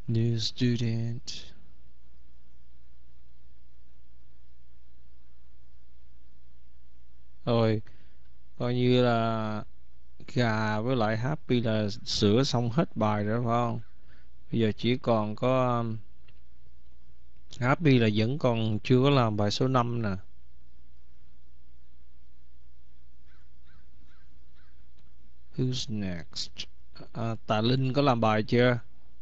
New student. Rồi, coi như là gà với lại Happy là sửa xong hết bài rồi phải không? Bây giờ chỉ còn có Happy là vẫn còn chưa có làm bài số 5 nè. Who's next? Tạ Linh có làm bài chưa?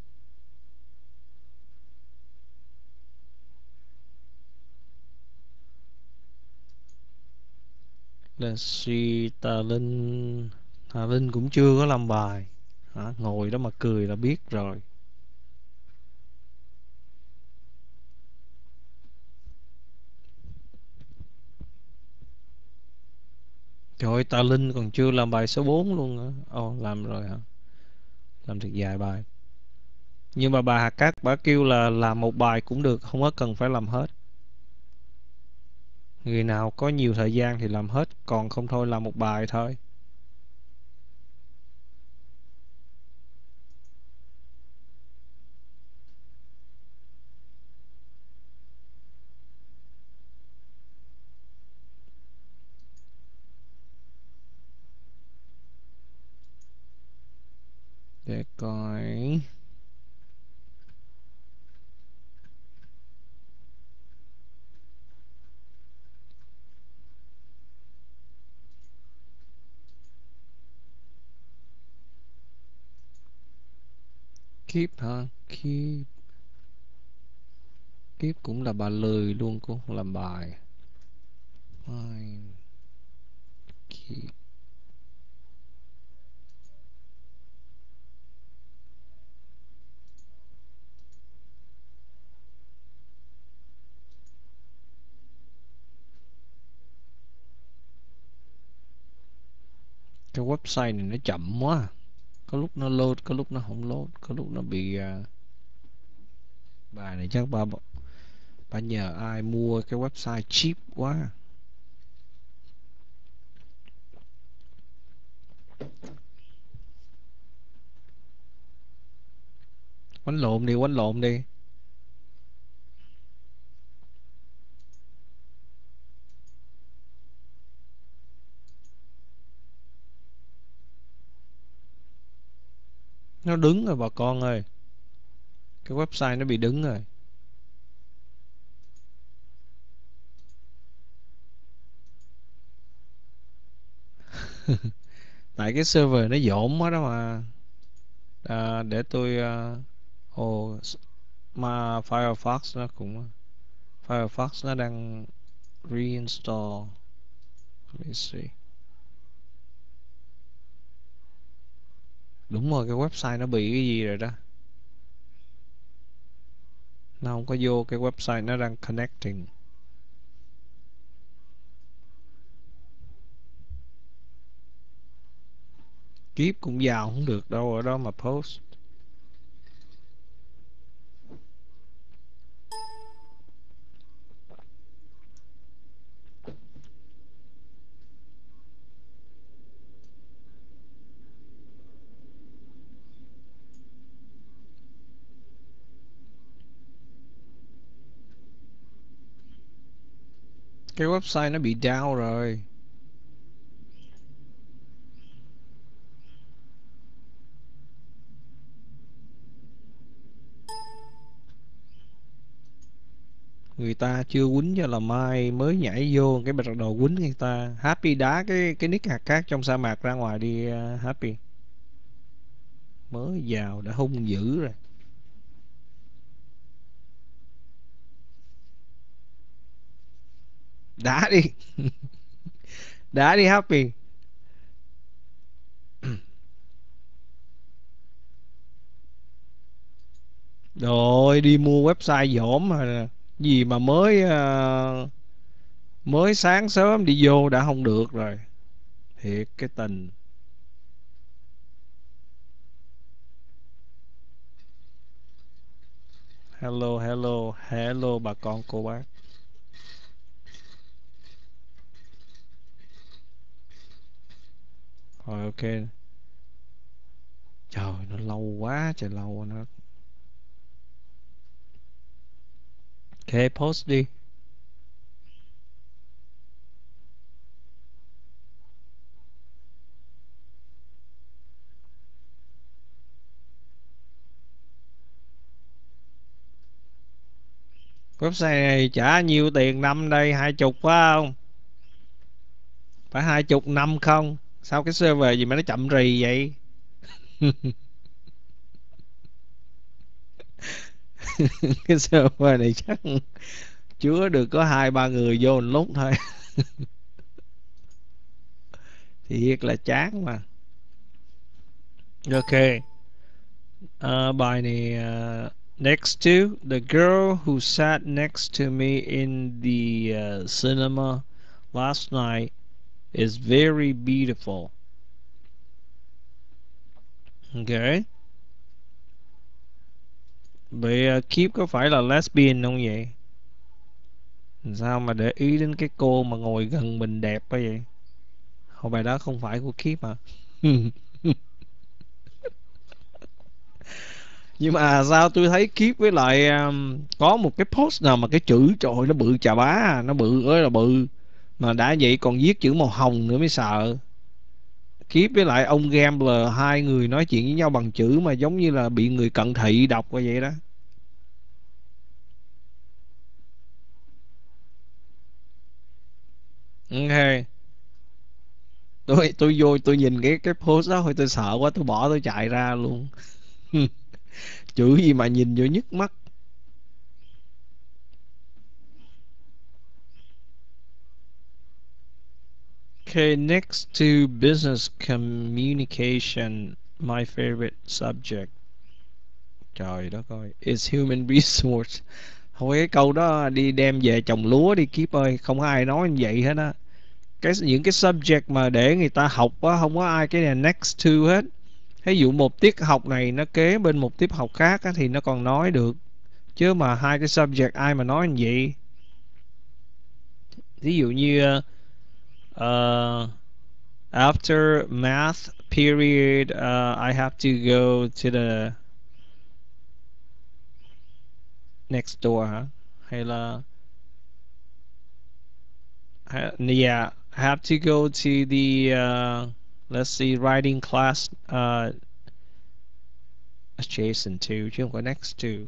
Let's see, Tạ Linh cũng chưa có làm bài. Hả? Ngồi đó mà cười là biết rồi. Trời ơi, Tạ Linh còn chưa làm bài số 4 luôn hả? Ồ, làm rồi hả? Làm được vài bài. Nhưng mà bà Hạt Cát bà kêu là làm một bài cũng được, không có cần phải làm hết. Người nào có nhiều thời gian thì làm hết, còn không thôi làm một bài thôi. Để coi. Keep hả? Keep cũng là bà lười luôn, cũng không làm bài. Fine. Keep. Cái website này nó chậm quá. Có lúc nó load, có lúc nó không load, có lúc nó bị bài này chắc bà nhờ ai mua cái website cheap quá. Quánh lộn đi, quánh lộn đi. Nó đứng rồi bà con ơi. Cái website nó bị đứng rồi. Tại cái server nó dỗm quá đó mà. Để tôi ồ, mà Firefox nó đang reinstall. Let me see. Đúng rồi, cái website nó bị cái gì rồi đó. Nó không có vô cái website, nó đang connecting. Kiếp cũng vào không được đâu ở đó mà post. Cái website nó bị down rồi. Người ta chưa quýnh cho là mai mới nhảy vô cái bắt đầu quýnh người ta. Happy đá cái nick hạt cát trong sa mạc ra ngoài đi, Happy. Mới vào đã hung dữ rồi. Đá đi. Đá đi Happy. Rồi đi mua website dỗm mà. Gì mà mới sáng sớm đi vô đã không được rồi. Thiệt cái tình. Hello, hello, hello bà con cô bác. Rồi ok. Trời nó lâu quá trời lâu nó. Ok, post đi. Website này trả nhiêu tiền năm đây? 20 phải không? Phải 20 năm không? Sao cái server gì mà nó chậm rì vậy? Cái server này chắc chứa được có 2-3 người vô một lúc thôi. Thiệt là chán mà. Ok. Bài này next to the girl who sat next to me in the cinema last night is very beautiful. Ok. Vậy Keep có phải là lesbian không vậy? Sao mà để ý đến cái cô mà ngồi gần mình đẹp quá vậy? Hồi bài đó không phải của Keep à? Nhưng mà sao tôi thấy Keep với lại có một cái post nào mà cái chữ trời ơi, nó bự chà bá, nó bự ơi là bự, mà đã vậy còn viết chữ màu hồng nữa mới sợ. Keep với lại ông Gambler hai người nói chuyện với nhau bằng chữ mà giống như là bị người cận thị đọc qua vậy đó. Ok. Tôi vô tôi nhìn cái post đó thôi tôi sợ quá tôi bỏ tôi chạy ra luôn. Chữ gì mà nhìn vô nhức mắt. Okay, next to business communication, my favorite subject. Trời đất ơi, is human resource. Thôi cái câu đó đi đem về trồng lúa đi Kiếp ơi, không có ai nói như vậy hết á. Những cái subject mà để người ta học á, không có ai cái này next to hết. Ví dụ một tiết học này nó kế bên một tiết học khác á, thì nó còn nói được. Chứ mà hai cái subject ai mà nói như vậy. Ví dụ như uh, after math period, I have to go to the next door hả? Hay là yeah, I have to go to the let's see writing class adjacent to chứ không phải next to.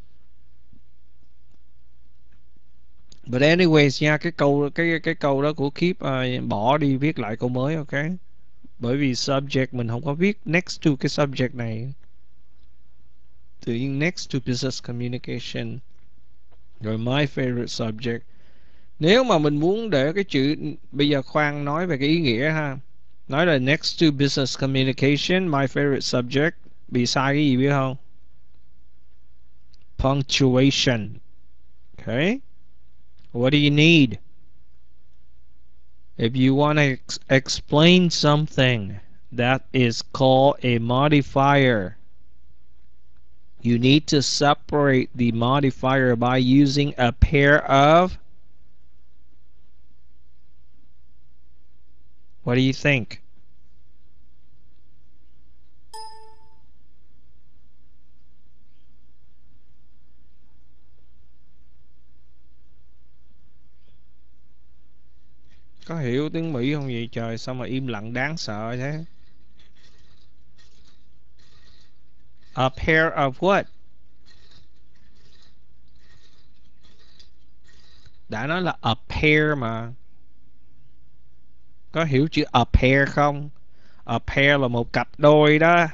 But anyways nha, cái câu đó của Keep bỏ đi viết lại câu mới, ok? Bởi vì subject mình không có viết next to cái subject này. Tự nhiên next to business communication. Rồi my favorite subject. Nếu mà mình muốn để cái chữ, bây giờ khoan nói về cái ý nghĩa ha. Nói là next to business communication, my favorite subject, bị sai cái gì biết không? Punctuation. Okay? What do you need? If you want to explain something that is called a modifier, you need to separate the modifier by using a pair of. What do you think? Có hiểu tiếng Mỹ không vậy trời? Sao mà im lặng đáng sợ thế? A pair of what? Đã nói là a pair mà. Có hiểu chữ a pair không? A pair là một cặp đôi đó.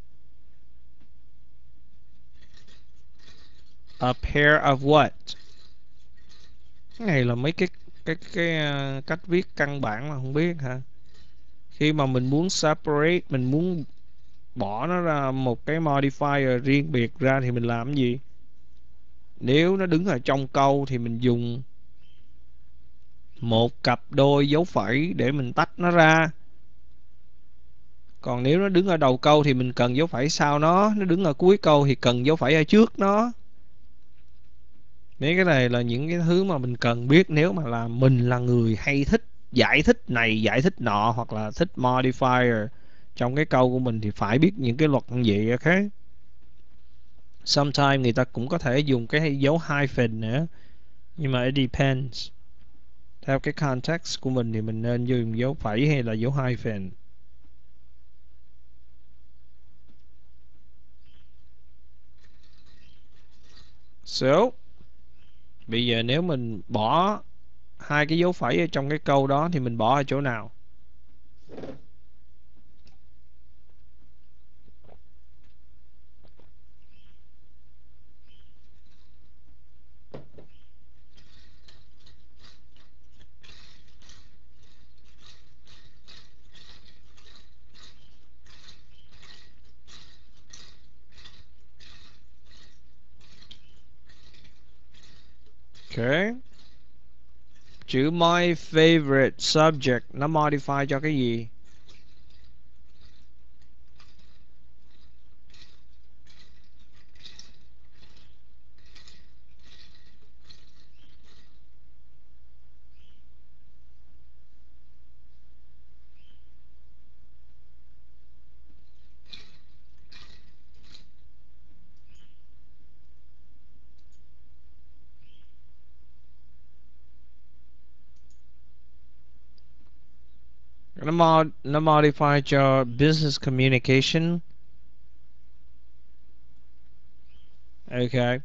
A pair of what? Cái này là mấy cái cách viết căn bản mà không biết hả? Khi mà mình muốn separate, mình muốn bỏ nó ra một cái modifier riêng biệt ra thì mình làm cái gì? Nếu nó đứng ở trong câu thì mình dùng một cặp đôi dấu phẩy để mình tách nó ra. Còn nếu nó đứng ở đầu câu thì mình cần dấu phẩy sau nó đứng ở cuối câu thì cần dấu phẩy ở trước nó. Mấy cái này là những cái thứ mà mình cần biết nếu mà là mình là người hay thích giải thích này, giải thích nọ hoặc là thích modifier trong cái câu của mình thì phải biết những cái luật như vậy, ok? Sometimes người ta cũng có thể dùng cái dấu hyphen nữa. Nhưng mà it depends. Theo cái context của mình thì mình nên dùng dấu phẩy hay là dấu hyphen. So, bây giờ nếu mình bỏ hai cái dấu phẩy ở trong cái câu đó thì mình bỏ ở chỗ nào? Ok. Chữ my favorite subject nó modify cho cái gì? Nó modify cho business communication. Ok.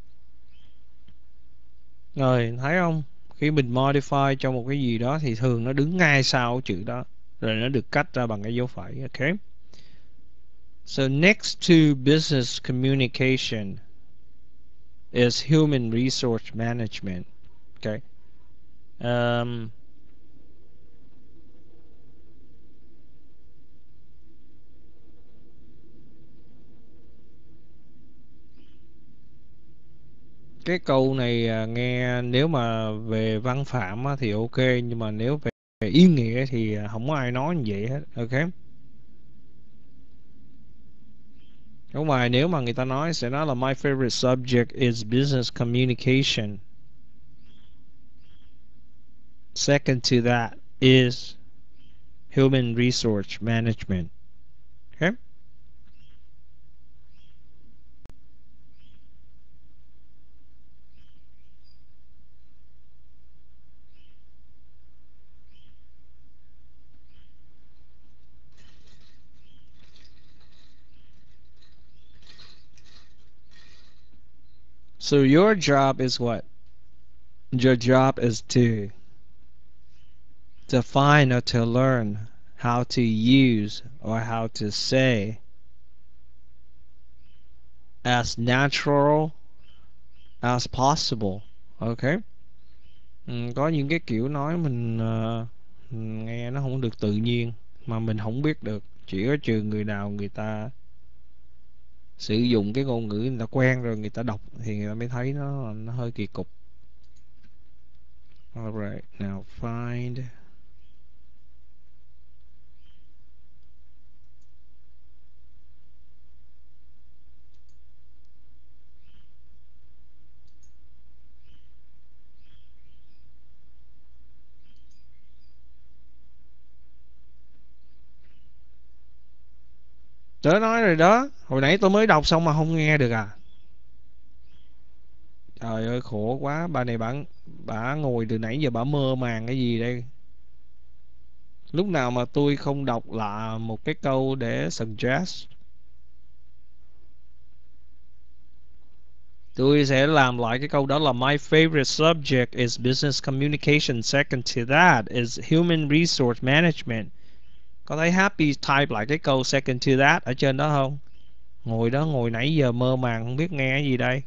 Rồi, thấy không? Khi mình modify cho một cái gì đó thì thường nó đứng ngay sau chữ đó. Rồi nó được cách ra bằng cái dấu phẩy. Ok. So next to business communication is human resource management. Okay. Um, cái câu này nghe nếu mà về văn phạm thì ok, nhưng mà nếu về ý nghĩa thì không có ai nói như vậy hết. Ok. Đúng rồi, nếu mà người ta nói sẽ nói là my favorite subject is business communication. Second to that is human resource management. Okay. So your job is what? Your job is to find or to learn how to use or how to say as natural as possible. Okay. Có những cái kiểu nói mình nghe nó không được tự nhiên mà mình không biết được, chỉ có trừ người nào người ta sử dụng cái ngôn ngữ người ta quen rồi người ta đọc thì người ta mới thấy nó hơi kỳ cục. Alright, now find. Tớ nói rồi đó, hồi nãy tôi mới đọc xong mà không nghe được à? Trời ơi khổ quá, bà này bà ngồi từ nãy giờ bà mơ màng cái gì đây? Lúc nào mà tôi không đọc là một cái câu để suggest, tôi sẽ làm lại cái câu đó là my favorite subject is business communication. Second to that is human resource management. Có thấy Happy type lại cái câu second to that ở trên đó không? Ngồi đó ngồi nãy giờ mơ màng không biết nghe cái gì đây.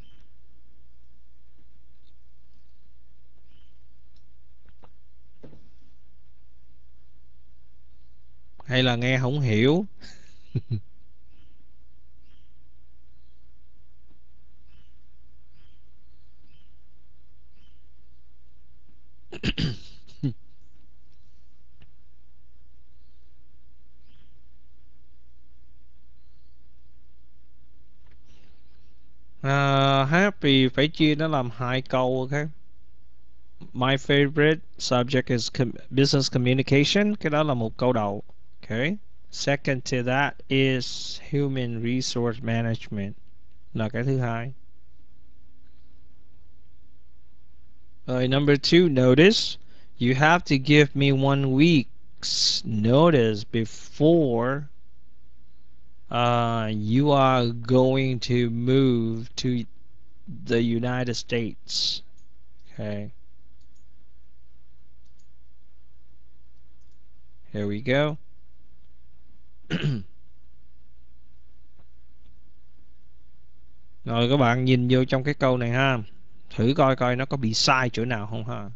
Hay là nghe không hiểu? Happy phải chia nó làm hai câu. Ok. My favorite subject is business communication. Cái đó là một câu đầu. Okay. Second to that is human resource management. Là cái thứ hai. Number 2, notice you have to give me 1 week's notice before you are going to move to the United States. Okay. Here we go. Rồi các bạn nhìn vô trong cái câu này ha. Thử coi coi nó có bị sai chỗ nào không ha.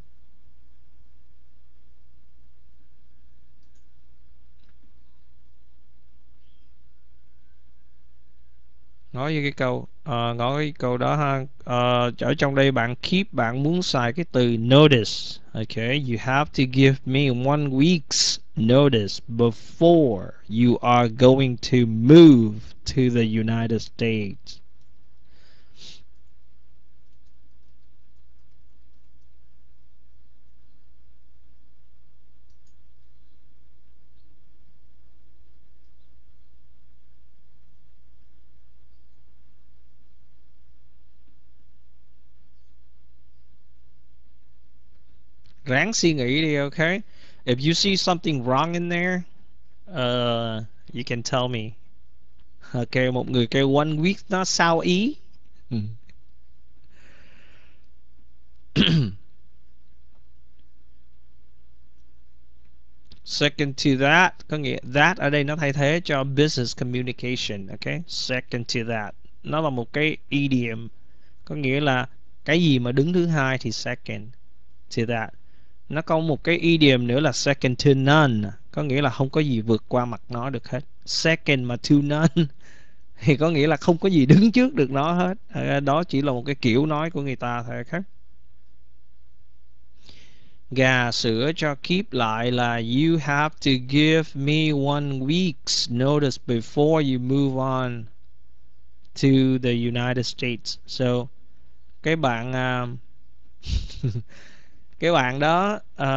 Nói với cái câu nói cái câu đó ha. Ở trong đây bạn keep, bạn muốn xài cái từ notice. Okay, you have to give me 1 week's notice before you are going to move to the United States. Ráng suy nghĩ đi, okay? If you see something wrong in there, you can tell me. Okay, một người kêu 1 week nó sao ý. Second to that, có nghĩa that ở đây nó thay thế cho business communication, okay? Second to that, nó là một cái idiom, có nghĩa là cái gì mà đứng thứ hai thì second to that. Nó có một cái idiom nữa là second to none, có nghĩa là không có gì vượt qua mặt nó được hết. Second mà to none thì có nghĩa là không có gì đứng trước được nó hết. Đó chỉ là một cái kiểu nói của người ta thôi khác. Gà sữa cho keep lại là you have to give me 1 week's notice before you move on to the United States. So cái bạn cái bạn đó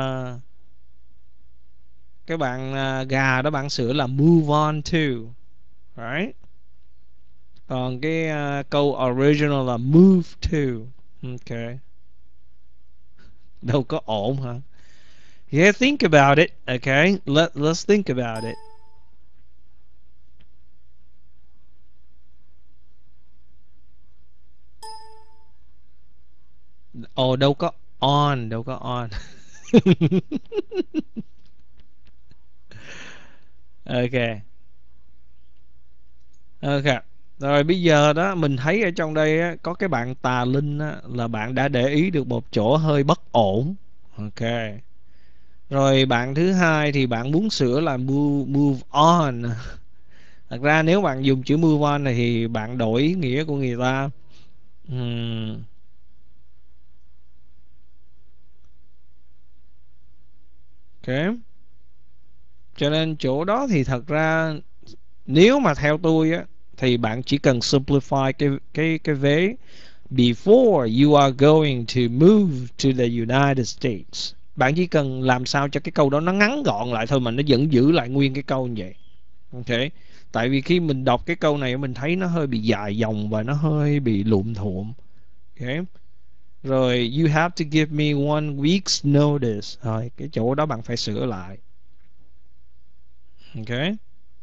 cái bạn gà đó bạn sửa là move on to, right? Còn cái câu original là move to. Okay. Đâu có ổn hả? Yeah, think about it. Okay, let's think about it. Đâu có on, đâu có on. Okay. Okay. Rồi bây giờ đó mình thấy ở trong đây á, có cái bạn Tà Linh á, là bạn đã để ý được một chỗ hơi bất ổn. Ok. Rồi bạn thứ hai thì bạn muốn sửa là move on. Thật ra nếu bạn dùng chữ move on này thì bạn đổi ý nghĩa của người ta. Ok. Cho nên chỗ đó thì thật ra nếu mà theo tôi á thì bạn chỉ cần simplify cái vế before you are going to move to the United States. Bạn chỉ cần làm sao cho cái câu đó nó ngắn gọn lại thôi mà nó vẫn giữ lại nguyên cái câu như vậy. Ok. Tại vì khi mình đọc cái câu này mình thấy nó hơi bị dài dòng và nó hơi bị lụm thuộm. Ok. Rồi you have to give me 1 week's notice. Rồi cái chỗ đó bạn phải sửa lại. Ok.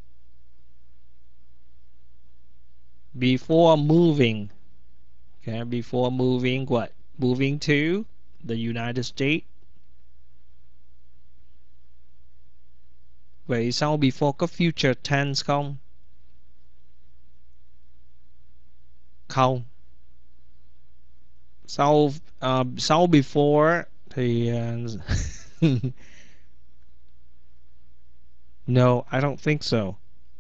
Before moving. Okay, before moving what? Moving to the United States. Vậy sau before có future tense không? Không. Sau before thì no, I don't think so.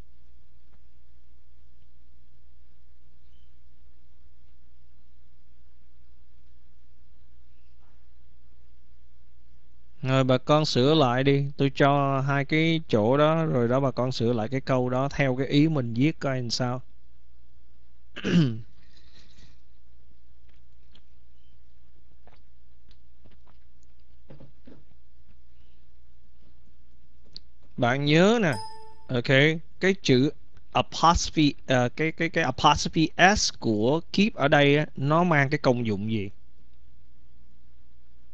Rồi bà con sửa lại đi. Tôi cho 2 cái chỗ đó. Rồi đó bà con sửa lại cái câu đó theo cái ý mình viết coi làm sao. Bạn nhớ nè. Ok. Cái chữ apostrophe cái apostrophe s của keep ở đây á, nó mang cái công dụng gì?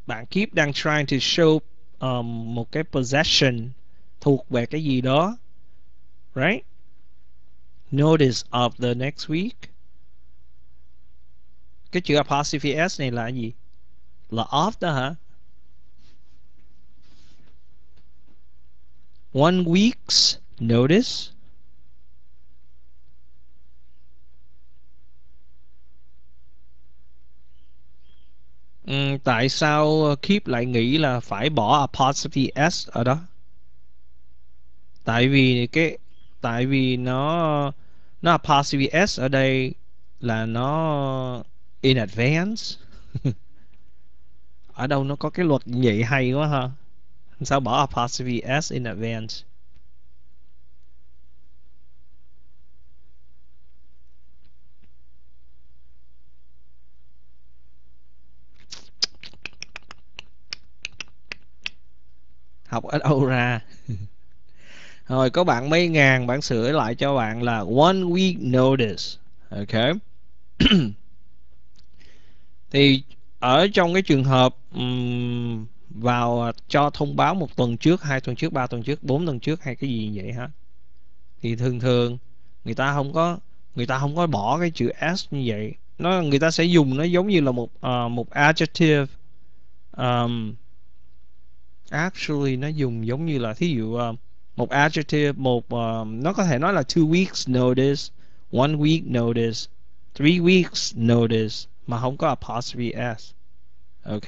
bạn keep đang trying to show một cái possession thuộc về cái gì đó, right? Notice of the next week. Cái chữ apostrophe s này là gì? Là of đó hả? One week's notice. Tại sao Keep lại nghĩ là phải bỏ apostrophe s ở đó? Tại vì nó apostrophe s ở đây là nó in advance. Ở đâu nó có cái luật như vậy hay quá ha. Sao bỏ apostrophe s in advance? Học ở đâu ra? Rồi có bạn mấy ngàn, bạn sửa lại cho bạn là one week notice. Ok. Thì ở trong cái trường hợp vào cho thông báo 1 tuần trước, 2 tuần trước, 3 tuần trước, 4 tuần trước hay cái gì như vậy hả? Thì thường thường người ta không có bỏ cái chữ s như vậy. Người ta sẽ dùng nó giống như là một adjective. Um, Actually nó dùng giống như là thí dụ một adjective, nó có thể nói là 2 weeks notice, 1 week notice, 3 weeks notice mà không có apostrophe s. Ok.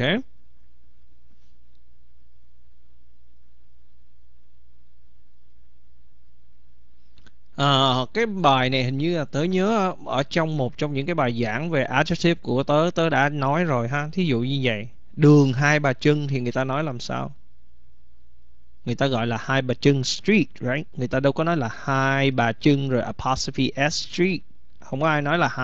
Cái bài này hình như là tớ nhớ ở trong một trong những cái bài giảng về adjective của tớ đã nói rồi ha. Thí dụ như vậy, đường Hai Bà Trưng thì người ta nói làm sao? Người ta gọi là Hai Bà Trưng Street, right? Người ta đâu có nói là Hai Bà Trưng rồi apostrophe S Street. Không có ai nói là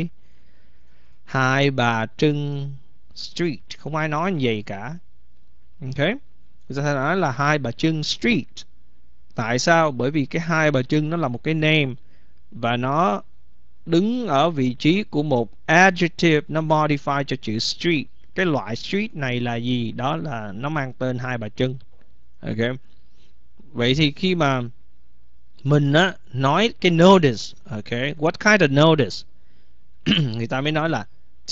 Hai Bà Trưng Street. Không ai nói như vậy cả. Ok. Người ta nói là Hai Bà Trưng Street. Tại sao? Bởi vì cái Hai Bà Trưng nó là một cái name và nó đứng ở vị trí của một adjective, nó modify cho chữ street. Cái loại street này là gì? Đó là nó mang tên Hai Bà Trưng. Ok. Vậy thì khi mà mình nói cái notice, ok, what kind of notice? Người ta mới nói là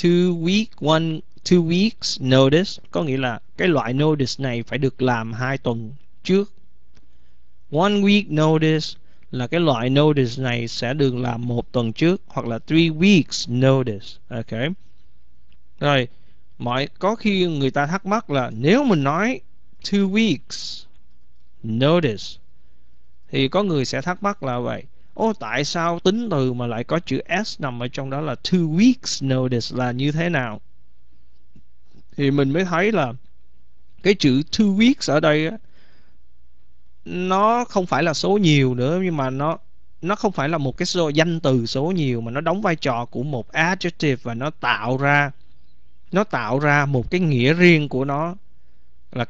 2 weeks notice, có nghĩa là cái loại notice này phải được làm 2 tuần trước. 1 week notice là cái loại notice này sẽ được làm 1 tuần trước, hoặc là 3 weeks notice. Ok. Rồi, có khi người ta thắc mắc là nếu mình nói 2 weeks notice thì có người sẽ thắc mắc là vậy. Tại sao tính từ mà lại có chữ S nằm ở trong đó là 2 weeks notice là như thế nào? Thì mình mới thấy là cái chữ 2 weeks ở đây nó không phải là số nhiều nữa, nhưng mà nó không phải là một cái danh từ số nhiều, mà nó đóng vai trò của một adjective và nó tạo ra một cái nghĩa riêng của nó, là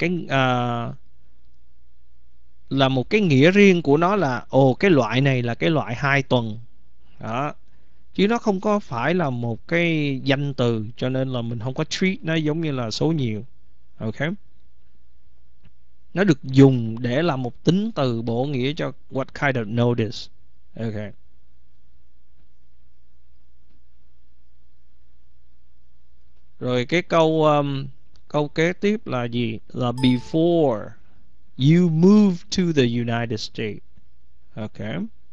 là một cái nghĩa riêng của nó là cái loại này là cái loại 2 tuần đó, chứ nó không có phải là một cái danh từ, cho nên là mình không có treat nó giống như là số nhiều. Ok. Nó được dùng để làm một tính từ bổ nghĩa cho what kind of notice. Ok. Rồi cái câu kế tiếp là gì? Là before you move to the United States. Ok.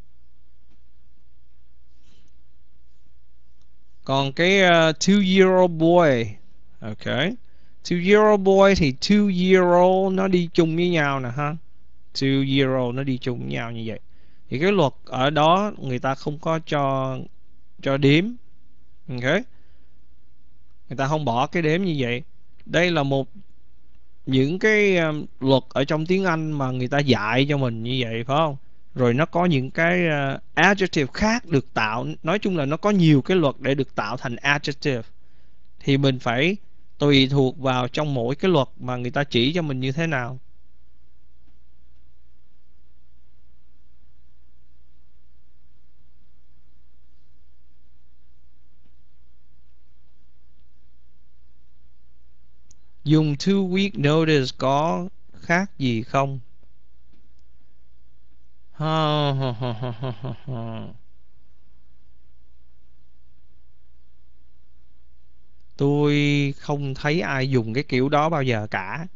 Còn cái 2-year-old boy. Ok. 2-year-old boy thì 2-year-old nó đi chung với nhau nè ha. 2-year-old nó đi chung với nhau như vậy. Thì cái luật ở đó người ta không có cho đếm. Ok. Người ta không bỏ cái đếm như vậy. Đây là những cái luật ở trong tiếng Anh mà người ta dạy cho mình như vậy, phải không? Rồi nó có những cái adjective khác được tạo. Nói chung là nó có nhiều cái luật để được tạo thành adjective. Thì mình phải tùy thuộc vào trong mỗi cái luật mà người ta chỉ cho mình như thế nào. Dùng 2 week notice có khác gì không? Ha, ha, ha, ha, ha, ha. Tôi không thấy ai dùng cái kiểu đó bao giờ cả.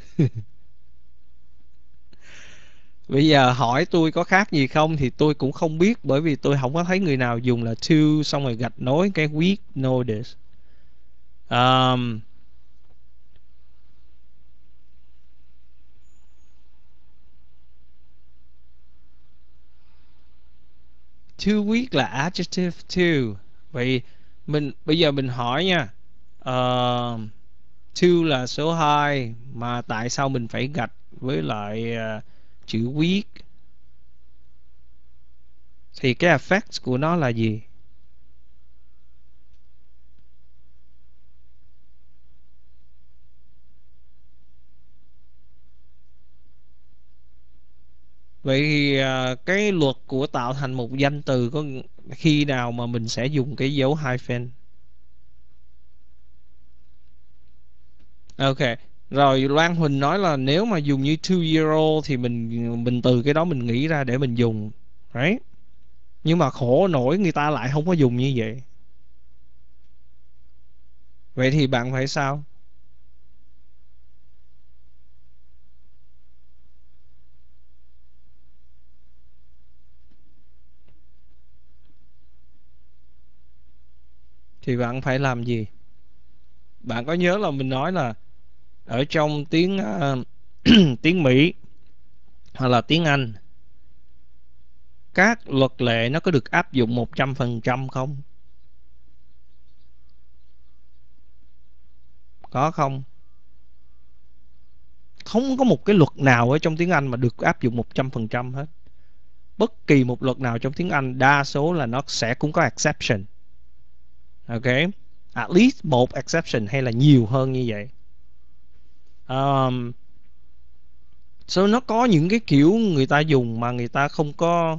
Bây giờ hỏi tôi có khác gì không thì tôi cũng không biết, bởi vì tôi không có thấy người nào dùng là to xong rồi gạch nối cái week notice. Um, 2 week là adjective to. Vậy bây giờ mình hỏi nha. To là số 2 mà tại sao mình phải gạch với lại chữ week? Thì cái effect của nó là gì? Vậy thì cái luật của tạo thành một danh từ có khi nào mà mình sẽ dùng cái dấu hyphen? Ok. Rồi Loan Huỳnh nói là nếu mà dùng như 2 year old thì mình từ cái đó mình nghĩ ra để mình dùng. Right? Nhưng mà khổ nổi người ta lại không có dùng như vậy. Vậy thì bạn phải sao? Thì bạn phải làm gì? Bạn có nhớ là mình nói là ở trong tiếng tiếng Mỹ hoặc là tiếng Anh, các luật lệ nó có được áp dụng 100% không? Có không? Không có một cái luật nào ở trong tiếng Anh mà được áp dụng 100% hết. Bất kỳ một luật nào trong tiếng Anh đa số là nó sẽ cũng có exception. Ok? At least một exception hay là nhiều hơn như vậy. Um, so nó có những cái kiểu người ta dùng mà người ta không có,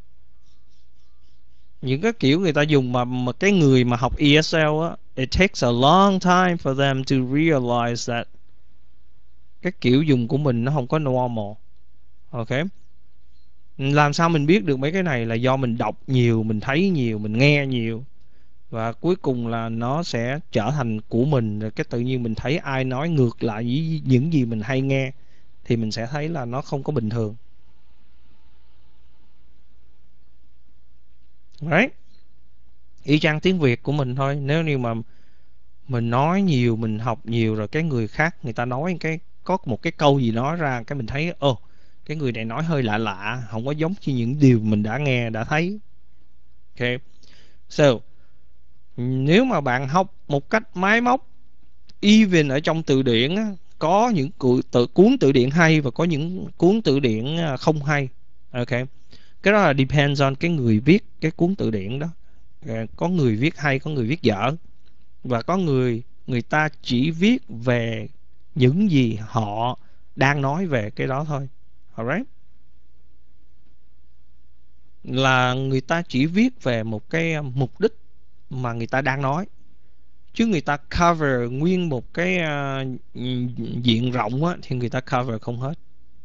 những cái kiểu người ta dùng mà cái người mà học ESL á, it takes a long time for them to realize that cái kiểu dùng của mình nó không có normal. Ok? Làm sao mình biết được mấy cái này là do mình đọc nhiều, mình thấy nhiều, mình nghe nhiều, và cuối cùng là nó sẽ trở thành của mình, rồi cái tự nhiên mình thấy ai nói ngược lại với những gì mình hay nghe thì mình sẽ thấy là nó không có bình thường. Đấy, y chang tiếng Việt của mình thôi. Nếu như mà mình nói nhiều, mình học nhiều, rồi cái người khác người ta nói cái có một cái câu gì nói ra, cái mình thấy ồ, cái người này nói hơi lạ lạ, không có giống như những điều mình đã nghe đã thấy. Ok, so nếu mà bạn học một cách máy móc, even ở trong từ điển á, có những cuốn từ điển hay và có những cuốn từ điển không hay. Ok, cái đó là depends on cái người viết cái cuốn từ điển đó. Có người viết hay, có người viết dở, và có người người ta chỉ viết về những gì họ đang nói về cái đó thôi. Alright, là người ta chỉ viết về một cái mục đích mà người ta đang nói, chứ người ta cover nguyên một cái diện rộng á, thì người ta cover không hết.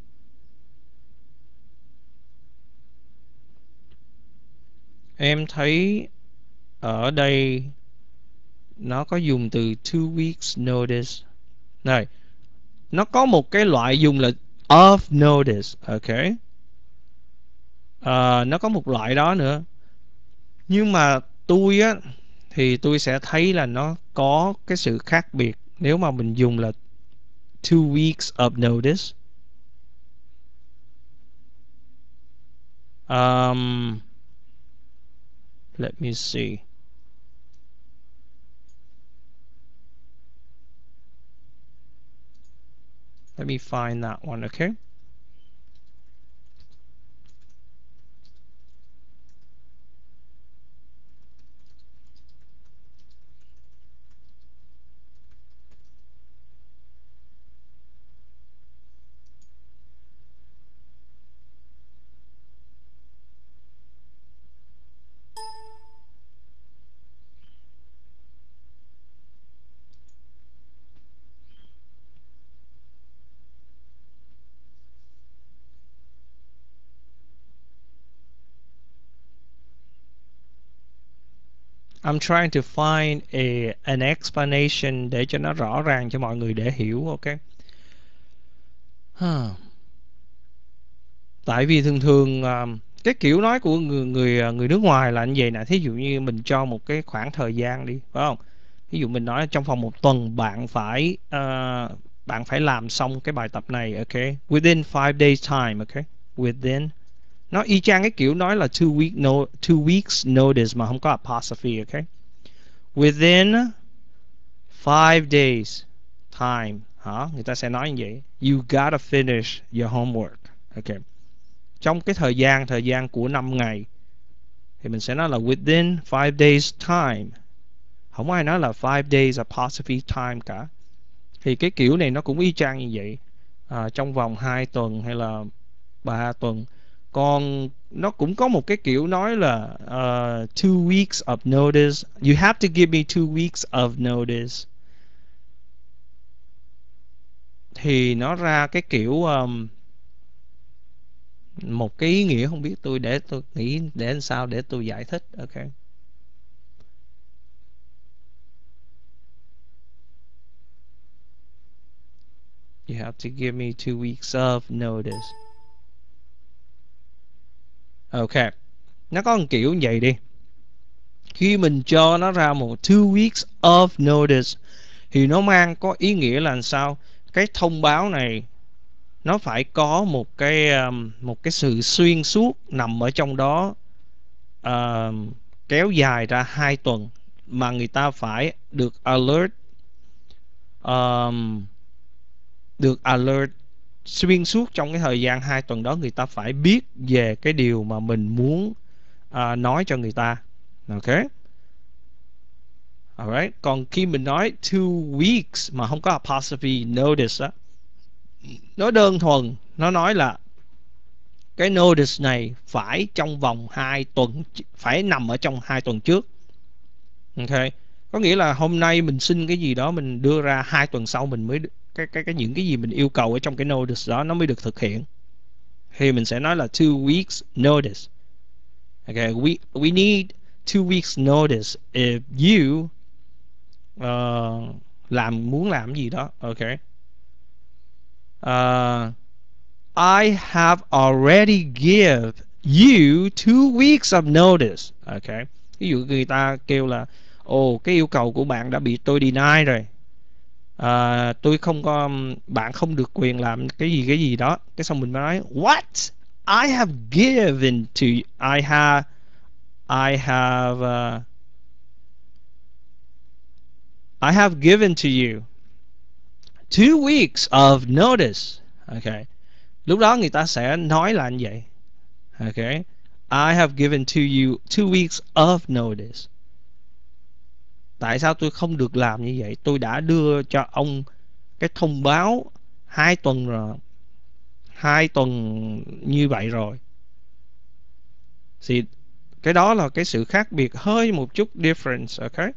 Em thấy ở đây nó có dùng từ 2 weeks notice này, nó có một cái loại dùng là of notice. Ok. Nó có một loại đó nữa, nhưng mà tôi á thì tôi sẽ thấy là nó có cái sự khác biệt nếu mà mình dùng là 2 weeks of notice. um, Let me see. Let me find that one. Okay. I'm trying to find an explanation để cho nó rõ ràng cho mọi người để hiểu, ok? Tại vì thường thường cái kiểu nói của người nước ngoài là như vậy nè. Thí dụ như mình cho một cái khoảng thời gian đi, phải không? Ví dụ mình nói trong vòng một tuần bạn phải làm xong cái bài tập này, ok? Within 5 days time, ok? Within. Nó y chang cái kiểu nói là 2 weeks notice mà không có apostrophe, ok? Within 5 days time, hả? Người ta sẽ nói như vậy. You gotta finish your homework, ok? Trong cái thời gian của 5 ngày thì mình sẽ nói là within 5 days time. Không ai nói là 5 days apostrophe time cả. Thì cái kiểu này nó cũng y chang như vậy. Trong vòng 2 tuần hay là 3 tuần. Còn nó cũng có một cái kiểu nói là 2 weeks of notice. You have to give me 2 weeks of notice. Thì nó ra cái kiểu một cái ý nghĩa không biết, để tôi nghĩ để làm sao để tôi giải thích, ok? You have to give me 2 weeks of notice. Ok, nó có một kiểu như vậy đi. Khi mình cho nó ra một 2 weeks of notice thì nó mang có ý nghĩa là sao? Cái thông báo này nó phải có một cái sự xuyên suốt nằm ở trong đó, kéo dài ra 2 tuần mà người ta phải được alert, xuyên suốt trong cái thời gian 2 tuần đó. Người ta phải biết về cái điều mà mình muốn nói cho người ta, ok? Alright. Còn khi mình nói 2 weeks mà không có apostrophe notice á, nó đơn thuần nó nói là cái notice này phải trong vòng 2 tuần, phải nằm ở trong 2 tuần trước, ok? Có nghĩa là hôm nay mình xin cái gì đó, mình đưa ra 2 tuần sau mình mới những cái gì mình yêu cầu ở trong cái notice đó nó mới được thực hiện. Thì mình sẽ nói là 2 weeks notice. Okay, we need 2 weeks notice if you muốn làm gì đó, ok? I have already give you 2 weeks of notice, ok? Ví dụ người ta kêu là cái yêu cầu của bạn đã bị tôi deny rồi, tôi không có, bạn không được quyền làm cái gì đó. Cái xong mình mới nói what? I have given to you, I have given to you 2 weeks of notice, ok? Lúc đó người ta sẽ nói là như vậy, ok? I have given to you 2 weeks of notice. Tại sao tôi không được làm như vậy? Tôi đã đưa cho ông cái thông báo 2 tuần rồi, 2 tuần như vậy rồi. Thì cái đó là cái sự khác biệt hơi một chút difference, ok?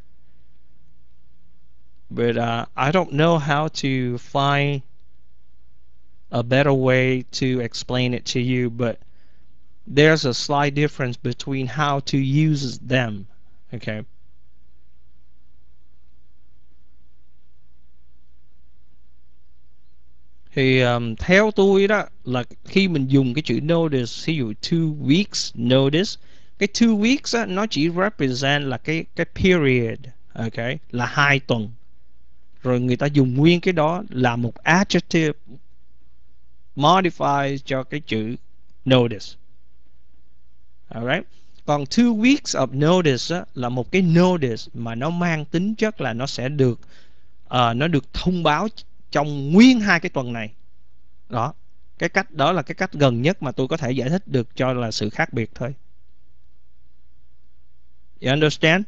But I don't know how to find a better way to explain it to you, but there's a slight difference between how to use them, okay? Thì theo tôi đó là khi mình dùng cái chữ notice, ví dụ 2 weeks notice, cái 2 weeks á, nó chỉ represent là cái period, ok? Là 2 tuần. Rồi người ta dùng nguyên cái đó là một adjective modify cho cái chữ notice. Alright. Còn 2 weeks of notice á, là một cái notice mà nó mang tính chất là nó sẽ được nó được thông báo trong nguyên 2 cái tuần này. Đó. Cái cách đó là cái cách gần nhất mà tôi có thể giải thích được cho là sự khác biệt thôi. You understand?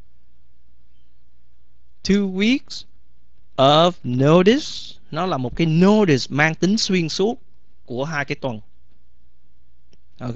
2 weeks of notice nó là một cái notice mang tính xuyên suốt của 2 cái tuần. Ok.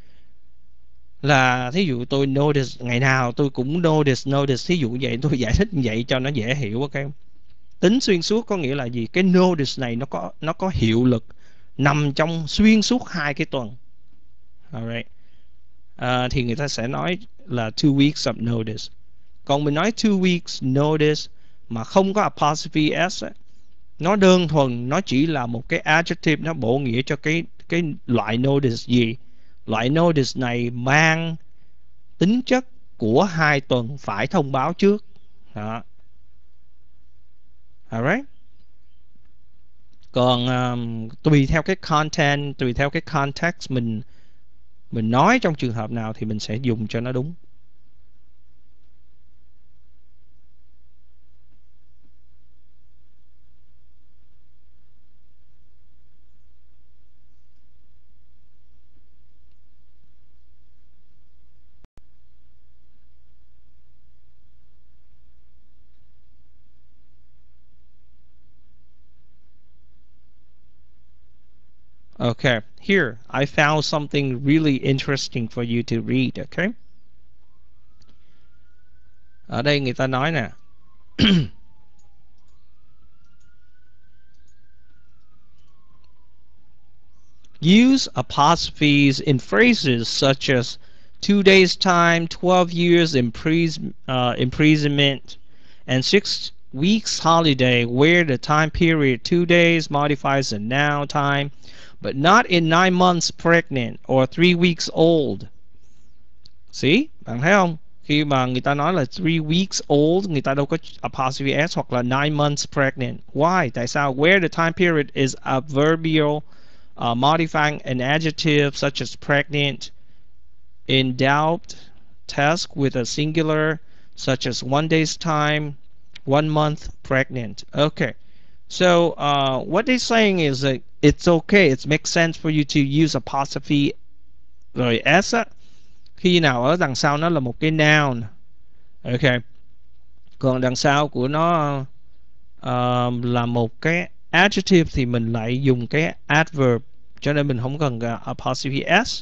Là thí dụ tôi notice ngày nào tôi cũng notice thí dụ vậy, tôi giải thích như vậy cho nó dễ hiểu, ok? Tính xuyên suốt có nghĩa là gì? Cái notice này nó có hiệu lực nằm trong xuyên suốt 2 cái tuần. Alright. Thì người ta sẽ nói là 2 weeks of notice. Còn mình nói 2 weeks notice mà không có apostrophe s ấy, nó đơn thuần nó chỉ là một cái adjective, nó bổ nghĩa cho cái loại notice gì. Loại notice này mang tính chất của 2 tuần phải thông báo trước. Đó. Alright. Còn tùy theo cái content, tùy theo cái context mình nói trong trường hợp nào thì mình sẽ dùng cho nó đúng. Okay, here I found something really interesting for you to read, okay? Ở đây người ta nói nè. Use apostrophes in phrases such as 2 days time, 12 years imprisonment, and 6 weeks holiday, where the time period 2 days modifies the noun time, but not in 9 months pregnant or 3 weeks old. See? Bạn thấy không? Khi mà người ta nói là 3 weeks old, người ta đâu có apostrophe s, hoặc là 9 months pregnant. Why? Tại sao? Where the time period is adverbial, modifying an adjective such as pregnant, in doubt, task with a singular such as 1 day's time, 1 month pregnant. Okay. So what they're saying is that it's okay, it makes sense for you to use apostrophe rồi s á, khi nào ở đằng sau nó là một cái noun. Okay. Còn đằng sau của nó là một cái adjective thì mình lại dùng cái adverb, cho nên mình không cần apostrophe s.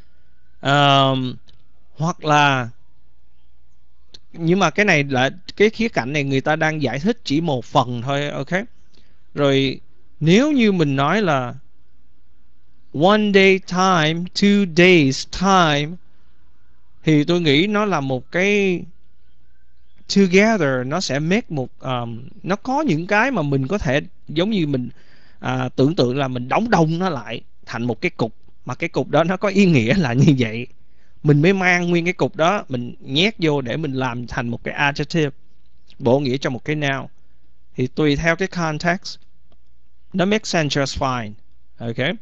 Hoặc là, nhưng mà cái này là cái khía cạnh này người ta đang giải thích chỉ một phần thôi. Ok. Rồi nếu như mình nói là 1 day time, 2 days time, thì tôi nghĩ nó là một cái together, nó sẽ make một nó có những cái mà mình có thể giống như mình tưởng tượng là mình đóng đông nó lại thành một cái cục, mà cái cục đó nó có ý nghĩa là như vậy, mình mới mang nguyên cái cục đó mình nhét vô để mình làm thành một cái adjective bổ nghĩa cho một cái noun. Thì tùy theo cái context nó make sense just fine. Ok.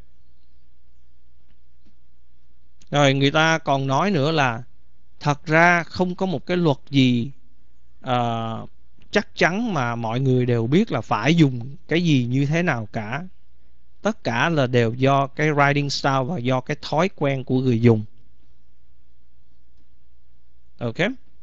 Rồi người ta còn nói nữa là thật ra không có một cái luật gì chắc chắn mà mọi người đều biết là phải dùng cái gì như thế nào cả. Tất cả là đều do cái writing style và do cái thói quen của người dùng. Ok.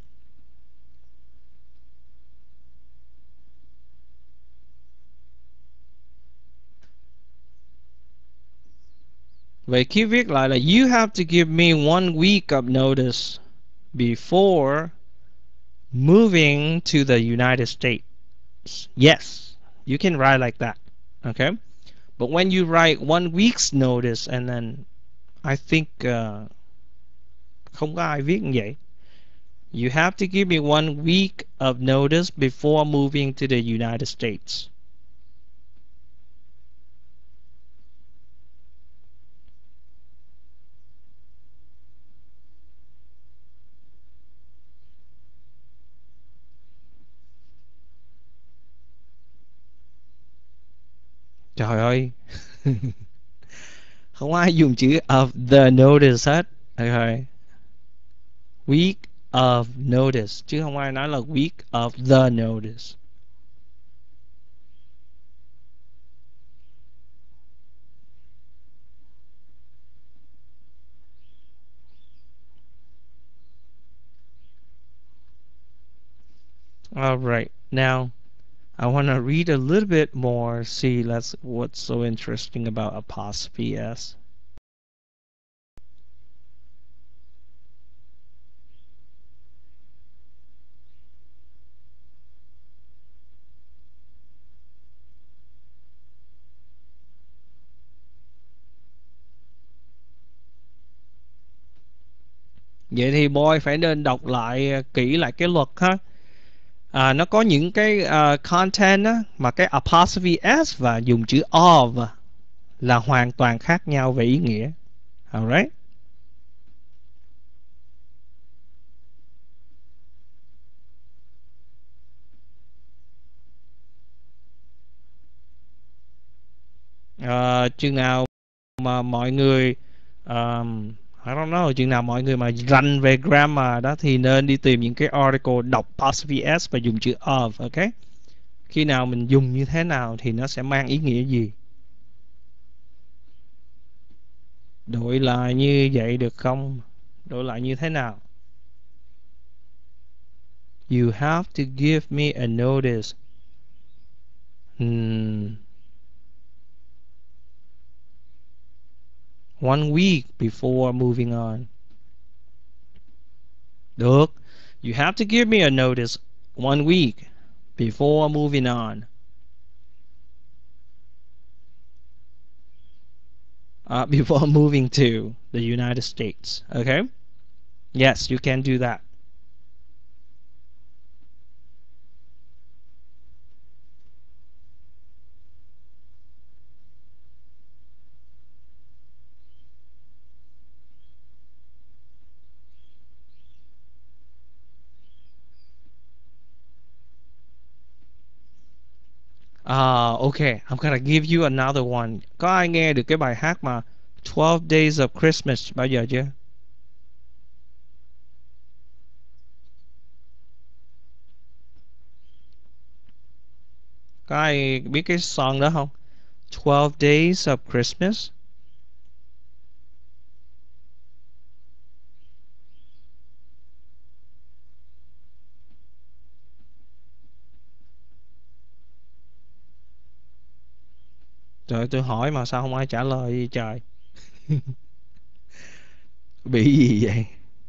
Vậy khi viết lại là you have to give me 1 week of notice before moving to the United States. Yes, you can write like that. Okay. But when you write 1 week's notice and then I think không có ai viết như vậy. You have to give me 1 week of notice before moving to the United States. Trời ơi. Không ai dùng chữ of the notice hết. Okay. Week of notice, chứ không ai nói là week of the notice. All right. Now I want to read a little bit more, see what's so interesting about apostrophe s. Vậy thì boy phải nên đọc lại kỹ lại cái luật ha. Nó có những cái content á, mà cái apostrophe s và dùng chữ of là hoàn toàn khác nhau về ý nghĩa. Alright. Chừng nào mà mọi người I don't know, chừng nào mọi người mà rành về grammar đó thì nên đi tìm những cái article đọc apostrophe s và dùng chữ of. Ok, khi nào mình dùng như thế nào thì nó sẽ mang ý nghĩa gì. Đổi lại như vậy được không? Đổi lại như thế nào? You have to give me a notice. Hmm. 1 week before moving on. Được. You have to give me a notice 1 week before moving on. Before moving to the United States. Okay? Yes, you can do that. Okay, I'm gonna give you another one. Có ai nghe được cái bài hát mà 12 Days of Christmas bao giờ chưa? Có ai biết cái song đó không? 12 Days of Christmas. Trời, tôi hỏi mà sao không ai trả lời gì trời? Bị gì vậy?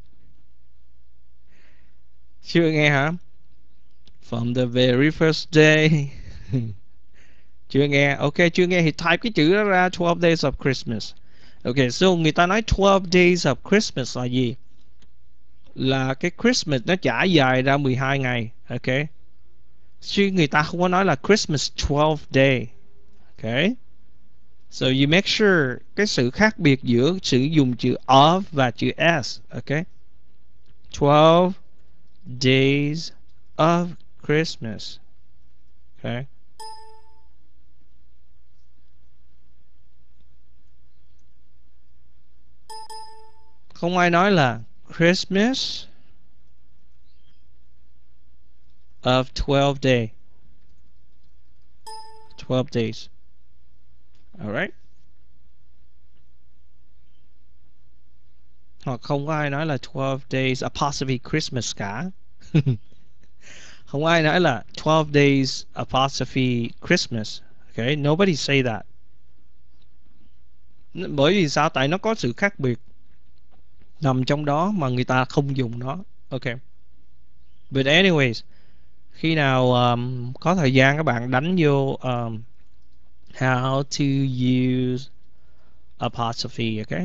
Chưa nghe hả? From the very first day. Chưa nghe. Ok, chưa nghe thì type cái chữ đó ra, 12 Days of Christmas. Ok, so người ta nói 12 Days of Christmas là gì? Là cái Christmas nó trải dài ra 12 ngày. Ok, chứ người ta không có nói là Christmas 12 day. Ok, so you make sure cái sự khác biệt giữa sử dụng chữ of và chữ s. Ok, 12 days of Christmas. Ok, không ai nói là Christmas of 12 day. 12 days. Alright. Hoặc không có ai nói là 12 days apostrophe Christmas cả. Không ai nói là 12 days apostrophe Christmas. Okay, nobody say that. Bởi vì sao? Tại nó có sự khác biệt nằm trong đó mà người ta không dùng nó. Ok. But anyways, khi nào có thời gian các bạn đánh vô how to use apostrophe. Ok,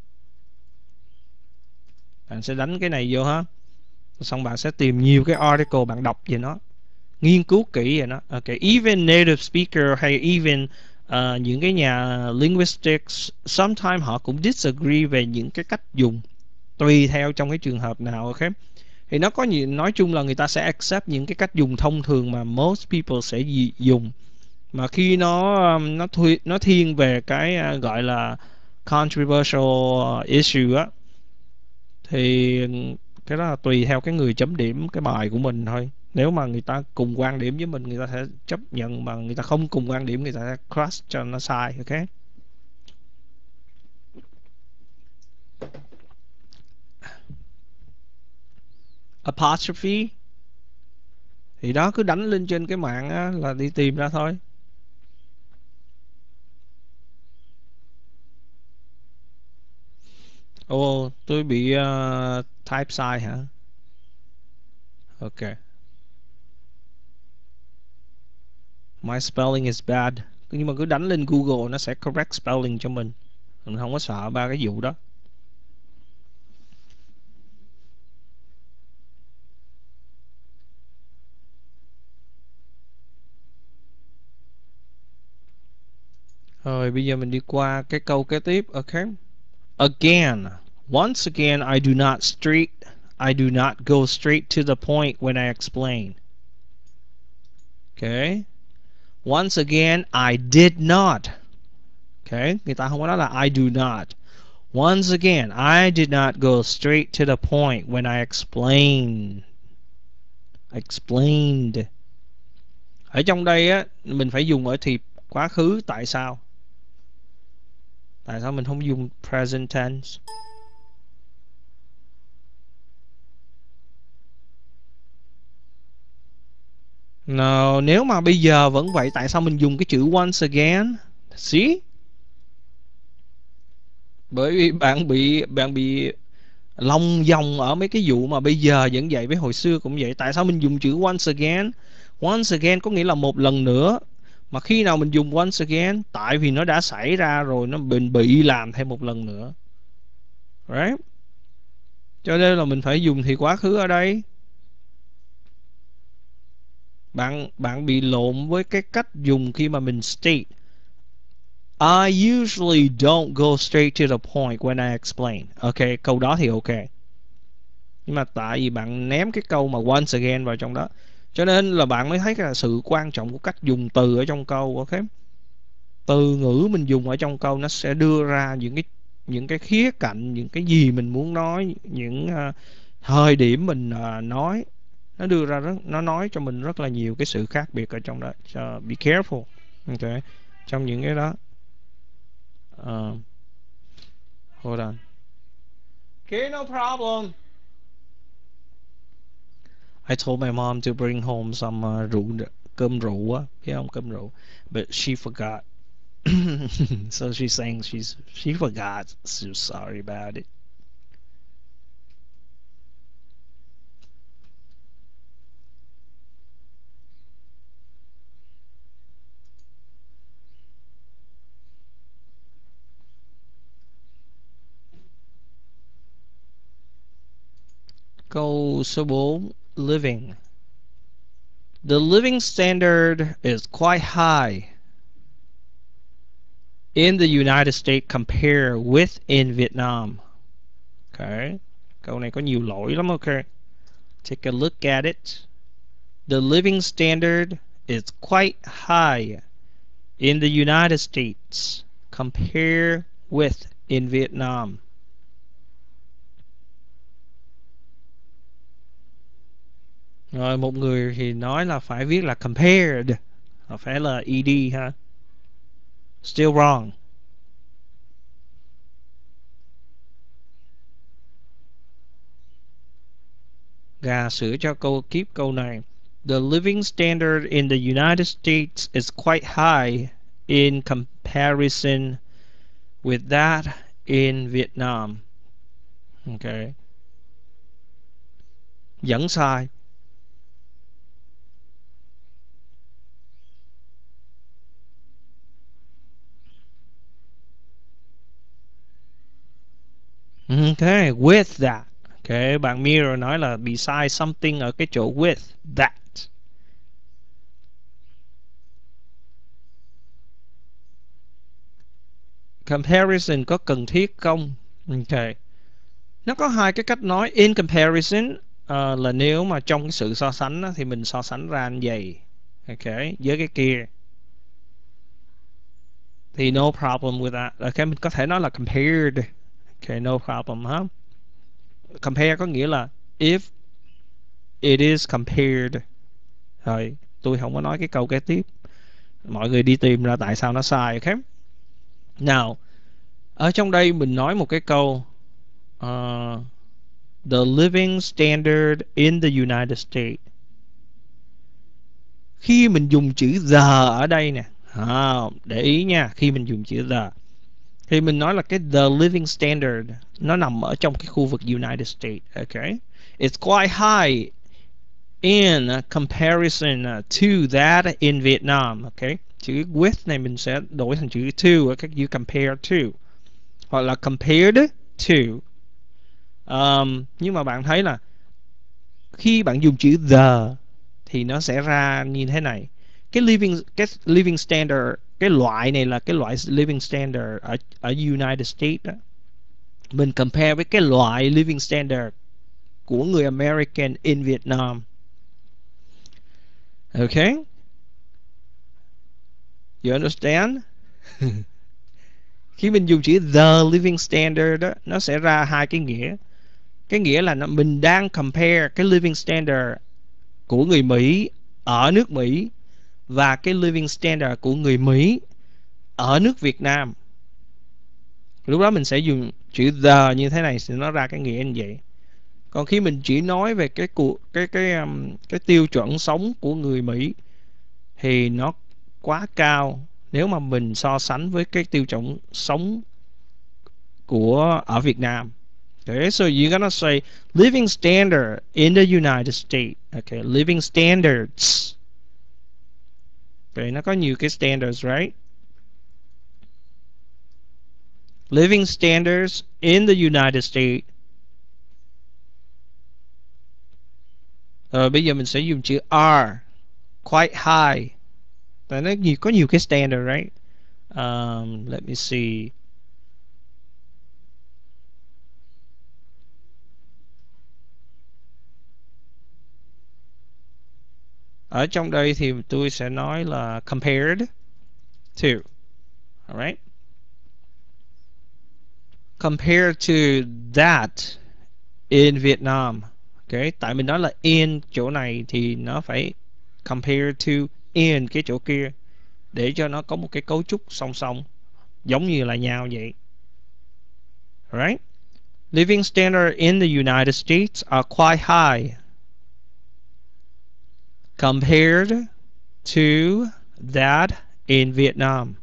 bạn sẽ đánh cái này vô ha, xong bạn sẽ tìm nhiều cái article bạn đọc về nó, nghiên cứu kỹ về nó. Ok, even native speaker hay even những cái nhà linguistics sometimes họ cũng disagree về những cái cách dùng, tùy theo trong cái trường hợp nào. Ok, thì nó có nhiều, nói chung là người ta sẽ accept những cái cách dùng thông thường mà most people sẽ dùng, mà khi nó thiên về cái gọi là controversial issue á, thì cái đó là tùy theo cái người chấm điểm cái bài của mình thôi. Nếu mà người ta cùng quan điểm với mình, người ta sẽ chấp nhận, mà người ta không cùng quan điểm, người ta sẽ crush cho nó sai. Ok, apostrophe thì đó, cứ đánh lên trên cái mạng á, là đi tìm ra thôi. Ồ, tôi bị type sai hả? Ok, my spelling is bad, nhưng mà cứ đánh lên Google nó sẽ correct spelling cho mình không có sợ ba cái vụ đó. Rồi bây giờ mình đi qua cái câu kế tiếp. Ok. Again. Once again, I do not go straight to the point when I explain. Okay. Once again, I did not. Okay. Người ta không có nói là I do not. Once again, I did not go straight to the point when I explained. Ở trong đây á, mình phải dùng ở thì quá khứ. Tại sao? Tại sao mình không dùng present tense? No, nếu mà bây giờ vẫn vậy, tại sao mình dùng cái chữ once again? See? Bởi vì bạn bị long vòng ở mấy cái vụ mà bây giờ vẫn vậy, với hồi xưa cũng vậy. Tại sao mình dùng chữ once again? Once again có nghĩa là một lần nữa. Mà khi nào mình dùng once again? Tại vì nó đã xảy ra rồi, nó bị làm thêm một lần nữa. Right? Cho nên là mình phải dùng thì quá khứ ở đây. Bạn bị lộn với cái cách dùng khi mà mình state. I usually don't go straight to the point when I explain. Ok, câu đó thì ok. Nhưng mà tại vì bạn ném cái câu mà once again vào trong đó, cho nên là bạn mới thấy là sự quan trọng của cách dùng từ ở trong câu. Ok, từ ngữ mình dùng ở trong câu nó sẽ đưa ra những cái khía cạnh, những cái gì mình muốn nói, những thời điểm mình nói. Nó đưa ra nó nói cho mình rất là nhiều cái sự khác biệt ở trong đó. So be careful. Ok, trong những cái đó. Hold on. Okay, no problem. I told my mom to bring home some cơm rượu á, biết không, cơm rượu, but she forgot. So she's saying she forgot. So sorry about it. Câu số 4, living. The living standard is quite high in the United States compared with in Vietnam. Okay. Câu này có nhiều lỗi lắm. Ok. Take a look at it. The living standard is quite high in the United States compared with in Vietnam. Rồi một người thì nói là phải viết là compared, phải là ed ha. Still wrong. Gà sửa cho câu này. The living standard in the United States is quite high in comparison with that in Vietnam. Okay. Dẫn sai. Okay, with that. Okay, bạn Mirror nói là beside something ở cái chỗ with that. Comparison có cần thiết không? Okay. Nó có hai cái cách nói. In comparison là nếu mà trong cái sự so sánh đó, thì mình so sánh ra như vậy. Okay, với cái kia. Thì no problem with that. Okay, mình có thể nói là compared. Okay, no problem ha. Compare có nghĩa là if it is compared. Rồi, tôi không có nói cái câu kế tiếp. Mọi người đi tìm ra tại sao nó sai. Okay. Nào, ở trong đây mình nói một cái câu the living standard in the United States. Khi mình dùng chữ the ở đây nè, để ý nha, khi mình dùng chữ the thì mình nói là cái the living standard nó nằm ở trong cái khu vực United States. Okay, it's quite high in comparison to that in Vietnam. Okay, chữ with này mình sẽ đổi thành chữ to, các you compare to hoặc là compared to. Nhưng mà bạn thấy là khi bạn dùng chữ the thì nó sẽ ra như thế này. Cái living standard cái loại này là cái loại living standard ở United States đó. Mình compare với cái loại living standard của người American in Vietnam. Okay? You understand? Khi mình dùng chữ the living standard đó, nó sẽ ra hai cái nghĩa. Cái nghĩa là mình đang compare cái living standard của người Mỹ ở nước Mỹ và cái living standard của người Mỹ ở nước Việt Nam. Lúc đó mình sẽ dùng chữ the như thế này thì nó ra cái nghĩa như vậy. Còn khi mình chỉ nói về cái tiêu chuẩn sống của người Mỹ thì nó quá cao nếu mà mình so sánh với cái tiêu chuẩn sống của ở Việt Nam. Okay, so you're gonna say living standard in the United States. Okay, living standards. Okay, nó có nhiều cái standards, right? Living standards in the United States. Bây giờ mình sẽ dùng chữ are, quite high. Tại nó có nhiều cái standard, right? Let me see. Ở trong đây thì tôi sẽ nói là compared to. Alright? Compared to that in Vietnam. Okay? Tại mình nói là in chỗ này thì nó phải compare to in cái chỗ kia để cho nó có một cái cấu trúc song song giống như là nhau vậy. Alright? Living standards in the United States are quite high compared to that in Vietnam.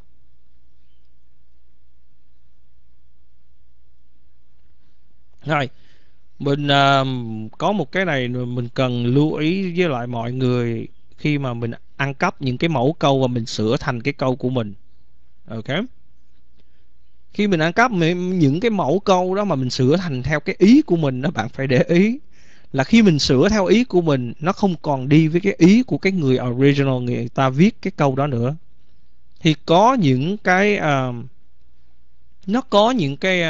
Rồi, mình có một cái này mình cần lưu ý với lại mọi người khi mà mình ăn cắp những cái mẫu câu và mình sửa thành cái câu của mình. Ok. Khi mình ăn cắp những cái mẫu câu đó mà mình sửa thành theo cái ý của mình đó, bạn phải để ý là khi mình sửa theo ý của mình, nó không còn đi với cái ý của cái người original, người ta viết cái câu đó nữa. Thì có những cái nó có những cái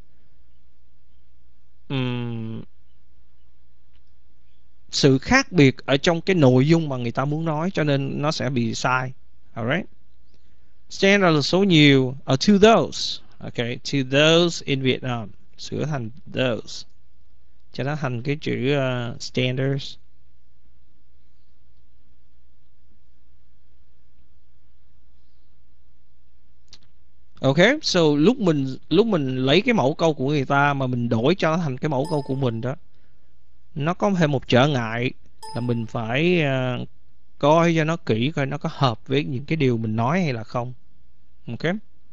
sự khác biệt ở trong cái nội dung mà người ta muốn nói, cho nên nó sẽ bị sai. Alright. Standard là số nhiều. To those. Okay, to those in Vietnam. Sửa thành those cho nó thành cái chữ standards. Okay, so lúc mình lấy cái mẫu câu của người ta mà mình đổi cho nó thành cái mẫu câu của mình đó, nó có thêm một trở ngại là mình phải coi cho nó kỹ, coi nó có hợp với những cái điều mình nói hay là không. Okay.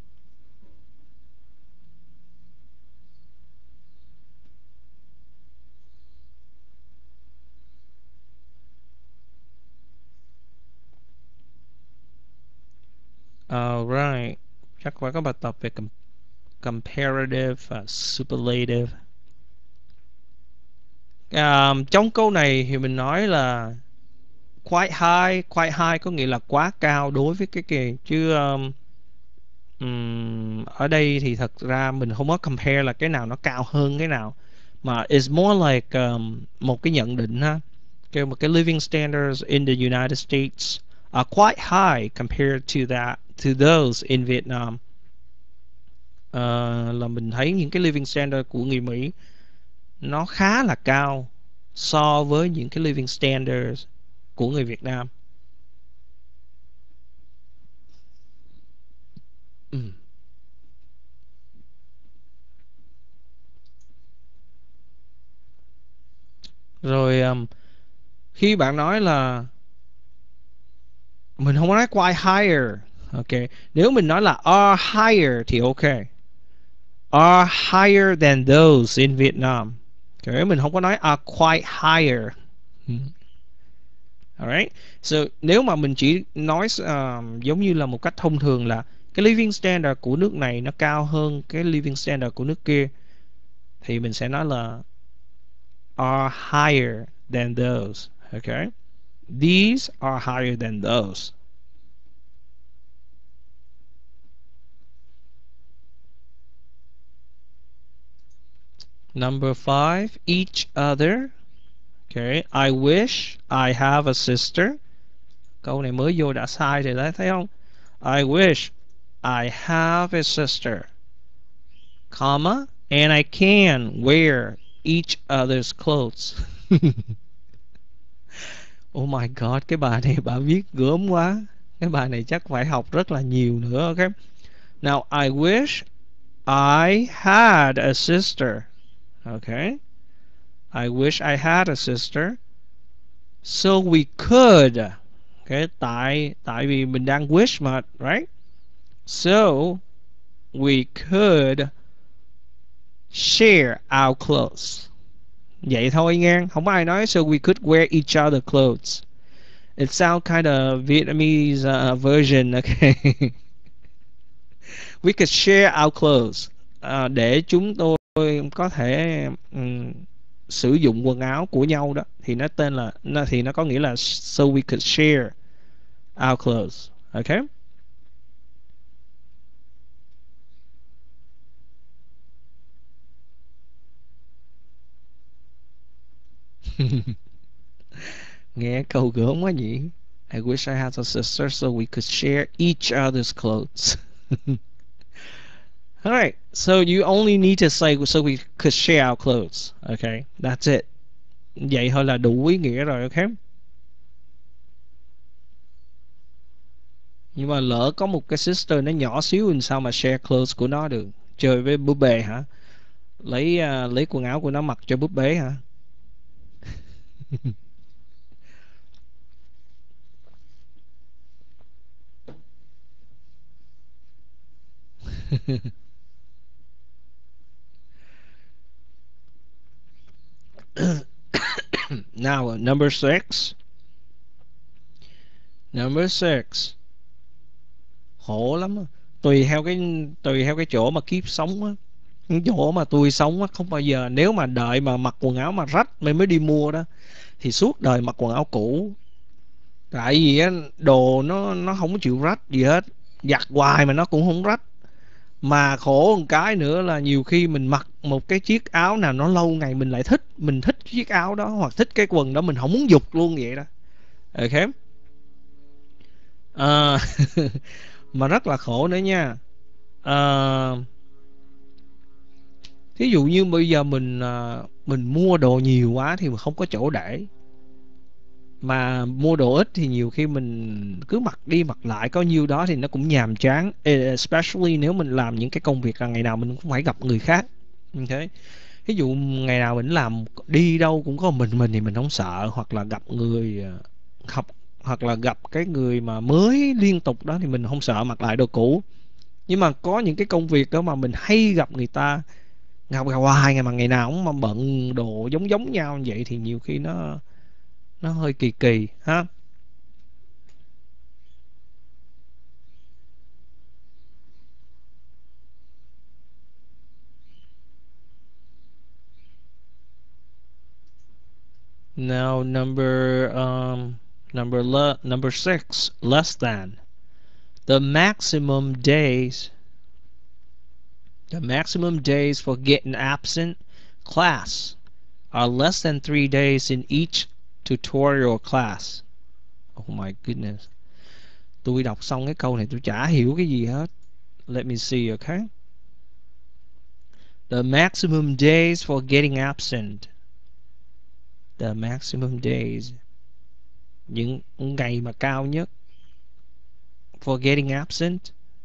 Right. Chắc phải có bài tập về comparative và superlative. Trong câu này thì mình nói là quite high có nghĩa là quá cao đối với cái kỳ, chứ ở đây thì thật ra mình không có compare là cái nào nó cao hơn cái nào, mà it's more like một cái nhận định ha, kêu một cái living standards in the United States are quite high compared to those in Vietnam. Là mình thấy những cái living standard của người Mỹ nó khá là cao so với những cái living standards của người Việt Nam. Rồi khi bạn nói là mình không có nói quite higher. Ok, nếu mình nói là are higher thì ok, are higher than those in Vietnam. Ok, mình không có nói are quite higher. Alright. So nếu mà mình chỉ nói giống như là một cách thông thường là cái living standard của nước này nó cao hơn cái living standard của nước kia, thì mình sẽ nói là are higher than those. Okay. These are higher than those. Number 5, each other. Okay, I wish I have a sister. Câu này mới vô đã sai rồi đấy, thấy không? I wish I have a sister, comma, and I can wear each other's clothes. Oh my god, cái bài này bà viết gớm quá. Cái bài này chắc phải học rất là nhiều nữa. Okay. Now, I wish I had a sister. Okay. I wish I had a sister so we could. Okay, tại vì mình đang wish mà, right? So we could share our clothes. Vậy thôi nghe, không có ai nói so we could wear each other clothes. It sounds kind of Vietnamese version. Okay. We could share our clothes. Để chúng tôi có thể sử dụng quần áo của nhau đó, thì nó tên là nó có nghĩa là so we could share our clothes. Okay. Nghe câu gớm quá nhỉ. I wish I had a sister so we could share each other's clothes. All right, so you only need to say so we could share our clothes. Okay, that's it. Vậy thôi là đủ ý nghĩa rồi. Okay. Nhưng mà lỡ có một cái sister nó nhỏ xíu thì sao mà share clothes của nó được? Chơi với búp bê hả? Lấy quần áo của nó mặc cho búp bê hả? Now, number 6. Number 6. Khổ lắm á. Tùy theo cái chỗ mà Kiếp sống á. Cái chỗ mà tôi sống á, không bao giờ, nếu mà đợi mà mặc quần áo mà rách mới đi mua đó, thì suốt đời mặc quần áo cũ. Tại vì á, đồ nó không có chịu rách gì hết. Giặt hoài mà nó cũng không rách. Mà khổ một cái nữa là nhiều khi mình mặc một cái chiếc áo nào nó lâu ngày mình lại thích. Mình thích chiếc áo đó hoặc thích cái quần đó, mình không muốn giục luôn vậy đó. Ok. Mà rất là khổ nữa nha. Thí dụ như bây giờ mình mua đồ nhiều quá thì mình không có chỗ để. Mà mua đồ ít thì nhiều khi mình cứ mặc đi mặc lại có nhiêu đó thì nó cũng nhàm chán. Especially nếu mình làm những cái công việc là ngày nào mình cũng phải gặp người khác. Okay. Ví dụ ngày nào mình làm đi đâu cũng có mình thì mình không sợ, hoặc là gặp người học, hoặc là gặp cái người mà mới liên tục đó thì mình không sợ mặc lại đồ cũ. Nhưng mà có những cái công việc đó mà mình hay gặp người ta, gặp hoài ngày mà ngày nào cũng mà bận đồ giống nhau như vậy thì nhiều khi nó hơi kỳ kỳ ha. Now number 6, less than. The maximum days for getting absent class are less than 3 days in each tutorial class. Oh my goodness. Tôi đọc xong cái câu này tôi chả hiểu cái gì hết. Let me see, okay? The maximum days for getting absent. The maximum days. Những ngày mà cao nhất. For getting absent.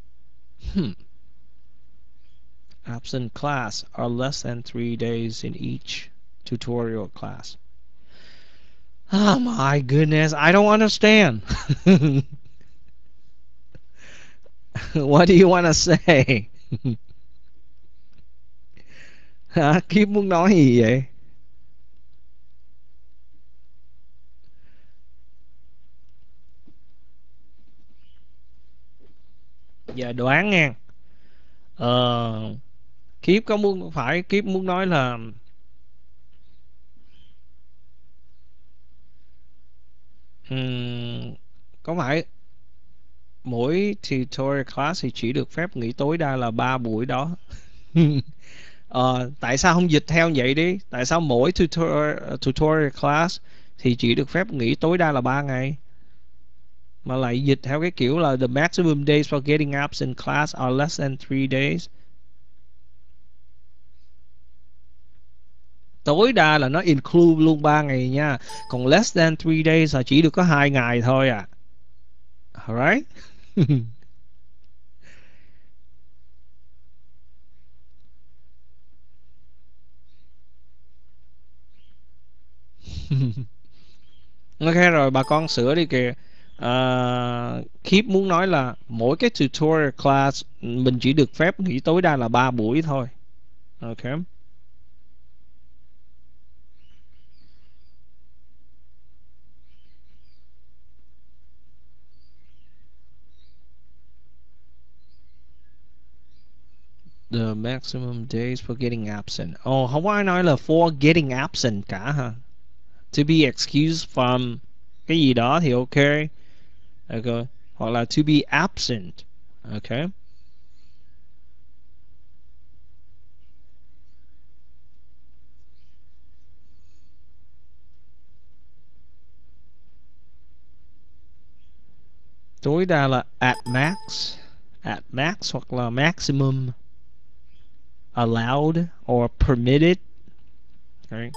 Absent class are less than 3 days in each tutorial class. Oh my goodness, I don't understand. What do you want to say? Hả? Kiếp muốn nói gì vậy? Giờ đoán nha. Kiếp muốn nói là có phải mỗi tutorial class thì chỉ được phép nghỉ tối đa là 3 buổi đó? Tại sao không dịch theo vậy đi? Tại sao mỗi tutorial class thì chỉ được phép nghỉ tối đa là 3 ngày, mà lại dịch theo cái kiểu là the maximum days for getting apps in class are less than 3 days? Tối đa là nó include luôn 3 ngày nha, còn less than 3 days là chỉ được có 2 ngày thôi à. Alright. Ok rồi, bà con sửa đi kìa. Keep muốn nói là mỗi cái tutorial class mình chỉ được phép nghỉ tối đa là 3 buổi thôi. Ok. The maximum days for getting absent. Không có ai nói là for getting absent cả hả? To be excused from cái gì đó thì ok. Ok. Hoặc là to be absent. Ok. Tối đa là at max. At max hoặc là maximum. Allowed or permitted. Okay.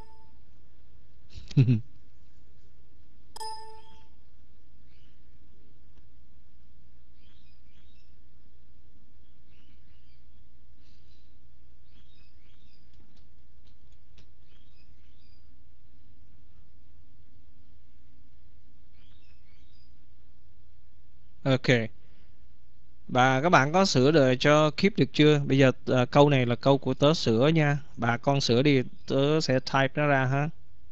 Ok. Các bạn có sửa đời cho Keep được chưa? Bây giờ câu này là câu của tớ sửa nha. Bà con sửa đi, tớ sẽ type nó ra ha.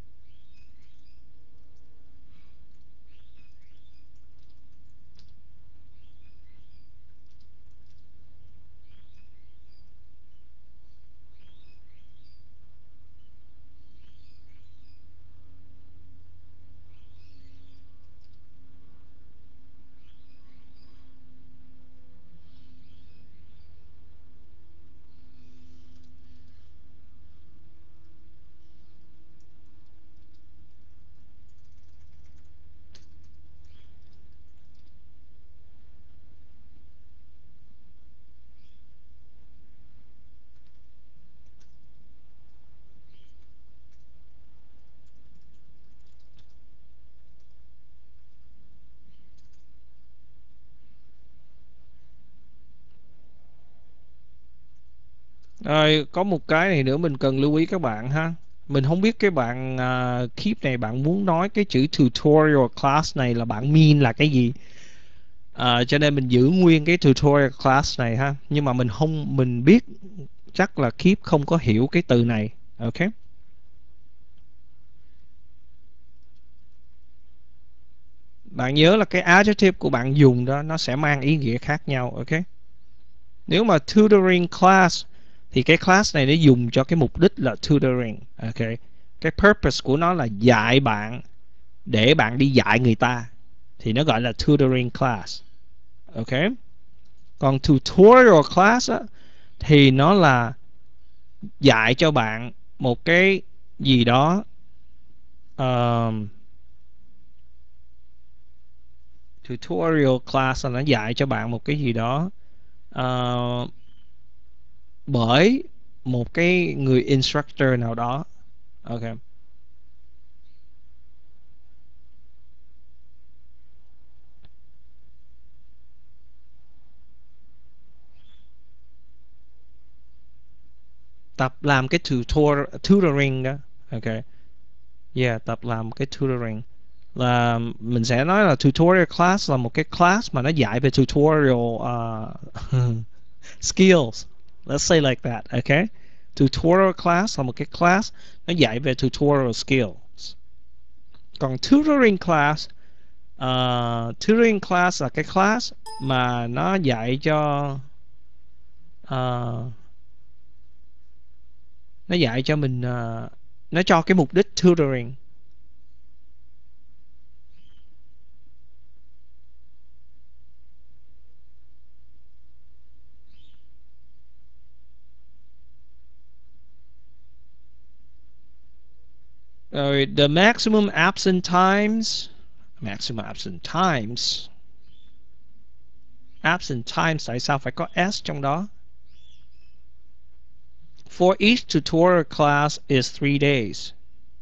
Rồi, có một cái này nữa mình cần lưu ý các bạn ha. Mình không biết cái bạn Keep này bạn muốn nói cái chữ tutorial class này là bạn mean là cái gì. Cho nên mình giữ nguyên cái tutorial class này ha. Nhưng mà mình biết chắc là Keep không có hiểu cái từ này. Ok. Bạn nhớ là cái adjective của bạn dùng đó nó sẽ mang ý nghĩa khác nhau. Ok. Nếu mà tutoring class thì cái class này nó dùng cho cái mục đích là tutoring. Ok. Cái purpose của nó là dạy bạn để bạn đi dạy người ta thì nó gọi là tutoring class. Ok. Còn tutorial class á, thì nó là dạy cho bạn một cái gì đó. um, Tutorial class là nó dạy cho bạn một cái gì đó uh, bởi một cái người instructor nào đó. Ok. Tập làm cái tutoring đó. Ok. Yeah, tập làm cái tutoring là mình sẽ nói là tutorial class là một cái class mà nó dạy về tutorial skills. Let's say like that. Ok. Tutorial class là một cái class nó dạy về tutorial skills. Còn tutoring class là cái class mà nó dạy cho uh, nó dạy cho mình nó cho cái mục đích tutoring. The maximum absent times. Maximum absent times. Absent times tại sao phải có S trong đó? For each tutorial class is 3 days.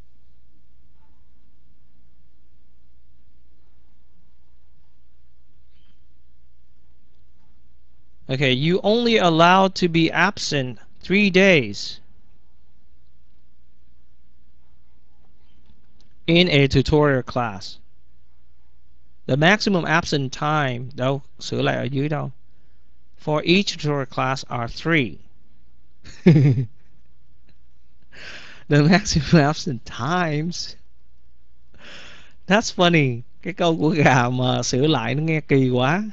Okay, you only allowed to be absent 3 days in a tutorial class. The maximum absent time, đâu, sửa lại ở dưới đâu. For each tutorial class are 3. The maximum absent times. That's funny. Cái câu của gà mà sửa lại nó nghe kỳ quá.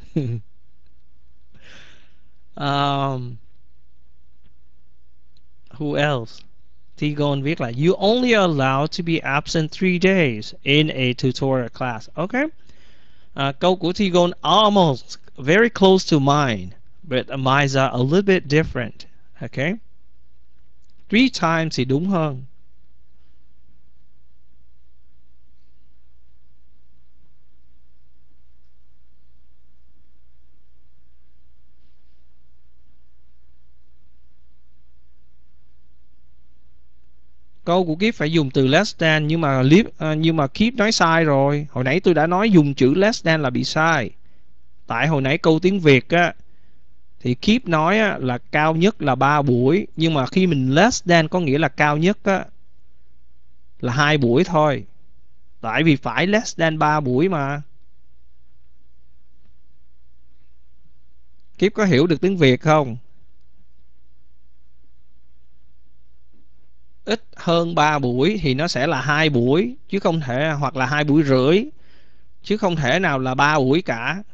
Who else? Tigon viết là you only allowed to be absent 3 days in a tutorial class. Okay. Câu của Tigon almost very close to mine, but mine are a little bit different. Okay. 3 times thì đúng hơn. Câu của Kiếp phải dùng từ less than, nhưng mà Kiếp nói sai rồi. Hồi nãy tôi đã nói dùng chữ less than là bị sai. Tại hồi nãy câu tiếng Việt á thì Kiếp nói á, là cao nhất là 3 buổi, nhưng mà khi mình less than có nghĩa là cao nhất á là 2 buổi thôi. Tại vì phải less than 3 buổi mà. Kiếp có hiểu được tiếng Việt không? Ít hơn 3 buổi thì nó sẽ là 2 buổi, chứ không thể, hoặc là 2 buổi rưỡi, chứ không thể nào là 3 buổi cả.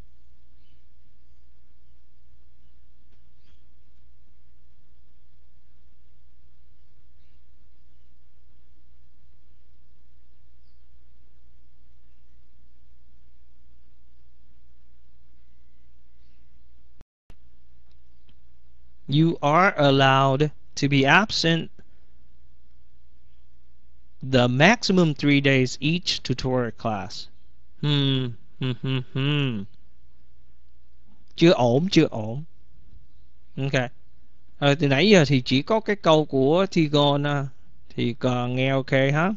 You are allowed to be absent the maximum 3 days each tutorial class. Chưa ổn, chưa ổn. Ok. Từ nãy giờ thì chỉ có cái câu của Tigon thì còn nghe ok hả?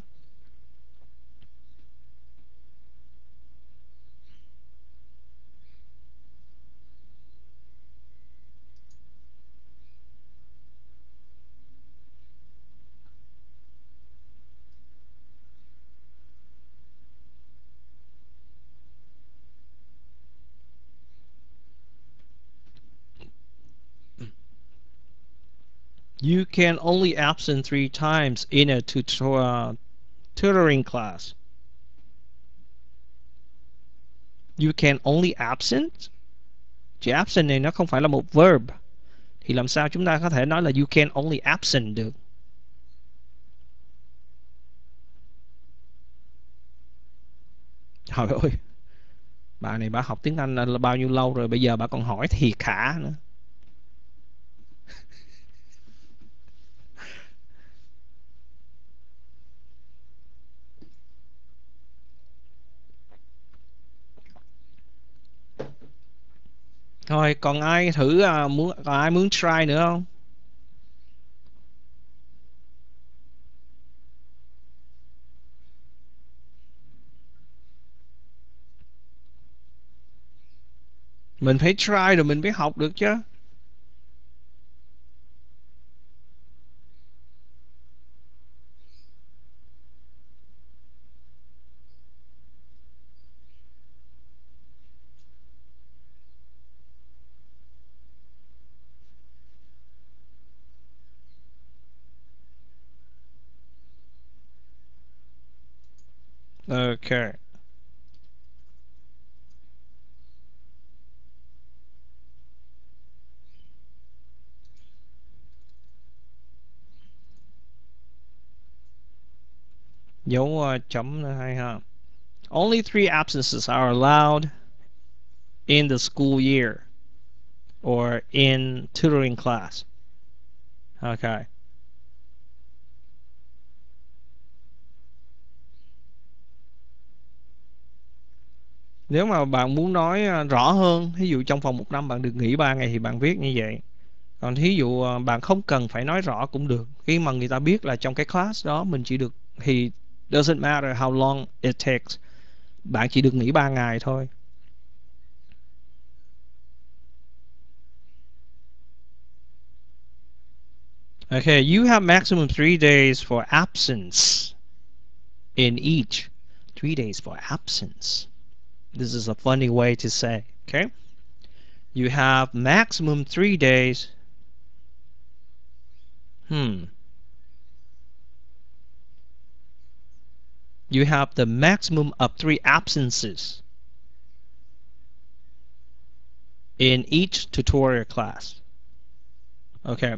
You can only absent 3 times in a tutoring class. You can only absent. Chữ absent này nó không phải là một verb. Thì làm sao chúng ta có thể nói là you can only absent được? Trời ơi, bà này bà học tiếng Anh là bao nhiêu lâu rồi, bây giờ bà còn hỏi thiệt hả nữa. Thôi còn ai thử còn ai muốn try nữa không? Mình phải try rồi mình mới học được chứ. Okay. Dấu chấm nữa hay ha. Only 3 absences are allowed in the school year or in tutoring class. Okay. Nếu mà bạn muốn nói rõ hơn, ví dụ trong vòng 1 năm bạn được nghỉ 3 ngày thì bạn viết như vậy. Còn thí dụ bạn không cần phải nói rõ cũng được. Khi mà người ta biết là trong cái class đó mình chỉ được, thì doesn't matter how long it takes. Bạn chỉ được nghỉ 3 ngày thôi. Okay, you have maximum 3 days for absence in each. 3 days for absence. This is a funny way to say, okay? You have maximum 3 days. You have the maximum of 3 absences in each tutorial class. Okay.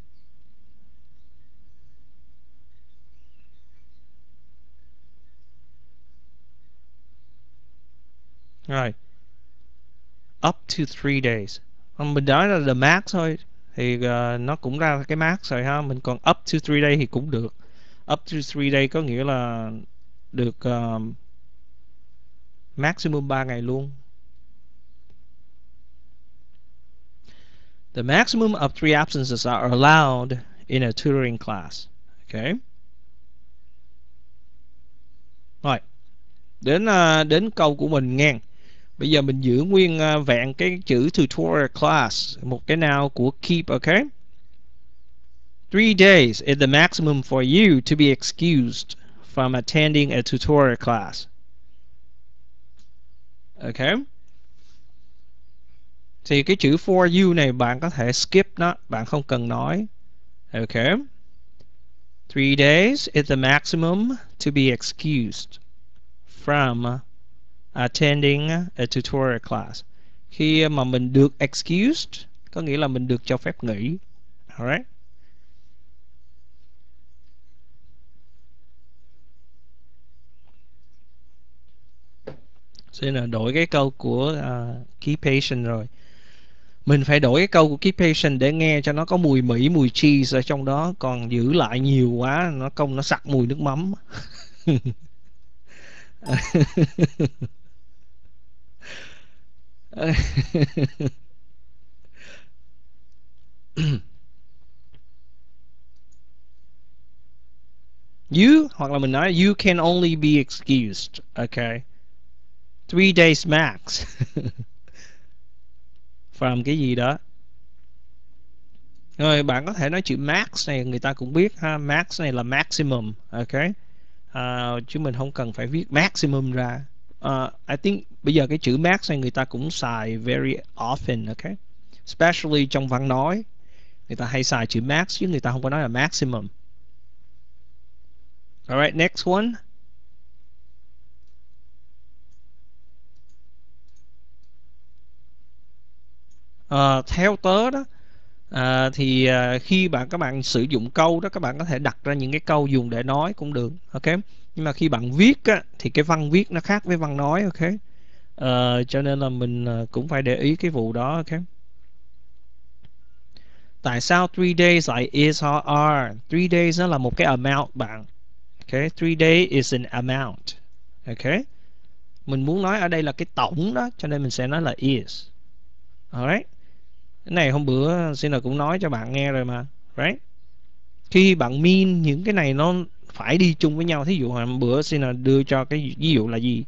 Right. Up to 3 days. Mình nói là the max thôi, thì nó cũng ra cái max rồi ha. Mình còn up to 3 days thì cũng được. Up to 3 days có nghĩa là được maximum 3 ngày luôn. The maximum of 3 absences are allowed in a tutoring class. Okay. Rồi. Đến câu của mình nghe. Bây giờ mình giữ nguyên vẹn cái chữ tutorial class, một cái noun của keep, okay? 3 days is the maximum for you to be excused from attending a tutorial class. Okay? Thì cái chữ for you này bạn có thể skip nó, bạn không cần nói. Okay? 3 days is the maximum to be excused from attending a tutorial class. Khi mà mình được excused có nghĩa là mình được cho phép nghỉ. Alright? Xin là đổi cái câu của keep patient rồi. Mình phải đổi cái câu của keep patient để nghe cho nó có mùi Mỹ, mùi cheese ở trong đó. Còn giữ lại nhiều quá nó công nó sặc mùi nước mắm. You, hoặc là mình nói you can only be excused. Okay. 3 days max. From cái gì đó. Rồi bạn có thể nói chữ max này người ta cũng biết ha. Max này là maximum. Okay. Chứ mình không cần phải viết maximum ra. I think bây giờ cái chữ max này người ta cũng xài very often. Okay. Especially trong văn nói người ta hay xài chữ max chứ người ta không có nói là maximum. Alright, next one. Theo tớ đó thì khi các bạn sử dụng câu đó, các bạn có thể đặt ra những cái câu dùng để nói cũng được. Ok, nhưng mà khi bạn viết á, thì cái văn viết nó khác với văn nói. Ok, cho nên là mình cũng phải để ý cái vụ đó. Ok, tại sao 3 days lại is or are? 3 days nó là một cái amount bạn. Ok, 3 days is an amount. Ok, mình muốn nói ở đây là cái tổng đó, cho nên mình sẽ nói là is. Alright. Cái này hôm bữa Sinner cũng nói cho bạn nghe rồi mà. Right? Khi bạn mean những cái này nó phải đi chung với nhau. Thí dụ hôm bữa Sinner đưa cho cái ví dụ là gì?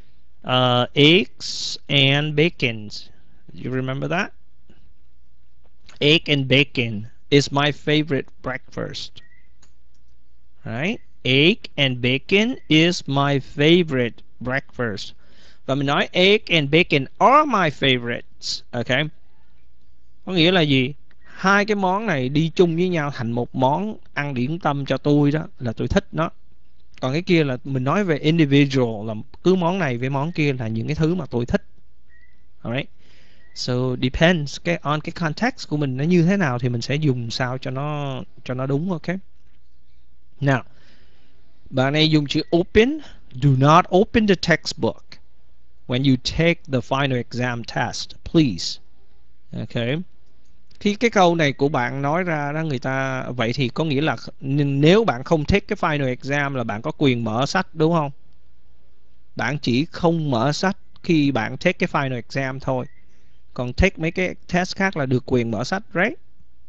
Eggs and bacon. You remember that? Egg and bacon is my favorite breakfast. Right? Egg and bacon is my favorite breakfast. Và mình nói egg and bacon are my favorites. Okay? Có nghĩa là gì? Hai cái món này đi chung với nhau thành một món ăn điểm tâm cho tôi đó, là tôi thích nó. Còn cái kia là mình nói về individual, là cứ món này với món kia là những cái thứ mà tôi thích. Alright. So depends on cái context của mình nó như thế nào thì mình sẽ dùng sao cho nó đúng. Ok. Now, bạn này dùng chữ open. Do not open the textbook when you take the final exam test, please. Okay. Khi cái câu này của bạn nói ra đó, người ta vậy thì có nghĩa là nếu bạn không take cái final exam là bạn có quyền mở sách, đúng không? Bạn chỉ không mở sách khi bạn take cái final exam thôi. Còn take mấy cái test khác là được quyền mở sách, right?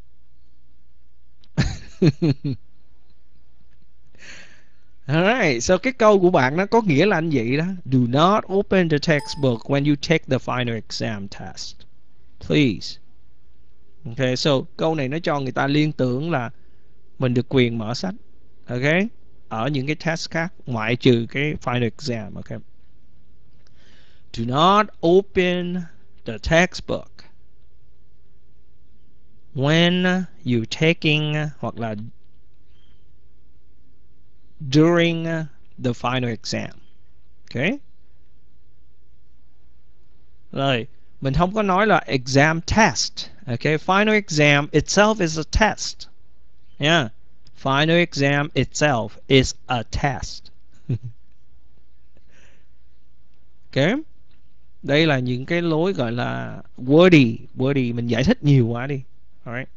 Alright, so cái câu của bạn nó có nghĩa là anh vậy đó. Do not open the textbook when you take the final exam test. Please. Okay, so câu này nó cho người ta liên tưởng là mình được quyền mở sách. Okay? Ở những cái test khác ngoại trừ cái final exam. Okay? Do not open the textbook when you taking hoặc là during the final exam. Okay? Rồi, mình không có nói là exam test. Okay? Final exam itself is a test. Yeah. Final exam itself is a test. Okay? Đây là những cái lối gọi là wordy, mình giải thích nhiều quá đi. Alright.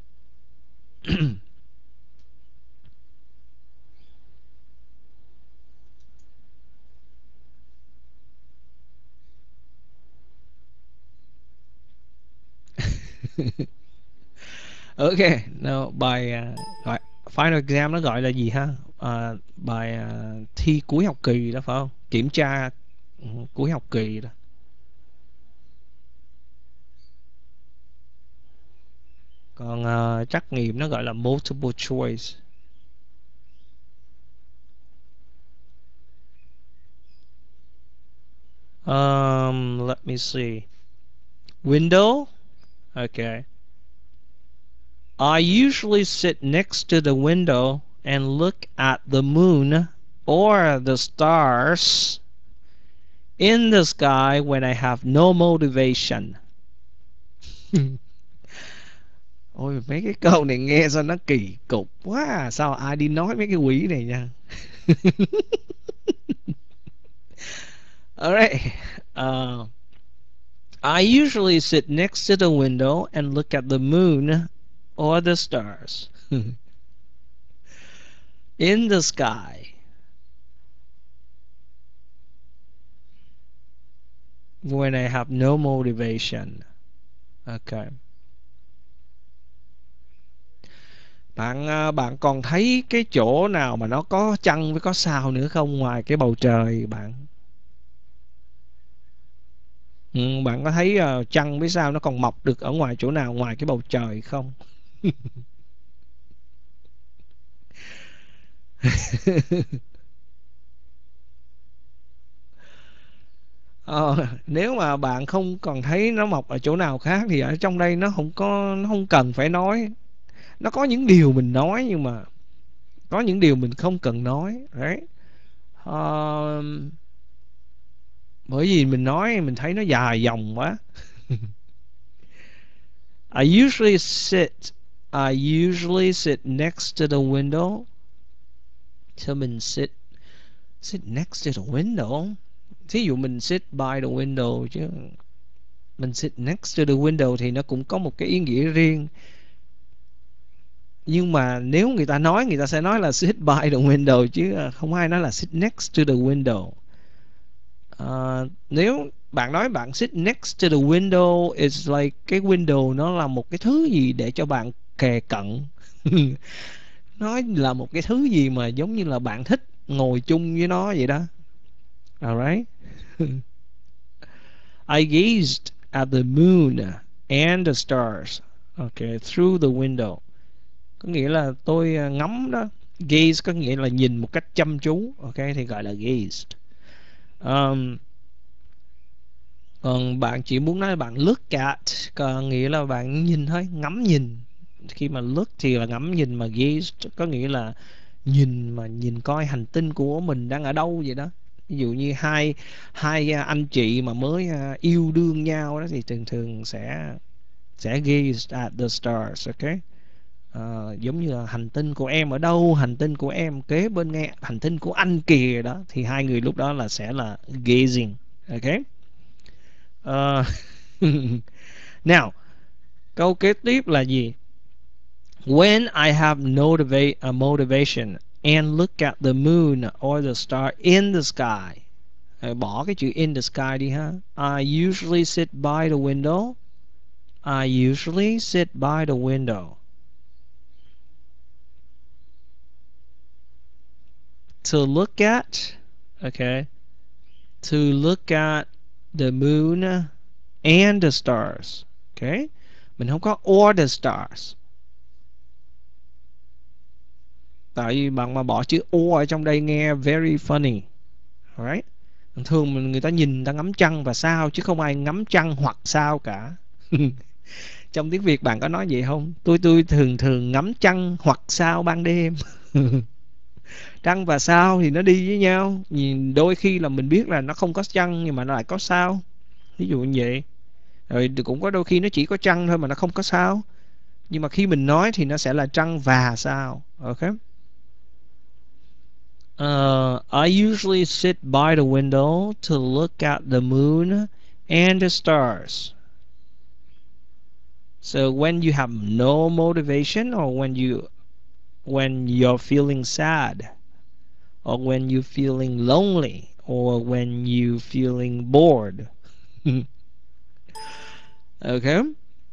Ok, now bài final exam nó gọi là gì ha? Bài thi cuối học kỳ đó phải không? Kiểm tra cuối học kỳ đó. Còn trắc nghiệm nó gọi là multiple choice. Let me see. Window. Okay. I usually sit next to the window and look at the moon or the stars in the sky when I have no motivation. Ôi, mấy cái câu này nghe sao nó kỳ cục quá à. Sao ai đi nói mấy cái quỷ này nha. Alright. I usually sit next to the window and look at the moon or the stars in the sky when I have no motivation. Okay. Bạn còn thấy cái chỗ nào mà nó có trăng với có sao nữa không ngoài cái bầu trời bạn? Bạn có thấy trăng với sao nó còn mọc được ở ngoài chỗ nào ngoài cái bầu trời không? Nếu mà bạn không còn thấy nó mọc ở chỗ nào khác thì ở trong đây nó không cần phải nói. Nó có những điều mình nói nhưng mà có những điều mình không cần nói. Đấy. Bởi vì mình nói mình thấy nó dài dòng quá. I usually sit next to the window. So mình sit next to the window. Thí dụ mình sit by the window chứ mình sit next to the window thì nó cũng có một cái ý nghĩa riêng. Nhưng mà nếu người ta nói, người ta sẽ nói là sit by the window chứ không ai nói là sit next to the window. Nếu bạn nói bạn sit next to the window, it's like cái window nó là một cái thứ gì để cho bạn kề cận. Nó là một cái thứ gì mà giống như là bạn thích ngồi chung với nó vậy đó. Alright. I gazed at the moon and the stars. Okay, through the window. Có nghĩa là tôi ngắm đó. Gaze có nghĩa là nhìn một cách chăm chú. Okay, thì gọi là gazed. Còn bạn chỉ muốn nói là bạn look at, có nghĩa là bạn nhìn thôi, ngắm nhìn. Khi mà look thì là ngắm nhìn, mà gaze có nghĩa là nhìn coi hành tinh của mình đang ở đâu vậy đó. Ví dụ như hai anh chị mà mới yêu đương nhau đó thì thường sẽ gaze at the stars, okay? Giống như là hành tinh của em ở đâu, hành tinh của em kế bên nghe, hành tinh của anh kìa đó, thì hai người lúc đó là sẽ là gazing, okay? Now, câu kế tiếp là gì? When I have motivation and look at the moon or the star in the sky. Bỏ cái chữ in the sky đi ha. I usually sit by the window. I usually sit by the window to look at, okay, to look at the moon and the stars. Okay, mình không có or the stars. Tại vì bạn mà bỏ chữ or ở trong đây nghe very funny. Alright. Thường người ta nhìn, người ta ngắm trăng và sao, chứ không ai ngắm trăng hoặc sao cả. Trong tiếng Việt bạn có nói vậy không? Tôi thường thường ngắm trăng hoặc sao ban đêm. Trăng và sao thì nó đi với nhau. Nhìn đôi khi là mình biết là nó không có trăng nhưng mà nó lại có sao. Ví dụ như vậy. Rồi cũng có đôi khi nó chỉ có trăng thôi mà nó không có sao. Nhưng mà khi mình nói thì nó sẽ là trăng và sao. Ok. I usually sit by the window to look at the moon and the stars. So when you have no motivation, or when you're feeling sad, or when you're feeling lonely, or when you're feeling bored. Okay.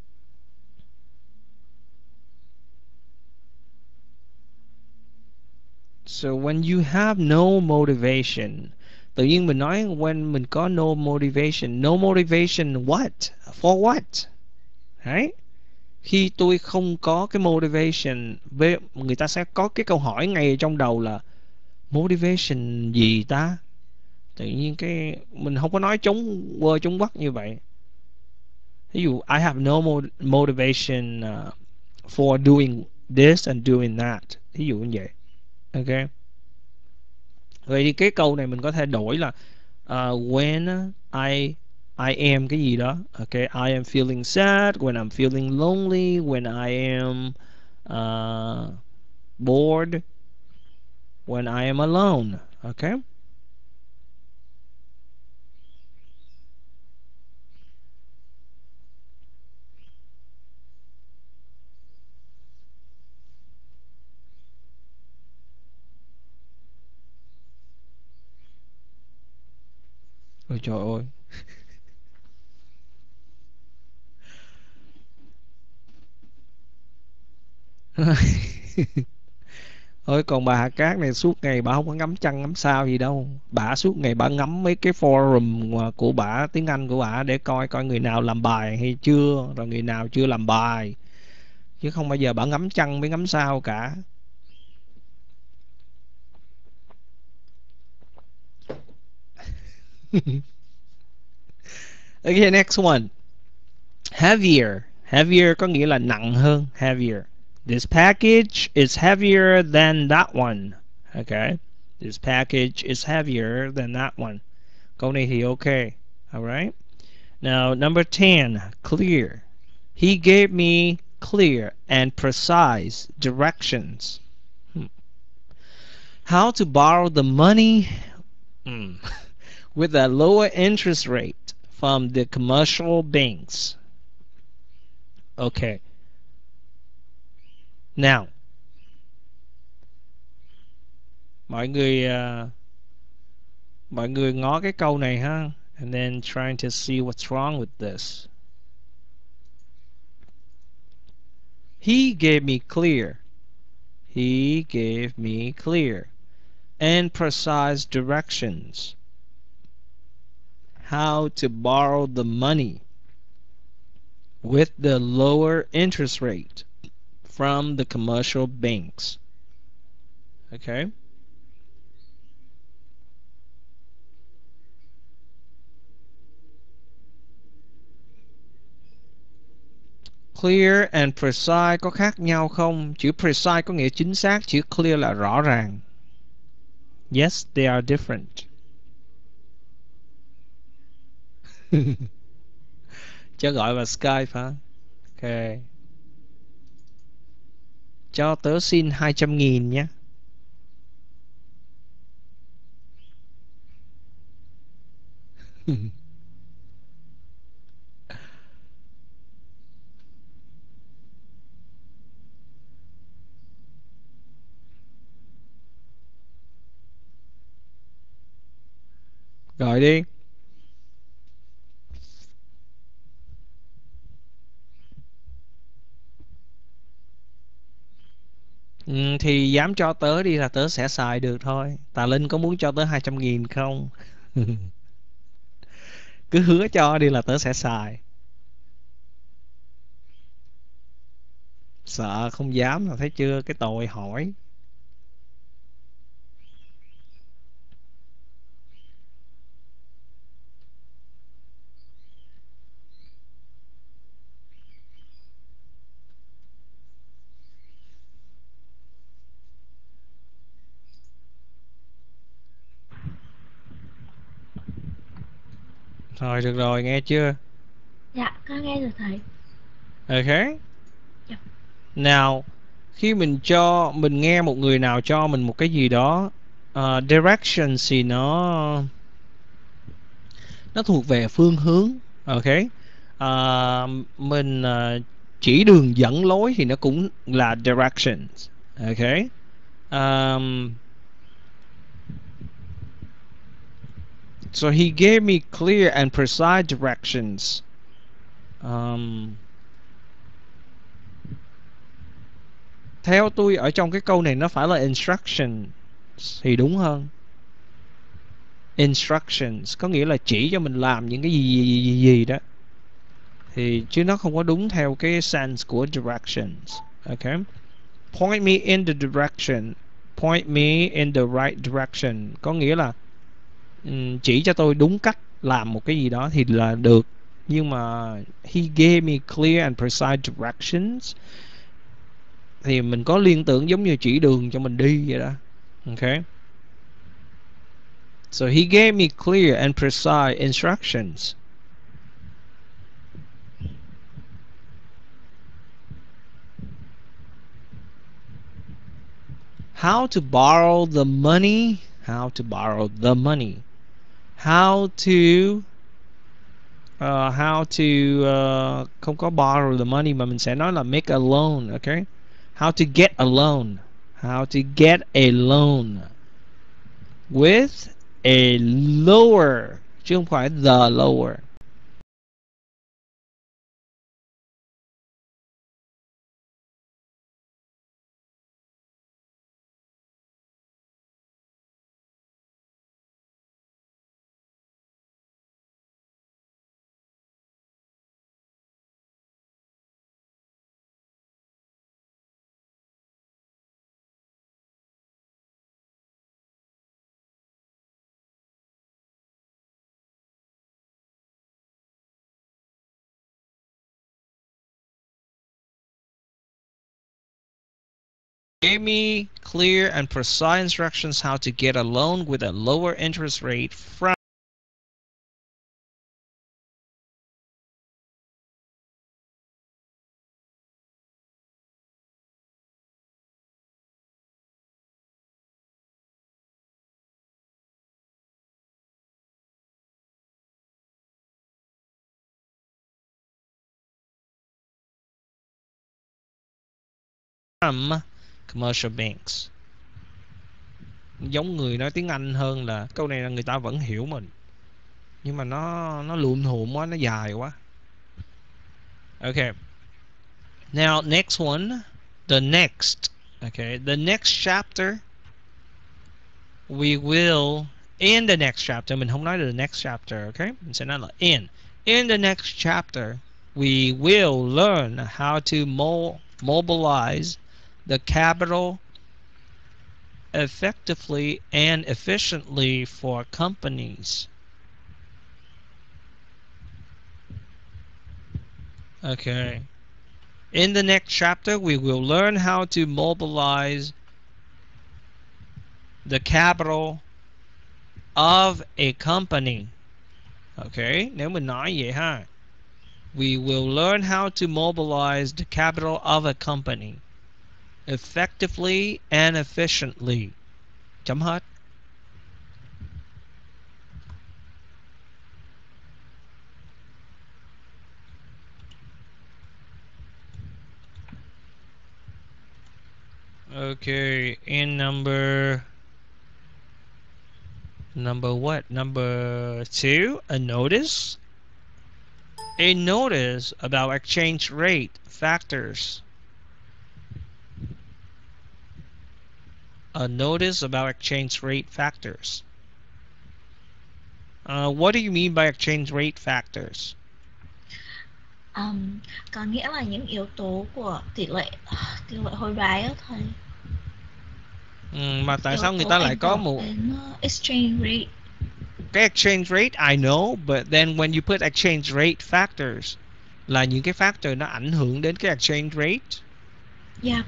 So when you have no motivation, tự nhiên mình nói when mình có no motivation. No motivation what? For what? Right? Khi tôi không có cái motivation, người ta sẽ có cái câu hỏi ngay trong đầu là motivation gì ta? Tự nhiên cái mình không có nói chống quơ chống quắc như vậy. Ví dụ I have no motivation for doing this and doing that. Ví dụ như vậy. Ok. Vậy thì cái câu này mình có thể đổi là when I am cái gì đó. Ok, I am feeling sad, when I'm feeling lonely, when I am bored, when I am alone. Ok. Ôi trời ơi. Ôi còn bà Hà Cát này suốt ngày bà không có ngắm trăng ngắm sao gì đâu. Bà suốt ngày bà ngắm mấy cái forum của bà, tiếng Anh của bà, để coi coi người nào làm bài hay chưa, rồi người nào chưa làm bài. Chứ không bao giờ bà ngắm trăng với ngắm sao cả. Okay, next one. Heavier. Heavier có nghĩa là nặng hơn. Heavier. This package is heavier than that one. Okay. This package is heavier than that one. Câu này thì okay. Alright. Now, number 10. Clear. He gave me clear and precise directions. How to borrow the money with a lower interest rate from the commercial banks. Okay. Now, mọi người ngó cái câu này ha, and then trying to see what's wrong with this. He gave me clear. He gave me clear and precise directions how to borrow the money with the lower interest rate from the commercial banks. Okay. Clear and precise có khác nhau không? Chữ precise có nghĩa chính xác, chữ clear là rõ ràng. Yes, they are different. Cho gọi vào Skype hả? Ok. Cho tớ xin 200.000 nhé. Rồi hỏi đi. Thì dám cho tớ đi là tớ sẽ xài được thôi. Tà Linh có muốn cho tớ 200.000 không? Cứ hứa cho đi là tớ sẽ xài. Sợ không dám là thấy chưa, cái tội hỏi. Thôi được rồi, nghe chưa? Dạ, con nghe rồi thầy. Ok. Dạ. Nào, khi mình nghe một người nào cho mình một cái gì đó, direction thì nó thuộc về phương hướng. Ok. Ờ, mình chỉ đường dẫn lối thì nó cũng là directions. Ok. Um, so he gave me clear and precise directions. Um, Theo tôi ở trong cái câu này nó phải là instruction thì đúng hơn. Instructions có nghĩa là chỉ cho mình làm những cái gì đó, thì chứ nó không có đúng theo cái sense của directions. Ok. Point me in the direction. Point me in the right direction có nghĩa là chỉ cho tôi đúng cách làm một cái gì đó thì là được. Nhưng mà he gave me clear and precise directions thì mình có liên tưởng giống như chỉ đường cho mình đi vậy đó. Ok. So he gave me clear and precise instructions. How to borrow the money. How to borrow the money. How to không có borrow the money mà mình sẽ nói là make a loan. Ok. How to get a loan. How to get a loan with a lower chứ không phải the lower. Gave me clear and precise instructions how to get a loan with a lower interest rate from commercial banks. Giống người nói tiếng Anh hơn là câu này là người ta vẫn hiểu mình, nhưng mà nó lụm hụm quá, nó dài quá. Okay. Now next one, the next. Okay, the next chapter we will in the next chapter, mình không nói the next chapter. Okay, mình sẽ nói là in the next chapter we will learn how to mobilize the capital effectively and efficiently for companies. Okay. In the next chapter, we will learn how to mobilize the capital of a company. Okay, nếu mình nói vậy ha. We will learn how to mobilize the capital of a company effectively and efficiently. Chấm hết. Okay, in number Number what? Number 2, a notice. A notice about exchange rate factors. A notice about exchange rate factors. What do you mean by exchange rate factors? Có nghĩa là những yếu tố của tỷ lệ hối đoái á thầy. Mà tại sao người ta lại có một exchange rate? Cái exchange rate I know, but then when you put exchange rate factors là những cái factor nó ảnh hưởng đến cái exchange rate. Yeah.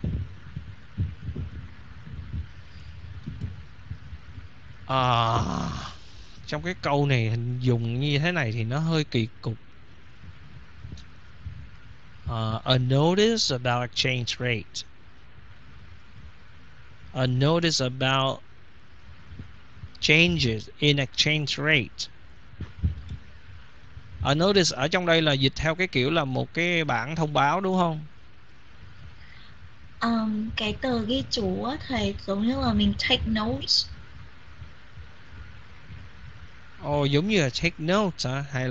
Trong cái câu này hình dùng như thế này thì nó hơi kỳ cục. A notice about exchange rate. A notice about changes in exchange rate. A notice ở trong đây là dịch theo cái kiểu là một cái bản thông báo đúng không? Cái tờ ghi chú á thầy, giống như là mình take notes. Giống như là take notes hả? Hay là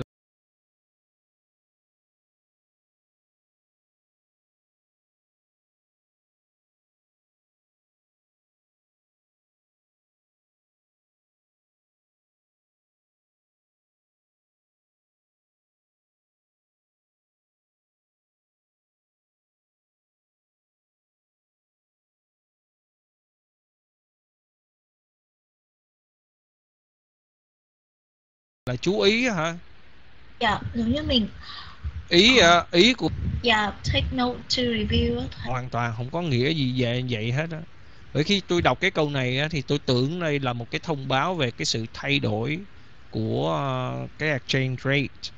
chú ý hả? Dạ, giống như mình ý của take note to review á. Hoàn toàn không có nghĩa gì về vậy hết á. Bởi khi tôi đọc cái câu này á, thì tôi tưởng đây là một cái thông báo về cái sự thay đổi của cái exchange rate.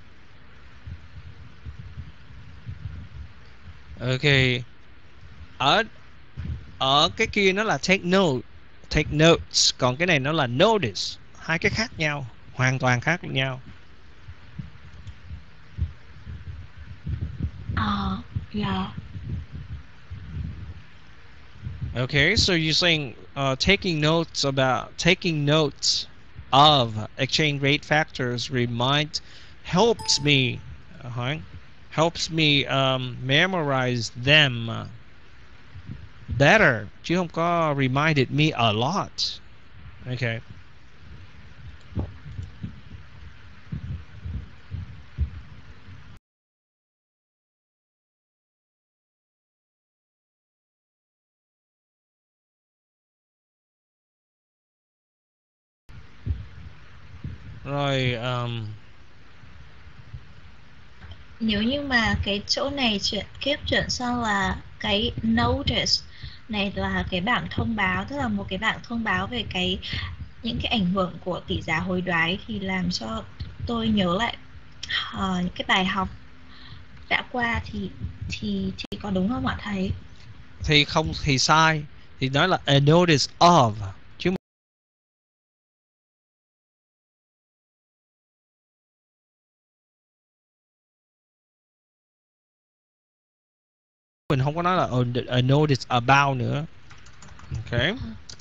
Ok. Ở cái kia nó là take notes, còn cái này nó là notice. Hai cái khác nhau, hoàn toàn khác nhau. Yeah. Okay, so you're saying taking notes of exchange rate factors helps me memorize them better, chứ không có reminded me a lot. Okay. Rồi nếu như mà cái chỗ này chuyển sang là cái notice này là cái bảng thông báo, tức là một cái bảng thông báo về những cái ảnh hưởng của tỷ giá hối đoái, thì làm cho tôi nhớ lại những cái bài học đã qua thì có đúng không ạ thầy? Thì không, thì sai, thì nói là a notice of, chứ mình không có nói là a notice about nữa. Ok.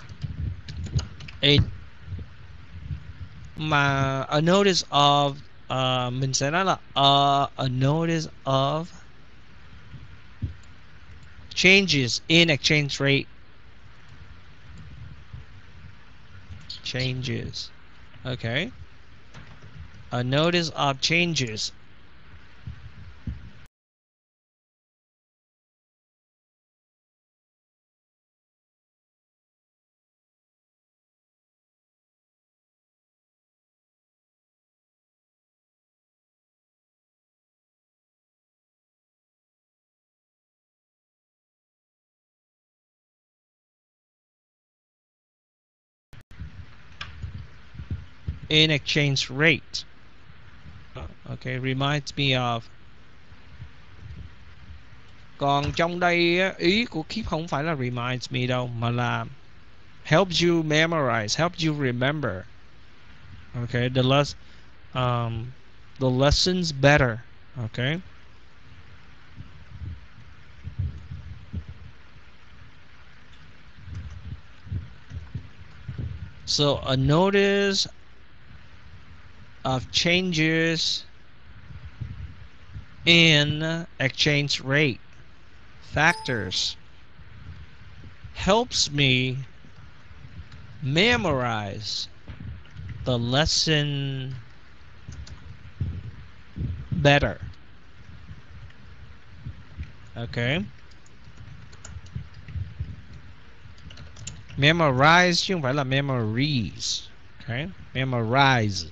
Mà a notice of mình sẽ nói là a notice of changes in exchange rate. Changes. Okay. A notice of changes in exchange rate. Okay, reminds me of. Còn trong đây ý của Keep không phải là reminds me đâu, mà là helps you memorize, helps you remember. Okay, the lessons better. Okay. So a notice of changes in exchange rate factors helps me memorize the lesson better. Okay. Memorize chứ không phải là memories. Okay. Memorize.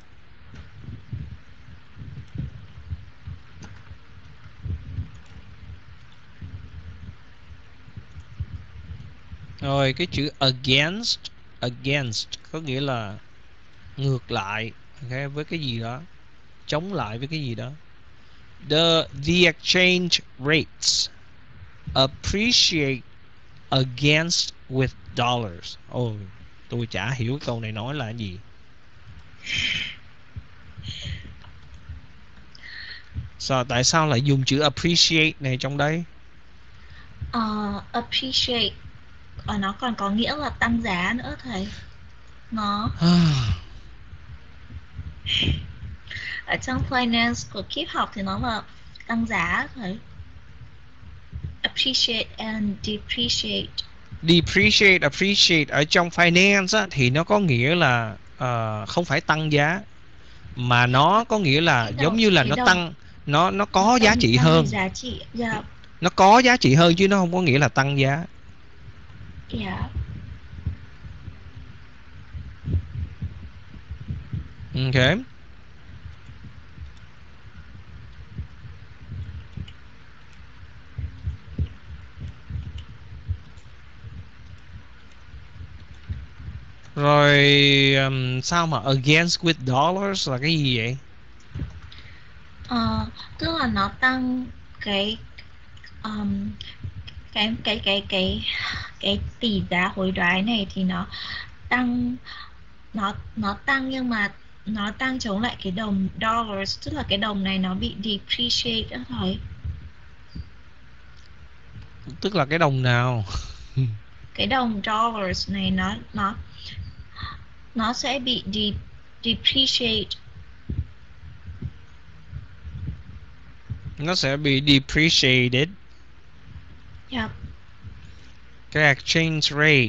Rồi cái chữ against có nghĩa là ngược lại, okay, với cái gì đó, chống lại với cái gì đó. The exchange rates appreciate against with dollars. Ôi, tôi chả hiểu câu này nói là gì. Tại sao lại dùng chữ appreciate này trong đây? Appreciate nó còn có nghĩa là tăng giá nữa thầy. Nó ở trong finance của Kiếp học thì nó là tăng giá thầy. Appreciate and depreciate. Appreciate ở trong finance á, thì nó có nghĩa là không phải tăng giá, mà nó có nghĩa là giống như là nó tăng, nó có giá trị hơn. Giá trị, yeah. Nó có giá trị hơn chứ nó không có nghĩa là tăng giá. Yeah. Okay. Rồi sao mà against with dollars là cái gì vậy? Tức là nó tăng cái tỷ giá hối đoái này thì nó tăng, nó tăng, nhưng mà nó tăng chống lại cái đồng dollars, tức là cái đồng này nó bị depreciate đó thôi. Tức là cái đồng nào? Cái đồng dollars này nó sẽ bị depreciate. Nó sẽ bị depreciated. Yep. Cái exchange rate.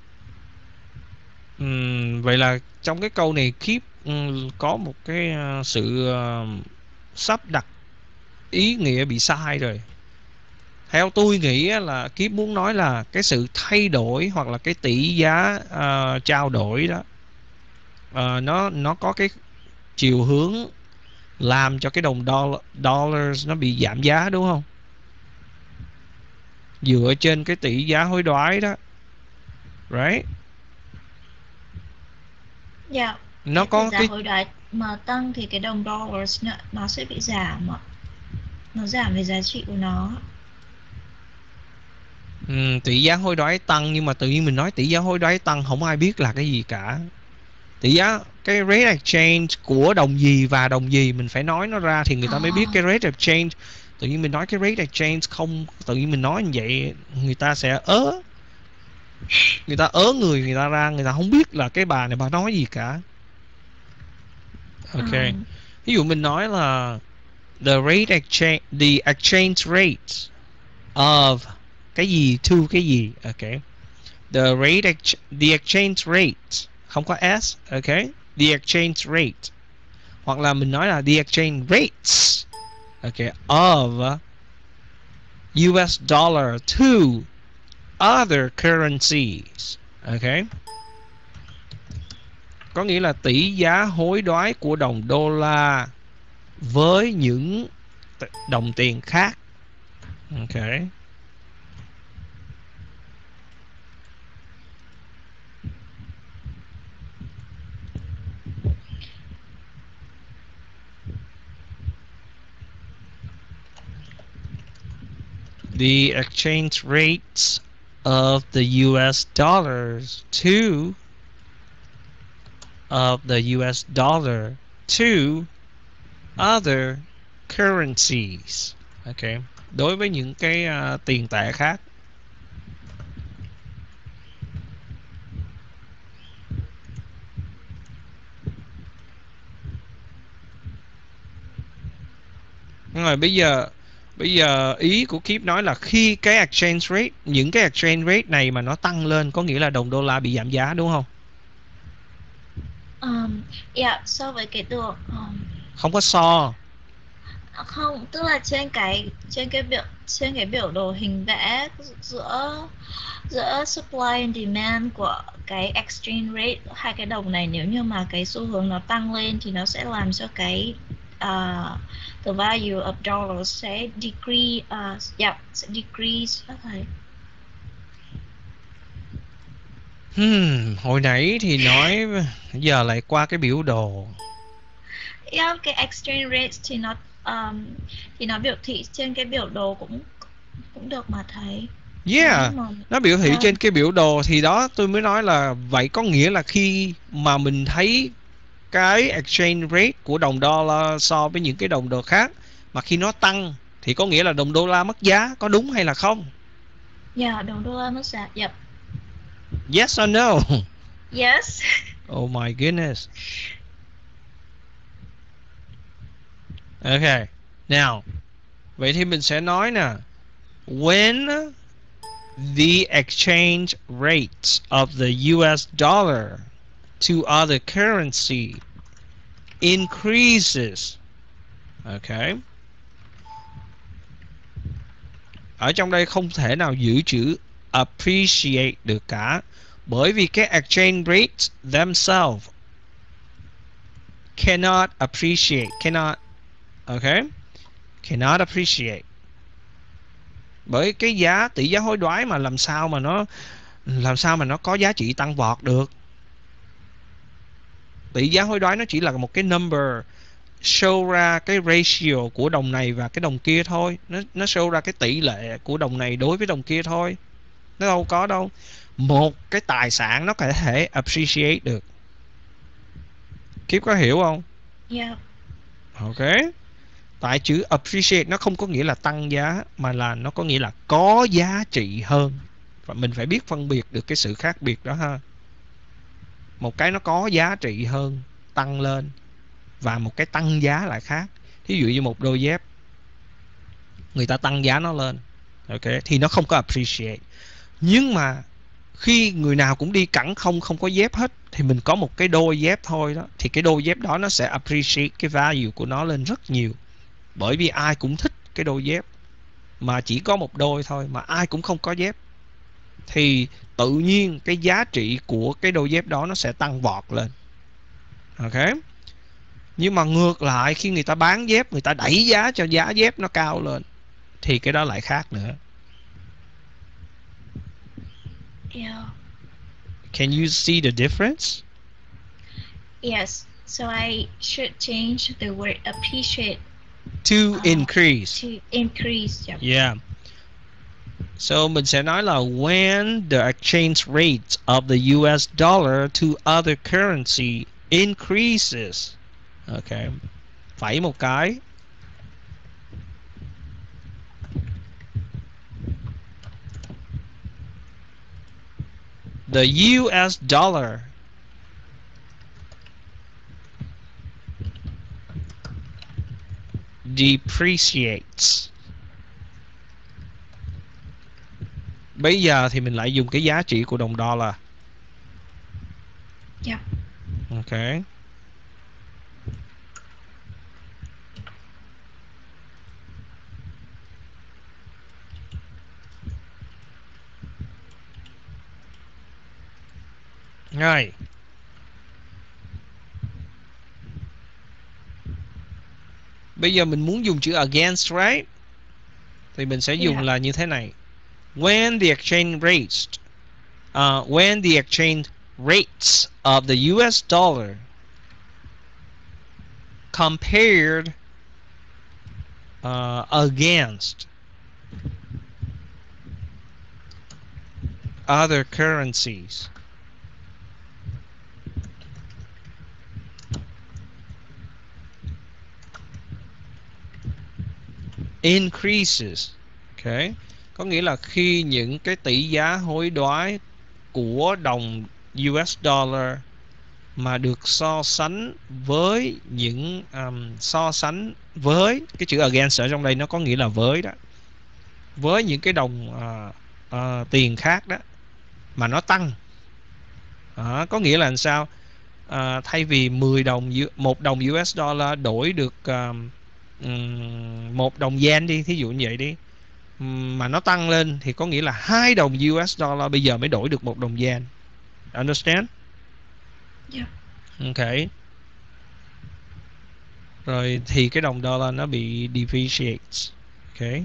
Vậy là trong cái câu này Keep có một cái sự sắp đặt ý nghĩa bị sai rồi. Theo tôi nghĩ là Kiếp muốn nói là cái sự thay đổi hoặc là cái tỷ giá trao đổi đó, nó có cái chiều hướng làm cho cái đồng dollars nó bị giảm giá, đúng không? Dựa trên cái tỷ giá hối đoái đó, right? Yeah. Nó có cái hối đoái mà tăng thì cái đồng dollars nó sẽ bị giảm ạ. Nó giảm về giá trị của nó. Tỷ giá hối đoái tăng, nhưng mà tự nhiên mình nói tỷ giá hối đoái tăng không ai biết là cái gì cả. Tỷ giá, cái rate exchange của đồng gì và đồng gì mình phải nói nó ra thì người ta mới biết cái rate exchange. Tự nhiên mình nói cái rate exchange không, tự nhiên mình nói như vậy người ta sẽ người ta người ta ra, người ta không biết là cái bà này bà nói gì cả. Ok. Ví dụ mình nói là the exchange rate of cái gì to cái gì. Ok. The exchange rate không có s. Ok. The exchange rate, hoặc là mình nói là the exchange rates, ok, of US dollar to other currencies. Ok. Có nghĩa là tỷ giá hối đoái của đồng đô la với những đồng tiền khác. Ok. The exchange rates of the US dollars to other currencies. Ok. Đối với những cái tiền tệ khác. Rồi bây giờ ý của Kiếp nói là khi cái exchange rate, những cái exchange rate này mà nó tăng lên có nghĩa là đồng đô la bị giảm giá đúng không? Yeah, so với cái đường Không có so. không, tức là trên cái biểu đồ hình vẽ giữa supply and demand của cái exchange rate hai cái đồng này, nếu như mà cái xu hướng nó tăng lên thì nó sẽ làm cho cái the value of dollars sẽ decrease, sẽ decrease các thầy. Hồi nãy thì nói giờ lại qua cái biểu đồ. Yeah, cái exchange rate thì nó biểu thị trên cái biểu đồ cũng được mà thầy. Yeah, nó biểu thị trên cái biểu đồ thì đó tôi mới nói là vậy có nghĩa là khi mà mình thấy cái exchange rate của đồng đô la so với những cái đồng đô khác mà khi nó tăng thì có nghĩa là đồng đô la mất giá, có đúng hay là không? Yeah, đồng đô la mất giá. Yep. Yes or no? Yes. Oh my goodness. Okay. Now, vậy thì mình sẽ nói nè, when the exchange rates of the US dollar to other currency increases. Okay. Ở trong đây không thể nào giữ chữ appreciate được cả, bởi vì cái exchange rates themselves cannot appreciate, cannot appreciate. Bởi cái tỷ giá hối đoái mà làm sao mà nó có giá trị tăng vọt được. Tỷ giá hối đoái nó chỉ là một cái number show ra cái ratio của đồng này và cái đồng kia thôi. Nó show ra cái tỷ lệ của đồng này đối với đồng kia thôi. Nó đâu có đâu. Một cái tài sản nó có thể appreciate được. Kiếp có hiểu không? Yeah. Ok. Tại chữ appreciate nó không có nghĩa là tăng giá, mà là nó có nghĩa là có giá trị hơn. Và mình phải biết phân biệt được cái sự khác biệt đó ha. Một cái nó có giá trị hơn, tăng lên, và một cái tăng giá lại khác. Thí dụ như một đôi dép, người ta tăng giá nó lên, ok, thì nó không có appreciate. Nhưng mà khi người nào cũng đi cẳng không có dép hết, thì mình có một cái đôi dép thôi đó, thì cái đôi dép đó nó sẽ appreciate cái value của nó lên rất nhiều. Bởi vì ai cũng thích cái đôi dép, mà chỉ có một đôi thôi, mà ai cũng không có dép, thì tự nhiên cái giá trị của cái đôi dép đó nó sẽ tăng vọt lên. Ok. Nhưng mà ngược lại, khi người ta bán dép, người ta đẩy giá cho giá dép nó cao lên, thì cái đó lại khác nữa. Yeah. Can you see the difference? Yes. So I should change the word appreciate to increase. To increase. Yep. Yeah. So mình sẽ nói là when the exchange rate of the US dollar to other currency increases. Okay. Phẩy một cái. The US dollar depreciates. Bây giờ thì mình lại dùng cái giá trị của đồng đô la. Yeah. Ok. Rồi. Bây giờ mình muốn dùng chữ against, right? Thì mình sẽ dùng là như thế này. When the exchange rates of the US dollar compared against other currencies increases. Okay. Có nghĩa là khi những cái tỷ giá hối đoái của đồng US dollar mà được so sánh với những so sánh với cái chữ against ở trong đây nó có nghĩa là với đó, với những cái đồng tiền khác đó mà nó tăng. Có nghĩa là làm sao? Thay vì 1 đồng US dollar đổi được 1 đồng yen đi, thí dụ như vậy đi, mà nó tăng lên thì có nghĩa là 2 đồng US dollar bây giờ mới đổi được 1 đồng yen. Understand? Yeah. Okay. Rồi thì cái đồng dollar nó bị depreciate. Okay.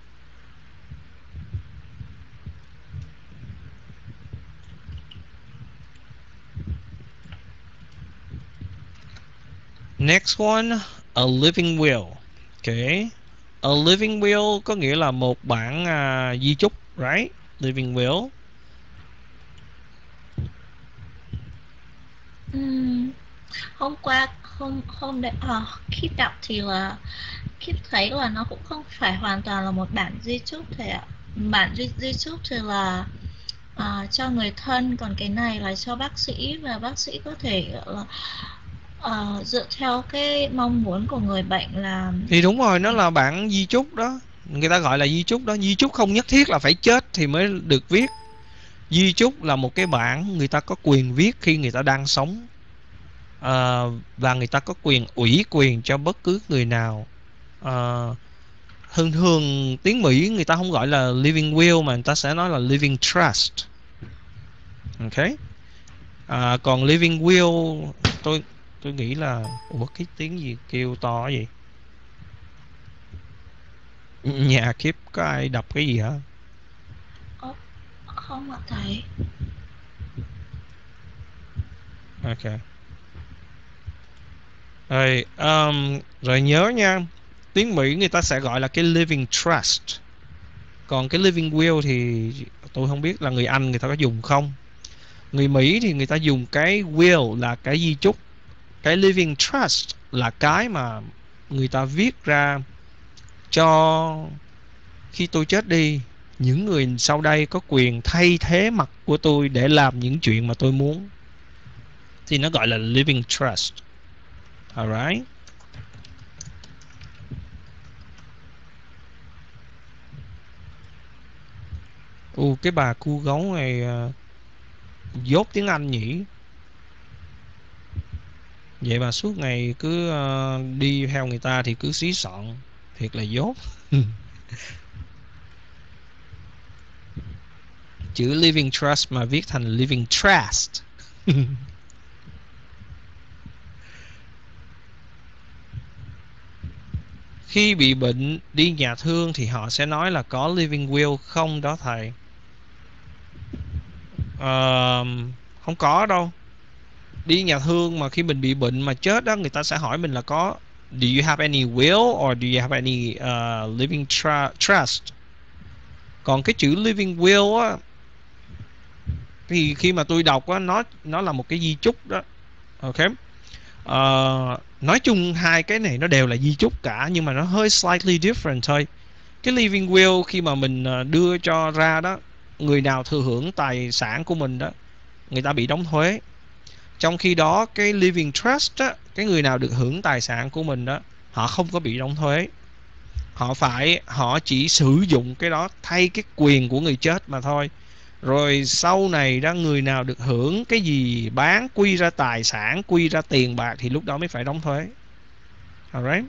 Next one, a living will. Okay. A living will có nghĩa là một bản di chúc, right? Living will. Hôm đấy Kíp đọc thì là Kíp thấy là nó cũng không phải hoàn toàn là một bản di chúc thầy ạ. Bản di chúc thì là cho người thân, còn cái này là cho bác sĩ, và bác sĩ có thể dựa theo cái mong muốn của người bệnh là... Thì đúng rồi, nó là bản di chúc đó, người ta gọi là di chúc đó. Di chúc không nhất thiết là phải chết thì mới được viết. Di chúc là một cái bản người ta có quyền viết khi người ta đang sống, và người ta có quyền ủy quyền cho bất cứ người nào. Thường tiếng Mỹ người ta không gọi là living will mà người ta sẽ nói là living trust. Ok. Còn living will tôi nghĩ là cái tiếng gì kêu to vậy? Nhà Kiếp có ai đọc cái gì hả? Không ạ thầy. Ok. Rồi nhớ nha, tiếng Mỹ người ta sẽ gọi là cái living trust. Còn cái living will thì tôi không biết là người Anh người ta có dùng không. Người Mỹ thì người ta dùng cái will là cái di chúc, cái living trust là cái mà người ta viết ra cho khi tôi chết đi, những người sau đây có quyền thay thế mặt của tôi để làm những chuyện mà tôi muốn, thì nó gọi là living trust. Alright. Cái bà cu gấu này dốt tiếng Anh nhỉ? Vậy mà suốt ngày cứ đi theo người ta thì cứ xí xọn, thiệt là dốt. Chữ living trust mà viết thành living trust. Khi bị bệnh đi nhà thương thì họ sẽ nói là có living will không đó thầy? Không có đâu. Đi nhà thương mà khi mình bị bệnh mà chết đó, người ta sẽ hỏi mình là có do you have any will or do you have any living trust. Còn cái chữ living will á, thì khi mà tôi đọc á, nó là một cái di chúc đó. Ok. Nói chung hai cái này nó đều là di chúc cả, nhưng mà nó hơi slightly different thôi. Cái living will khi mà mình đưa cho ra đó, người nào thừa hưởng tài sản của mình đó, người ta bị đóng thuế. Trong khi đó cái living trust á, cái người nào được hưởng tài sản của mình đó, họ không có bị đóng thuế. Họ chỉ sử dụng cái đó thay cái quyền của người chết mà thôi. Rồi sau này đó, người nào được hưởng cái gì bán quy ra tài sản, quy ra tiền bạc thì lúc đó mới phải đóng thuế. Alright.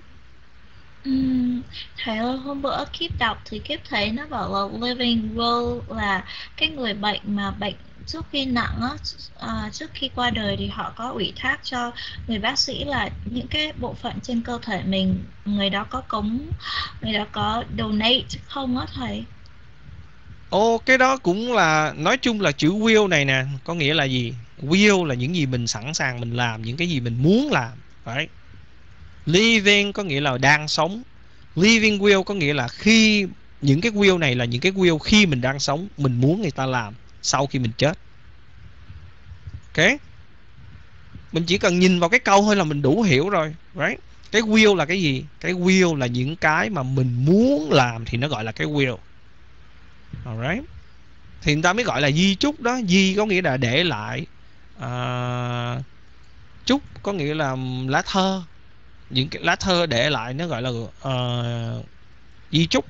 Thầy ơi, hôm bữa Kíp đọc thì Kíp thấy nó bảo là living will là cái người bệnh mà bệnh trước khi nặng á, trước khi qua đời thì họ có ủy thác cho người bác sĩ là những cái bộ phận trên cơ thể mình, người đó có donate không á thầy? Cái đó cũng là, nói chung là chữ will này nè, có nghĩa là gì? Will là những gì mình sẵn sàng mình làm, những cái gì mình muốn làm. Phải. Living có nghĩa là đang sống. Living will có nghĩa là khi những cái will này là những cái will khi mình đang sống, mình muốn người ta làm sau khi mình chết. Ok. Mình chỉ cần nhìn vào cái câu thôi là mình đủ hiểu rồi. Right? Cái will là cái gì? Cái will là những cái mà mình muốn làm thì nó gọi là cái will. Alright. Thì người ta mới gọi là di chúc đó. Di có nghĩa là để lại. chúc có nghĩa là lá thơ, những cái lá thơ để lại nó gọi là di chúc.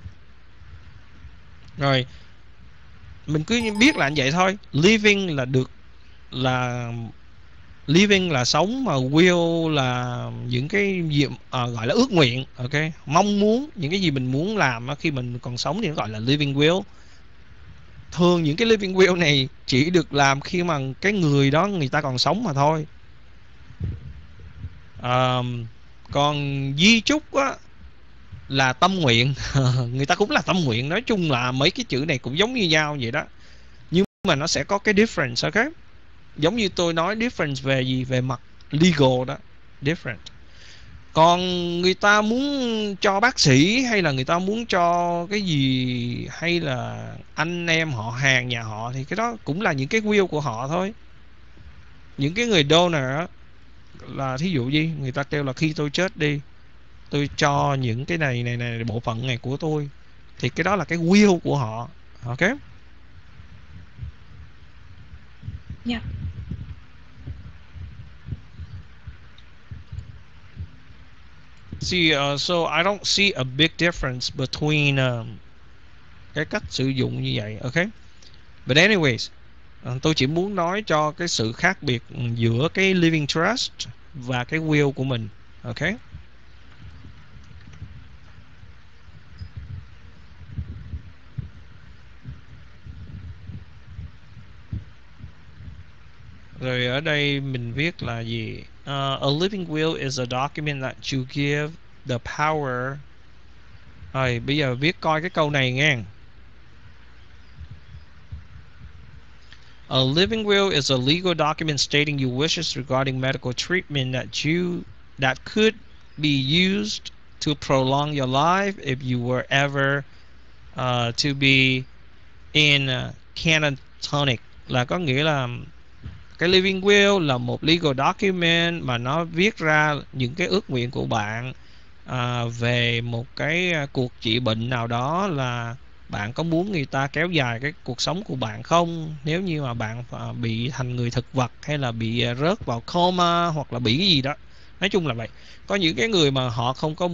Rồi mình cứ biết là như vậy thôi. Living là được, là living là sống, mà will là những cái gì gọi là ước nguyện, ok, mong muốn, những cái gì mình muốn làm khi mình còn sống thì nó gọi là living will. Thường những cái living will này chỉ được làm khi mà cái người đó người ta còn sống mà thôi. Còn di chúc á là tâm nguyện. Người ta cũng là tâm nguyện, nói chung là mấy cái chữ này cũng giống như nhau vậy đó, nhưng mà nó sẽ có cái difference, ok. Giống như tôi nói difference về gì, về mặt legal đó, different. Còn người ta muốn cho bác sĩ, hay là người ta muốn cho cái gì, hay là anh em họ hàng nhà họ, thì cái đó cũng là những cái will của họ thôi. Những cái người donor á, là thí dụ gì người ta kêu là khi tôi chết đi, tôi cho những cái này bộ phận này của tôi, thì cái đó là cái will của họ, ok. Yeah. See, so I don't see a big difference between cái cách sử dụng như vậy, ok. But anyways, tôi chỉ muốn nói cho cái sự khác biệt giữa cái living trust và cái will của mình, ok. Rồi ở đây mình viết là gì? A living will is a document that you give the power. Rồi bây giờ viết coi cái câu này nghe. A living will is a legal document stating your wishes regarding medical treatment that could be used to prolong your life if you were ever to be in catatonic. Là có nghĩa là cái living will là một legal document mà nó viết ra những cái ước nguyện của bạn về một cái cuộc trị bệnh nào đó, là bạn có muốn người ta kéo dài cái cuộc sống của bạn không, nếu như mà bạn bị thành người thực vật, hay là bị rớt vào coma, hoặc là bị cái gì đó. Nói chung là vậy. Có những cái người mà họ không có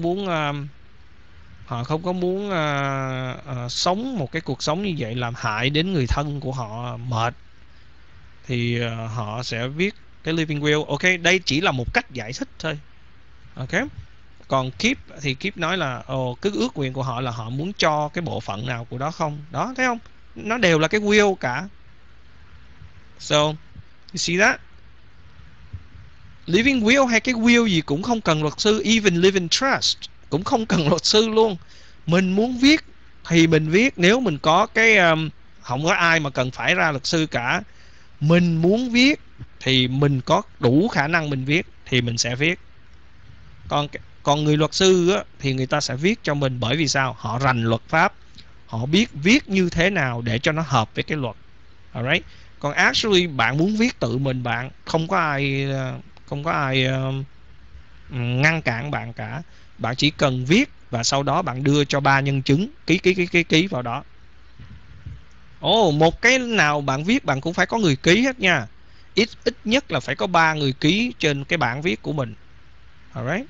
muốn sống một cái cuộc sống như vậy, làm hại đến người thân của họ mệt, thì họ sẽ viết cái living will, ok. Đây chỉ là một cách giải thích thôi, ok. Còn keep thì keep nói là cái ước nguyện của họ là họ muốn cho cái bộ phận nào của đó không. Đó, thấy không? Nó đều là cái will cả. So, you see that? Living will hay cái will gì cũng không cần luật sư. Even living trust cũng không cần luật sư luôn. Mình muốn viết thì mình viết. Nếu mình có cái không có ai mà cần phải ra luật sư cả. Mình muốn viết thì mình có đủ khả năng mình viết thì mình sẽ viết. Còn người luật sư á, thì người ta sẽ viết cho mình. Bởi vì sao? Họ rành luật pháp, họ biết viết như thế nào để cho nó hợp với cái luật. Alright. Còn actually bạn muốn viết tự mình, bạn không có ai ngăn cản bạn cả. Bạn chỉ cần viết và sau đó bạn đưa cho 3 nhân chứng ký vào đó. Một cái nào bạn viết bạn cũng phải có người ký hết nha. Ít nhất là phải có 3 người ký trên cái bản viết của mình. Alright.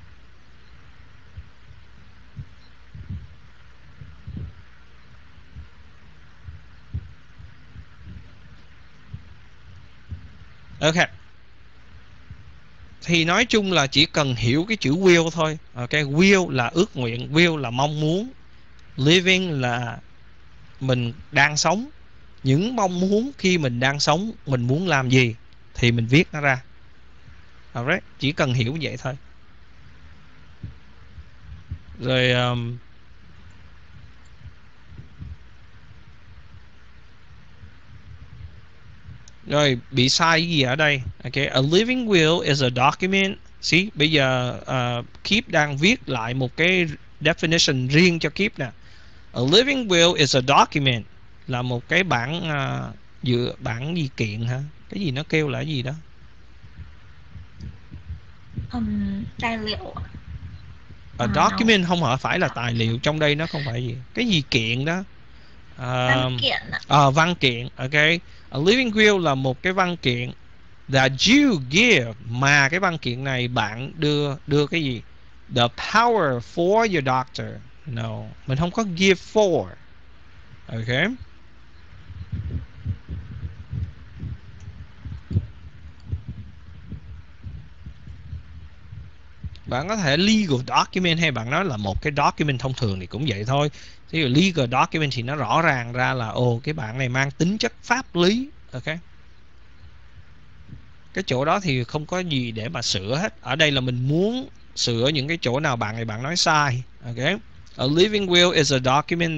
Ok. Thì nói chung là chỉ cần hiểu cái chữ will thôi. Ok, will là ước nguyện, will là mong muốn, living là mình đang sống. Những mong muốn khi mình đang sống, mình muốn làm gì thì mình viết nó ra. Alright, chỉ cần hiểu vậy thôi. Rồi bị sai cái gì ở đây? Okay, a living will is a document. See, bây giờ Keep đang viết lại một cái definition riêng cho Keep nè. A living will is a document là một cái bản bản gì kiện hả? Cái gì nó kêu là cái gì đó? Tài liệu. A document không phải là tài liệu, trong đây nó không phải gì. Cái gì kiện đó? Văn kiện ạ. Văn kiện, ok. A living will là một cái văn kiện. That you give, mà cái văn kiện này bạn đưa cái gì? The power for your doctor. No, mình không có give for. Okay. Bạn có thể legal document hay bạn nói là một cái document thông thường thì cũng vậy thôi. Ví dụ legal document thì nó rõ ràng ra là cái bạn này mang tính chất pháp lý. Ok. Cái chỗ đó thì không có gì để mà sửa hết. Ở đây là mình muốn sửa những cái chỗ nào bạn nói sai. Ok. A living will is a document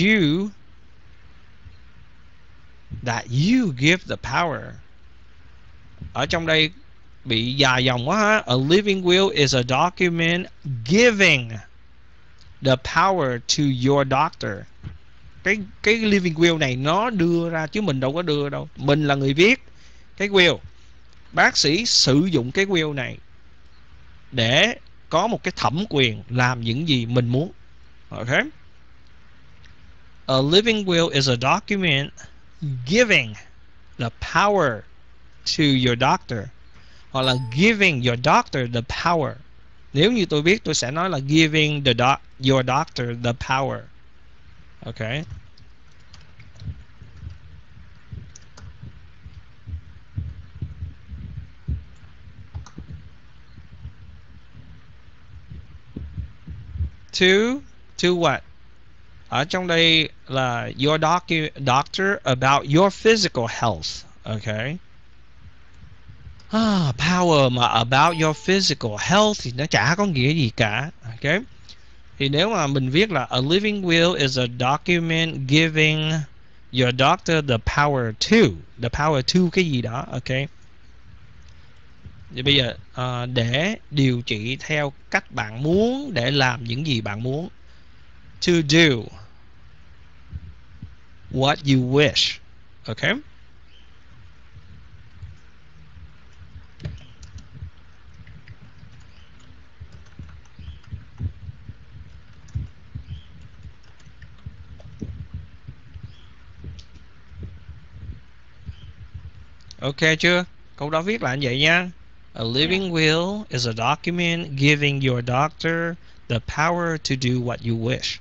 that you give the power. Ở trong đây bị dài dòng quá ha. A living will is a document giving the power to your doctor. Cái living will này nó đưa ra chứ mình đâu có đưa đâu. Mình là người viết cái will. Bác sĩ sử dụng cái will này để có một cái thẩm quyền làm những gì mình muốn. Okay. A living will is a document giving the power to your doctor, hoặc là giving your doctor the power. Nếu như tôi biết, tôi sẽ nói là giving your doctor the power. Okay. To what? Ở trong đây là your doctor about your physical health. Okay. Power mà about your physical health thì nó chả có nghĩa gì cả. Okay. Thì nếu mà mình viết là a living will is a document giving your doctor the power to cái gì đó. Okay. Thì bây giờ để điều trị theo cách bạn muốn, để làm những gì bạn muốn. To do what you wish. Okay. Ok chưa? Câu đó viết là như vậy nha. A living will is a document giving your doctor the power to do what you wish.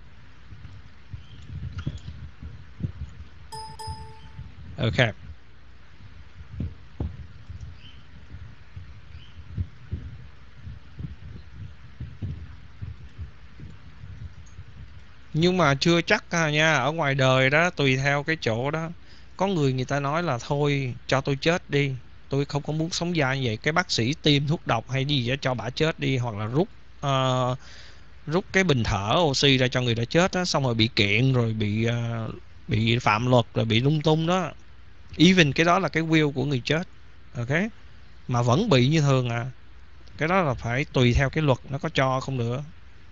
Ok. Nhưng mà chưa chắc nha. Ở ngoài đời đó, tùy theo cái chỗ đó, có người ta nói là thôi cho tôi chết đi, tôi không có muốn sống dài như vậy. Cái bác sĩ tiêm thuốc độc hay gì đó cho bả chết đi, hoặc là rút cái bình thở oxy ra cho người ta chết đó, xong rồi bị kiện, rồi bị phạm luật, rồi bị lung tung đó. Even cái đó là cái will của người chết. Ok. Mà vẫn bị như thường à. Cái đó là phải tùy theo cái luật nó có cho không nữa.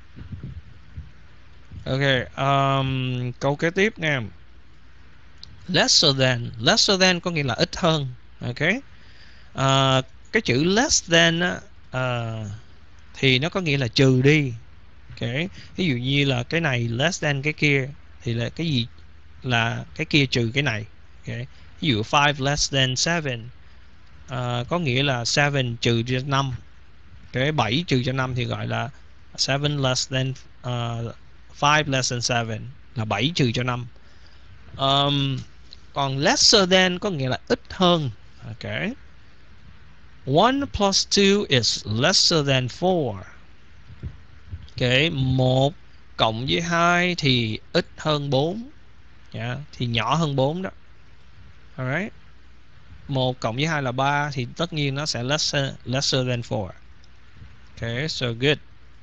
Ok. Câu kế tiếp nha. Lesser than có nghĩa là ít hơn. Ok. Cái chữ less than á, thì nó có nghĩa là trừ đi. Ok. Ví dụ như là cái này less than cái kia thì là cái gì? Là cái kia trừ cái này. Ok. Ví dụ 5 less than 7, có nghĩa là 7 trừ cho 5. Cái 7 trừ cho 5 thì gọi là 7 less than 5 less than 7, là 7 trừ cho 5. Còn lesser than có nghĩa là ít hơn. Ok. 1 plus 2 is lesser than 4. Ok. 1 cộng với 2 thì ít hơn 4. Yeah, thì nhỏ hơn 4 đó. Alright. 1 cộng với 2 là 3 thì tất nhiên nó sẽ lesser than 4. Okay, so good.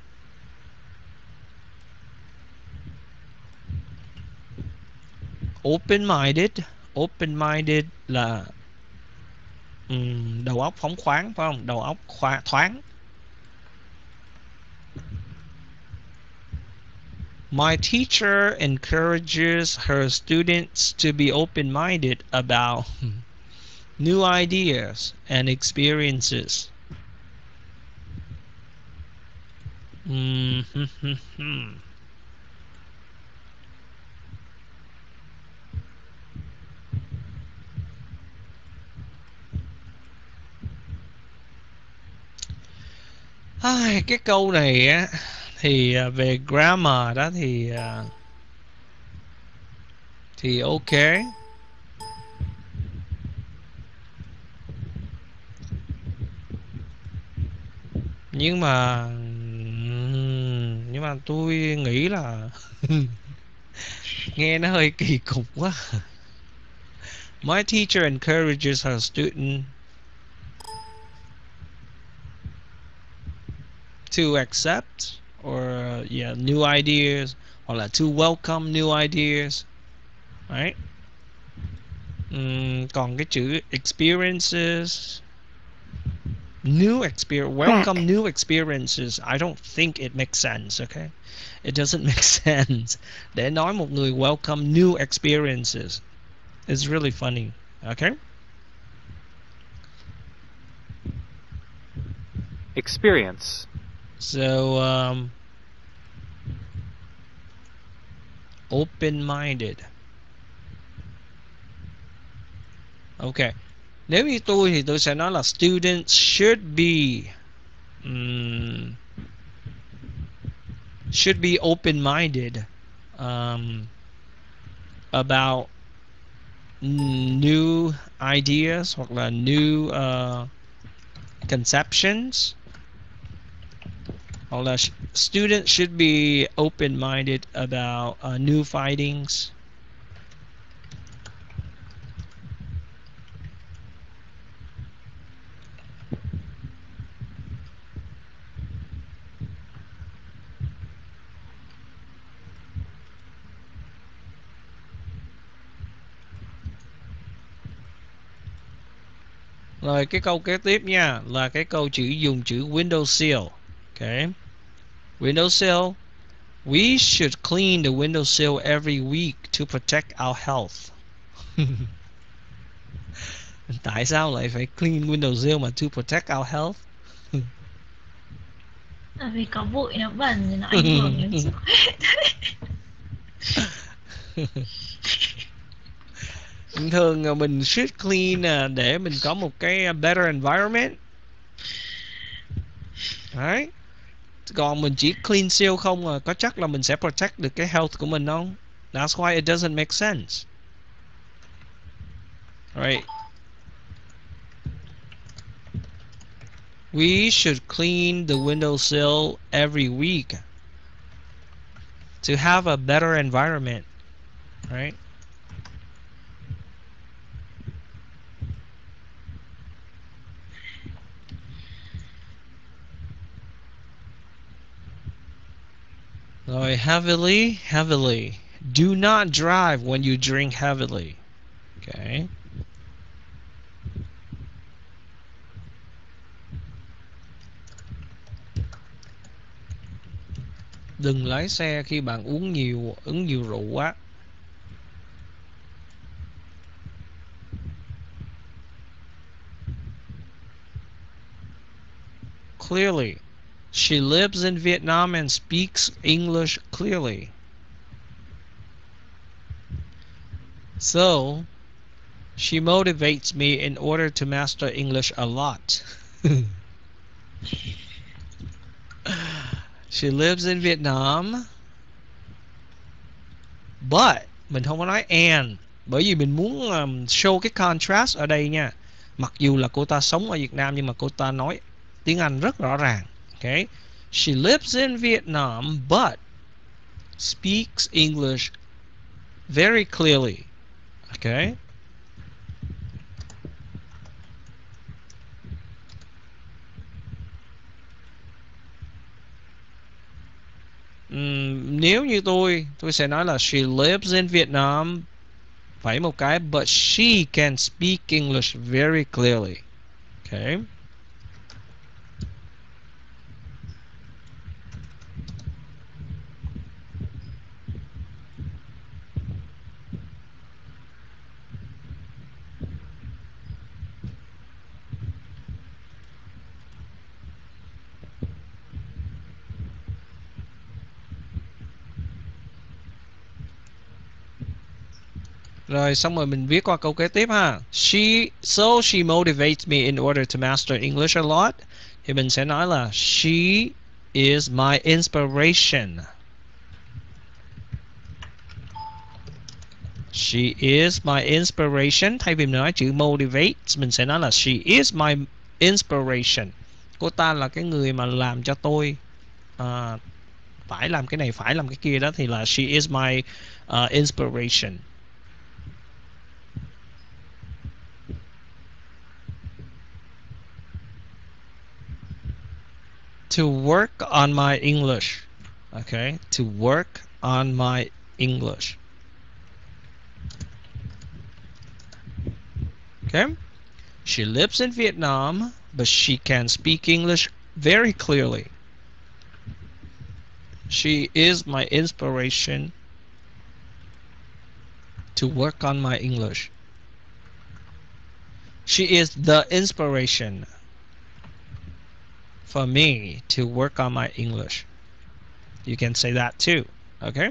Open-minded là đầu óc phóng khoáng, phải không? Đầu óc thoáng. My teacher encourages her students to be open-minded about new ideas and experiences. cái câu này á thì về grammar đó thì ok. Nhưng mà tôi nghĩ là nghe nó hơi kỳ cục quá. My teacher encourages her student to accept or new ideas, hoặc là to welcome new ideas. Right? Còn cái chữ experiences, welcome new experiences, I don't think it makes sense. Okay, it doesn't make sense để nói một người welcome new experiences. It's really funny. Okay, experience. So open-minded. Okay, nếu như tôi thì tôi sẽ nói là students should be open-minded about new ideas hoặc là new conceptions, hoặc là students should be open-minded about new findings. Rồi cái câu kế tiếp nha, là cái câu dùng chữ windowsill. Okay, windowsill. We should clean the windowsill every week to protect our health. Tại sao lại phải clean windowsill mà to protect our health? Vì có bụi nó bẩn thì nó ảnh hưởng đến sức khỏe. Thường mình should clean để mình có một cái better environment. Đấy. Còn mình chỉ clean seal không có chắc là mình sẽ protect được cái health của mình không? That's why it doesn't make sense. Right. We should clean the windowsill every week to have a better environment. Right? Rồi, heavily. Do not drive when you drink heavily. Okay. Đừng lái xe khi bạn uống nhiều rượu quá. Clearly. She lives in Vietnam and speaks English clearly. So, she motivates me in order to master English a lot. She lives in Vietnam. But, mình không có nói and, bởi vì mình muốn show cái contrast ở đây nha. Mặc dù là cô ta sống ở Việt Nam nhưng mà cô ta nói tiếng Anh rất rõ ràng. Okay, she lives in Vietnam but speaks English very clearly. Okay. Nếu như tôi sẽ nói là she lives in Vietnam, phải một cái, but she can speak English very clearly. Okay. Rồi xong rồi mình viết qua câu kế tiếp ha. So she motivates me in order to master English a lot. Thì mình sẽ nói là she is my inspiration. She is my inspiration. Thay vì mình nói chữ motivate, mình sẽ nói là she is my inspiration. Cô ta là cái người mà làm cho tôi phải làm cái này, phải làm cái kia đó, thì là she is my inspiration. To work on my English. Okay, to work on my English. Okay, she lives in Vietnam, but she can speak English very clearly. She is my inspiration to work on my English. She is the inspiration for me to work on my English. You can say that too. Okay?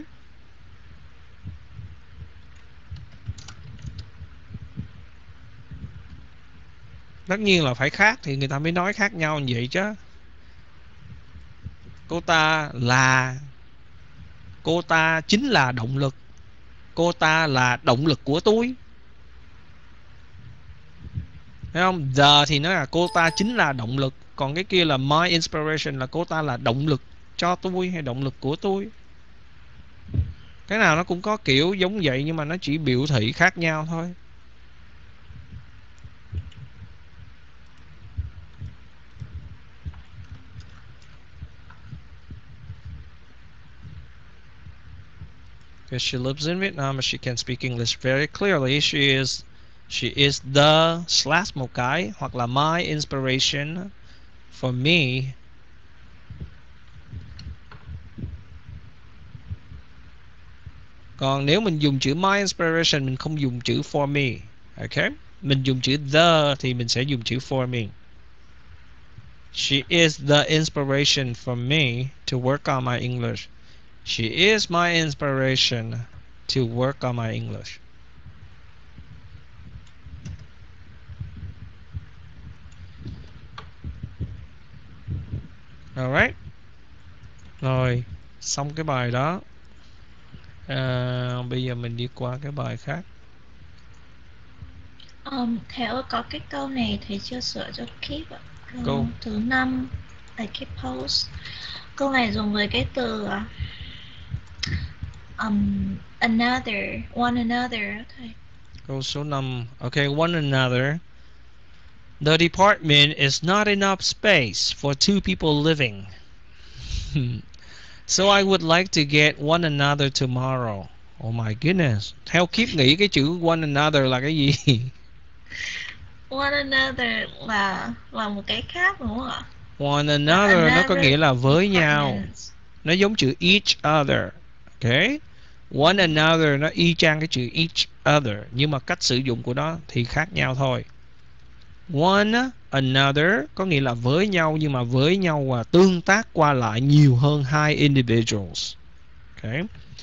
Tất nhiên là phải khác thì người ta mới nói khác nhau như vậy chứ. Cô ta chính là động lực. Cô ta là động lực của tôi. Thấy không? The thì nói là cô ta chính là động lực. Còn cái kia là my inspiration, là cô ta là động lực cho tôi hay động lực của tôi. Cái nào nó cũng có kiểu giống vậy, nhưng mà nó chỉ biểu thị khác nhau thôi. Because she lives in Vietnam and she can speak English very clearly. She is the / một cái hoặc là my inspiration for me Còn nếu mình dùng chữ my inspiration, mình không dùng chữ for me. Okay? Mình dùng chữ the thì mình sẽ dùng chữ for me. She is the inspiration for me to work on my English. She is my inspiration to work on my English. Alright. Rồi, xong cái bài đó. Bây giờ mình đi qua cái bài khác. Thầy ơi, có cái câu này thầy chưa sửa cho keep ạ. Câu thứ 5 là keep post. Câu này dùng với cái từ another, one another thầy. Câu số 5. Okay, one another. The department is not enough space for 2 people living. So I would like to get one another tomorrow. Oh my goodness. Theo Kiếp nghĩ cái chữ one another là cái gì? One another là một cái khác đúng không ạ? One another nó có nghĩa là với nhau. Nó giống chữ each other. Okay? One another nó y chang cái chữ each other, nhưng mà cách sử dụng của nó thì khác nhau thôi. One another có nghĩa là với nhau, nhưng mà với nhau và tương tác qua lại nhiều hơn 2 individuals. Okay.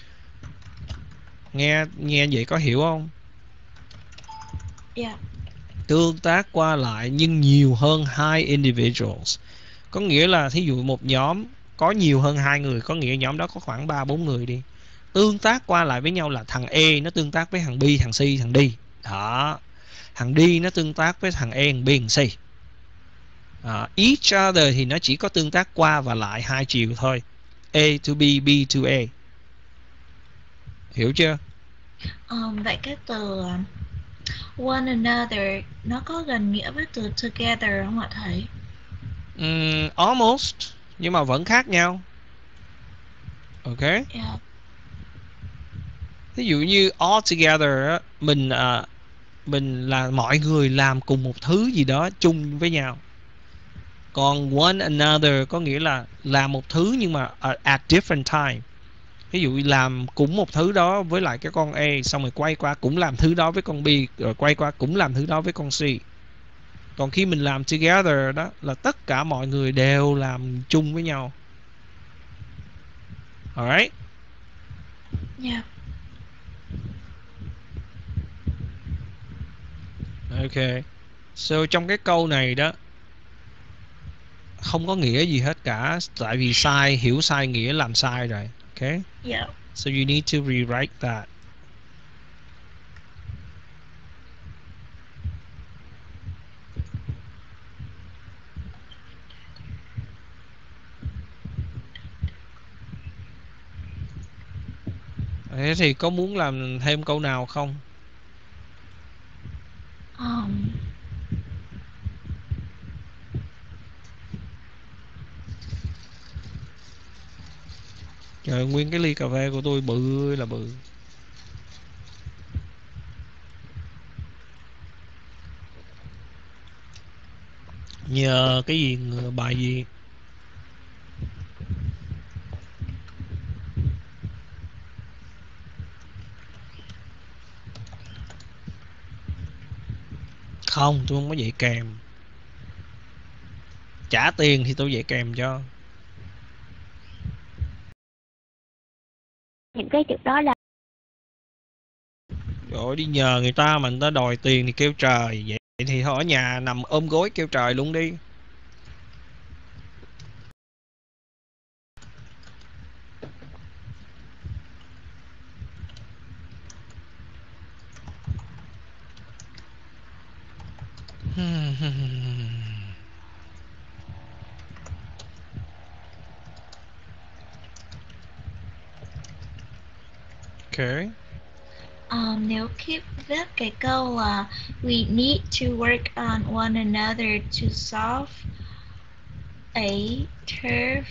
Nghe vậy có hiểu không? Yeah. Tương tác qua lại nhưng nhiều hơn 2 individuals. Có nghĩa là thí dụ một nhóm có nhiều hơn 2 người, có nghĩa nhóm đó có khoảng 3-4 người đi. Tương tác qua lại với nhau là thằng E nó tương tác với thằng B, thằng C, thằng D. Đó. Thằng D nó tương tác với thằng E, thằng B, thằng C. Each other thì nó chỉ có tương tác qua và lại 2 chiều thôi. A to B, B to A. Hiểu chưa? Vậy cái từ one another nó có gần nghĩa với từ together không ạ thầy? Almost, nhưng mà vẫn khác nhau. Ok. Yeah. Ví dụ như all together, mình là mọi người làm cùng một thứ gì đó chung với nhau. Còn one another có nghĩa là làm một thứ nhưng mà at different time. Ví dụ làm cũng một thứ đó với lại cái con A, xong rồi quay qua cũng làm thứ đó với con B, rồi quay qua cũng làm thứ đó với con C. Còn khi mình làm together đó là tất cả mọi người đều làm chung với nhau. Alright? Yeah. Ok. So trong cái câu này đó, không có nghĩa gì hết cả, tại vì sai, hiểu sai nghĩa làm sai rồi. Okay? Yeah. So you need to rewrite that. Thế thì có muốn làm thêm câu nào không? Trời, nguyên cái ly cà phê của tôi bự là bự. Nhờ cái gì, bài gì? Không, tôi không có dạy kèm. Trả tiền thì tôi dạy kèm cho. Những cái chữ đó là Rồi đi nhờ người ta mà người ta đòi tiền thì kêu trời. Vậy thì thôi ở nhà nằm ôm gối kêu trời luôn đi. Okay. Nếu Kip viết cái câu là we need to work on one another to solve a tough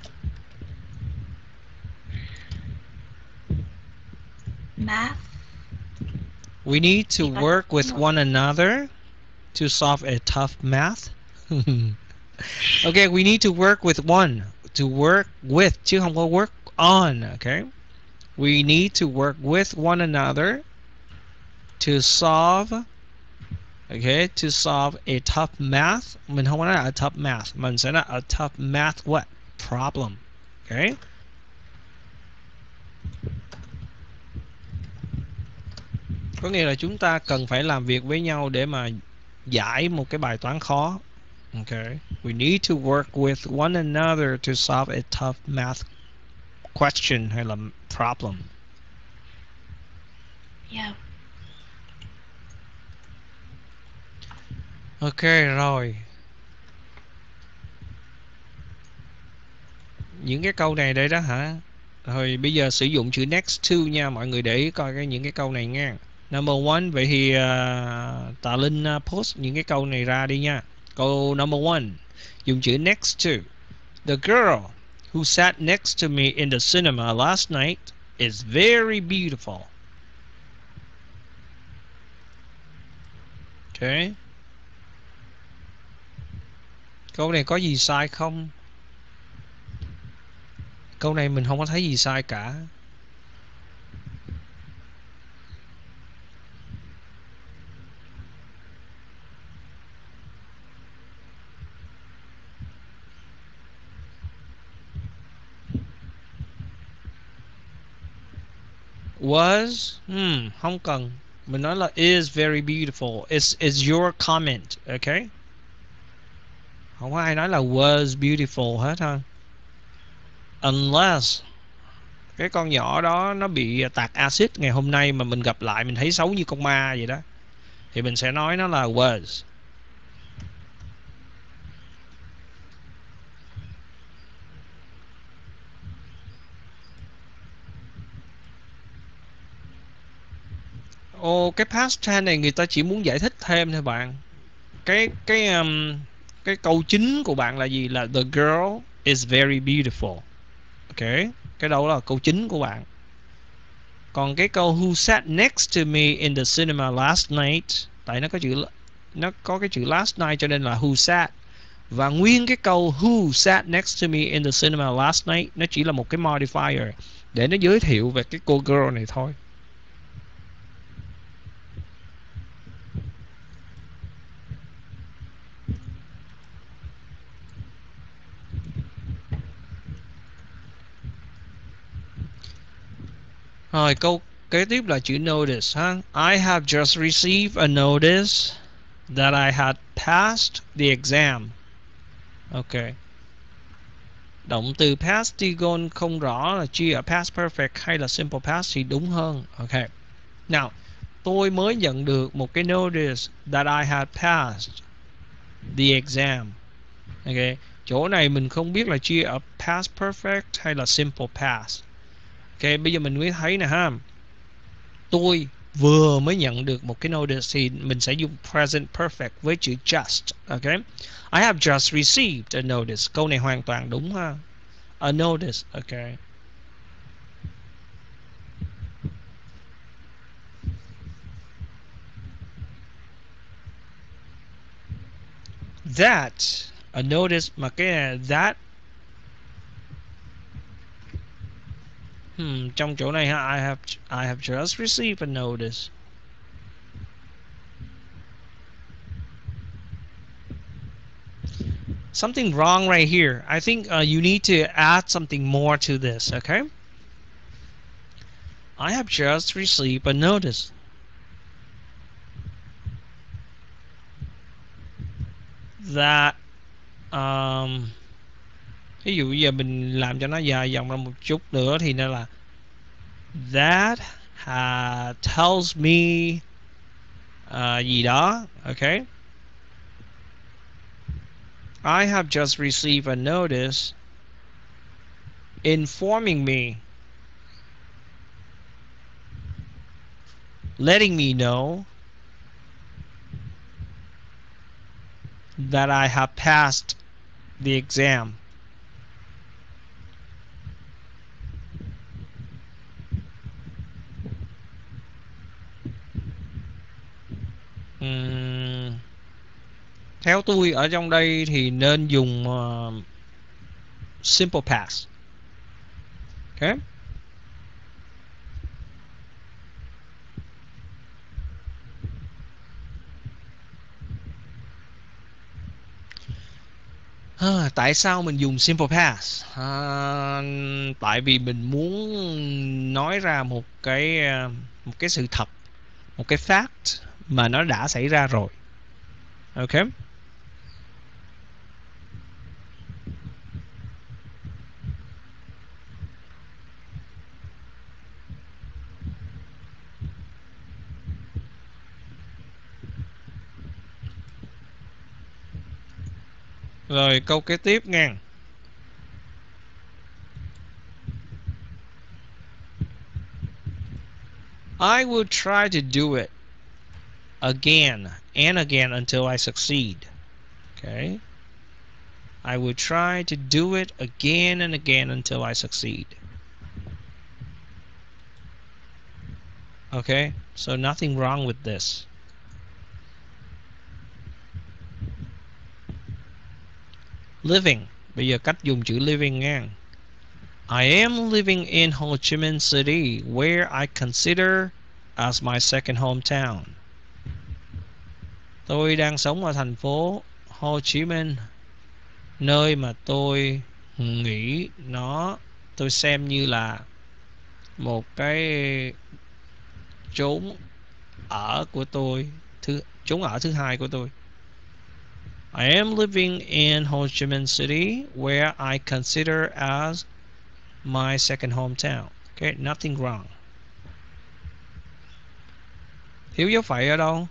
math. We need to work with one another to solve a tough math. Okay, we need to work with one. To work with chứ không có work on. Okay. We need to work with one another to solve. Okay, to solve a tough math. Mình không có nói là a tough math, mình sẽ nói a tough math what? Problem. Okay. Có nghĩa là chúng ta cần phải làm việc với nhau để mà giải một cái bài toán khó. Okay. We need to work with one another to solve a tough math question hay là problem. Yeah. Ok rồi. Những cái câu này đây đó hả? Rồi bây giờ sử dụng chữ next to nha, mọi người để ý coi những cái câu này nha. Number one, vậy thì Tạ Linh post những cái câu này ra đi nha. Câu number one, dùng chữ next to. The girl who sat next to me in the cinema last night is very beautiful. Okay. Câu này có gì sai không? Câu này mình không có thấy gì sai cả. Was không cần. Mình nói là is very beautiful. It's your comment. Okay. Không có ai nói là was beautiful hết ha. Unless cái con nhỏ đó nó bị tạt axit ngày hôm nay mà mình gặp lại mình thấy xấu như con ma vậy đó, thì mình sẽ nói nó là was. Cái past tense này người ta chỉ muốn giải thích thêm thôi bạn. Cái câu chính của bạn là gì? Là the girl is very beautiful. Ok, cái đâu là câu chính của bạn. Còn cái câu who sat next to me in the cinema last night, tại nó có cái chữ last night cho nên là who sat. Và nguyên cái câu who sat next to me in the cinema last night nó chỉ là một cái modifier để nó giới thiệu về cái cô girl này thôi. Rồi câu kế tiếp là chữ notice ha. I have just received a notice that I had passed the exam. Ok. Động từ Pastigon không rõ là chia ở past perfect hay là simple past thì đúng hơn. Ok. Nào, tôi mới nhận được một cái notice that I had passed the exam. Ok. Chỗ này mình không biết là chia ở past perfect hay là simple past. Ok, bây giờ mình mới thấy nè ha. Tôi vừa mới nhận được một cái notice thì mình sẽ dùng present perfect với chữ just. Ok. I have just received a notice. Câu này hoàn toàn đúng ha. A notice. Ok. That. A notice mà cái that. Trong chỗ này ha, I have just received a notice. Something wrong right here. I think you need to add something more to this, okay? I have just received a notice. That ví dụ giờ mình làm cho nó dài dòng ra một chút nữa thì nó là that tells me gì đó, okay? I have just received a notice informing me, letting me know that I have passed the exam. Theo tôi ở trong đây thì nên dùng simple past. Okay. Tại sao mình dùng simple past? Tại vì mình muốn nói ra một cái sự thật, một cái fact mà nó đã xảy ra rồi. Ok. Rồi câu kế tiếp nha. I will try to do it again and again until I succeed. Okay. I will try to do it again and again until I succeed. Okay, so nothing wrong with this. Living. Bây giờ cách dùng chữ living nha. I am living in Ho Chi Minh City, where I consider as my second hometown. Tôi đang sống ở thành phố Ho Chi Minh, nơi mà tôi nghĩ tôi xem như là một cái chốn ở của tôi, chốn ở thứ hai của tôi. I am living in Ho Chi Minh City, where I consider as my second hometown. Okay, nothing wrong. Thiếu dấu phẩy ở đâu?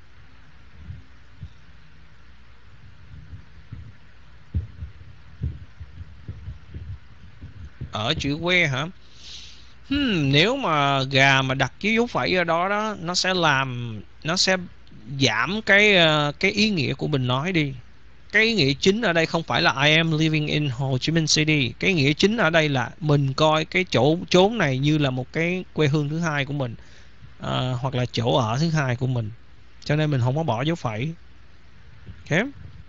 Ở chữ where hả? Nếu mà gà mà đặt cái dấu phẩy ở đó nó sẽ giảm cái ý nghĩa của mình nói đi. Cái ý nghĩa chính ở đây không phải là I am living in Ho Chi Minh City. Cái ý nghĩa chính ở đây là mình coi cái chốn này như là một cái quê hương thứ hai của mình, hoặc là chỗ ở thứ hai của mình. Cho nên mình không có bỏ dấu phẩy. Okay.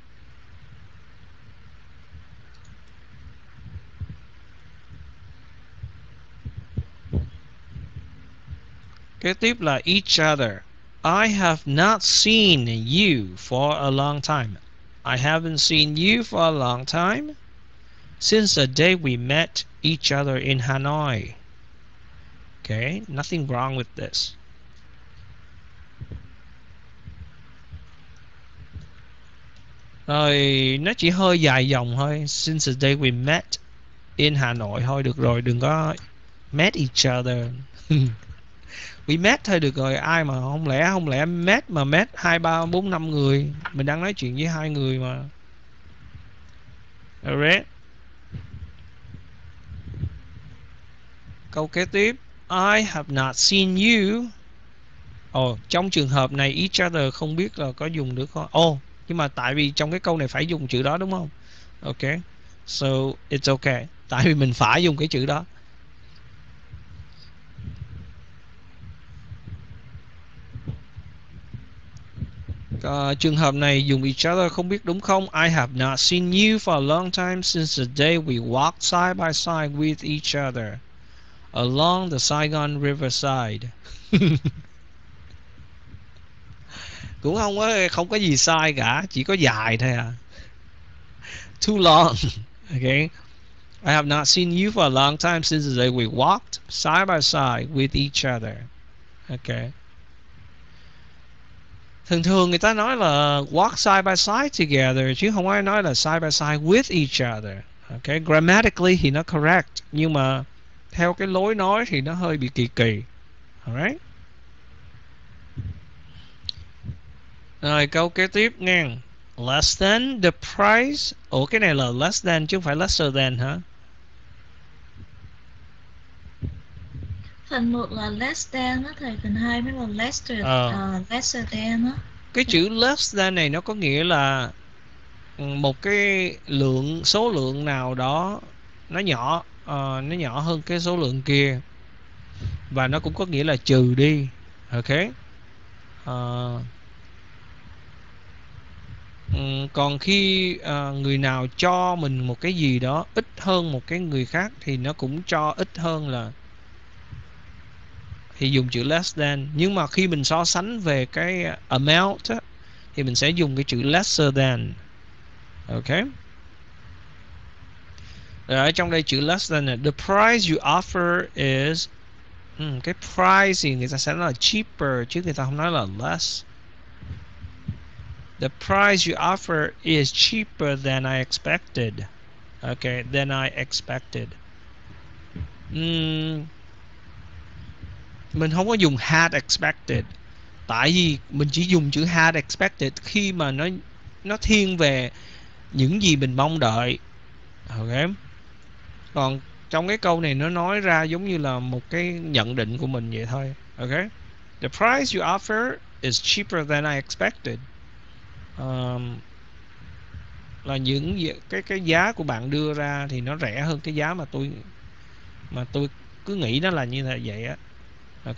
Kế tiếp là each other. I have not seen you for a long time. I haven't seen you for a long time since the day we met each other in Hanoi. Okay, nothing wrong with this. Rồi nó chỉ hơi dài dòng thôi. Since the day we met in Hà Nội thôi được rồi, đừng có met each other. We met thôi được rồi, ai mà không lẽ met mà met 2, 3, 4, 5 người. Mình đang nói chuyện với 2 người mà. Alright. Câu kế tiếp, I have not seen you. Trong trường hợp này each other không biết là có dùng được không? Nhưng mà tại vì trong cái câu này phải dùng chữ đó đúng không? Ok. So it's okay. Tại vì mình phải dùng cái chữ đó. Trường hợp này dùng each other không biết đúng không? I have not seen you for a long time since the day we walked side by side with each other along the Saigon Riverside. Cũng không có gì sai cả, chỉ có dài thôi à. Too long. Okay. I have not seen you for a long time since the day we walked side by side with each other. Okay. Thường người ta nói là walk side by side together chứ không ai nói là side by side with each other. Okay, grammatically thì nó correct, nhưng mà theo cái lối nói thì nó hơi bị kỳ kỳ. Alright. Rồi câu kế tiếp nghe. Less than the price. Cái này là less than chứ không phải lesser than hả? Phần 1 là less than á thầy, phần 2 mới là lesser than á. Cái chữ less than này nó có nghĩa là một cái số lượng nào đó nó nhỏ hơn cái số lượng kia, và nó cũng có nghĩa là trừ đi. Ok. Còn khi người nào cho mình một cái gì đó ít hơn một cái người khác thì nó cũng cho ít hơn, là thì dùng chữ less than. Nhưng mà khi mình so sánh về cái amount á, thì mình sẽ dùng cái chữ lesser than. Ok. Rồi ở trong đây chữ less than là the price you offer is cái price thì người ta sẽ nói là cheaper chứ người ta không nói là less. The price you offer is cheaper than I expected. Okay, than I expected. Mình không có dùng had expected, tại vì mình chỉ dùng chữ had expected khi mà nó thiên về những gì mình mong đợi. Ok. Còn trong cái câu này nó nói ra giống như là một cái nhận định của mình vậy thôi. Ok. The price you offer is cheaper than I expected. Là những cái giá của bạn đưa ra thì nó rẻ hơn cái giá mà tôi cứ nghĩ nó là như vậy á. Ok.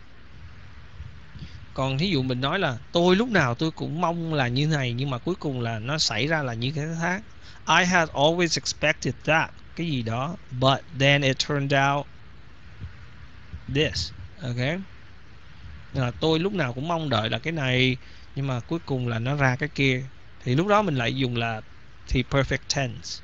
Còn thí dụ mình nói là tôi lúc nào tôi cũng mong là như này, nhưng mà cuối cùng là nó xảy ra là như thế khác. I had always expected that, cái gì đó, but then it turned out this. Ok. Tôi lúc nào cũng mong đợi là cái này, nhưng mà cuối cùng là nó ra cái kia. Thì lúc đó mình lại dùng là thì perfect tense.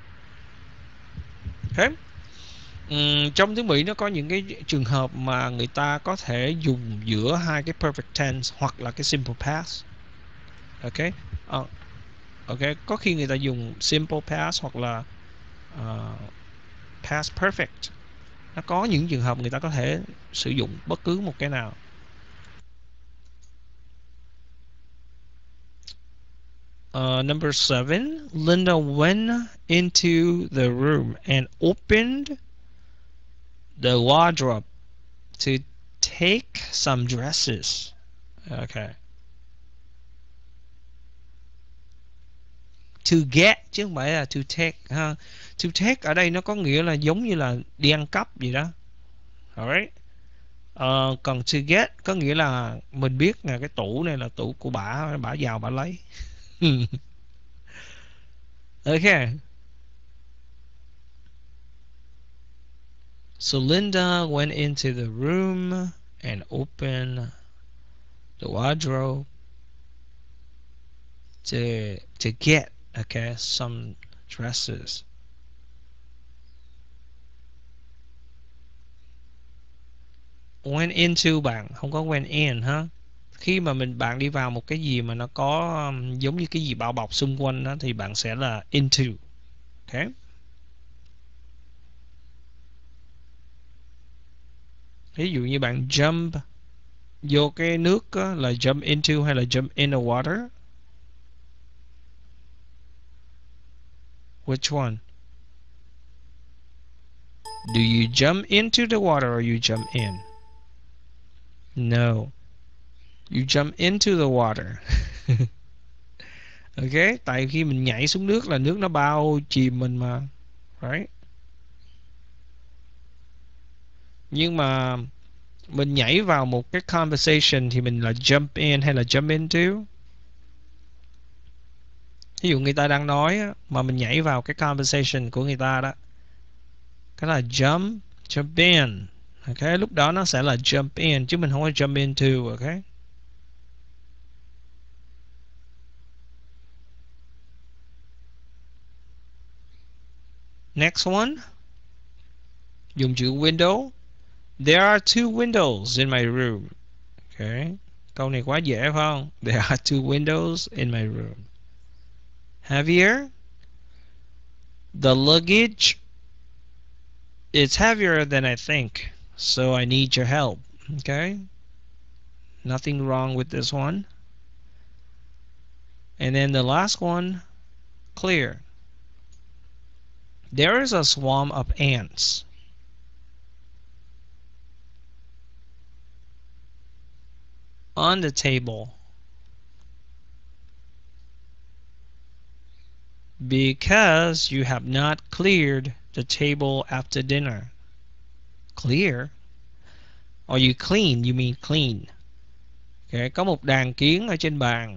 Ok. Trong tiếng Mỹ nó có những cái trường hợp mà người ta có thể dùng giữa hai cái perfect tense hoặc là cái simple past. Ok. Ok, có khi người ta dùng simple past hoặc là past perfect. Nó có những trường hợp người ta có thể sử dụng bất cứ một cái nào. Number 7, Linda went into the room and opened the wardrobe to take some dresses. Okay. To get chứ không phải là to take ha. To take ở đây nó có nghĩa là giống như là đi ăn cắp gì đó. Alright. Còn to get có nghĩa là mình biết là cái tủ này là tủ của bả vào bả lấy. Okay. So Linda went into the room and opened the wardrobe to get some dresses. Went into bạn không có went in ha. Khi mà bạn đi vào một cái gì mà nó có giống như cái gì bao bọc xung quanh đó, thì bạn sẽ là into. Okay. Ví dụ như bạn jump vô cái nước á, là jump into hay là jump in the water? Which one? Do you jump into the water or you jump in? No. You jump into the water. Ok, tại khi mình nhảy xuống nước là nước nó bao chìm mình mà. Right? Nhưng mà mình nhảy vào một cái conversation thì mình là jump in hay là jump into? Ví dụ người ta đang nói á, mà mình nhảy vào cái conversation của người ta đó, cái là jump in. Ok, lúc đó nó sẽ là jump in chứ mình không có jump into. Ok. Next one. Dùng chữ window. There are two windows in my room. Okay. Câu này quá dễ phải không? There are two windows in my room. Heavier. The luggage is heavier than I think, so I need your help. Okay. Nothing wrong with this one. And then the last one, clear. There is a swarm of ants. On the table. Because you have not cleared the table after dinner. Clear? Or you clean, you mean clean. Okay, có một đàn kiến ở trên bàn.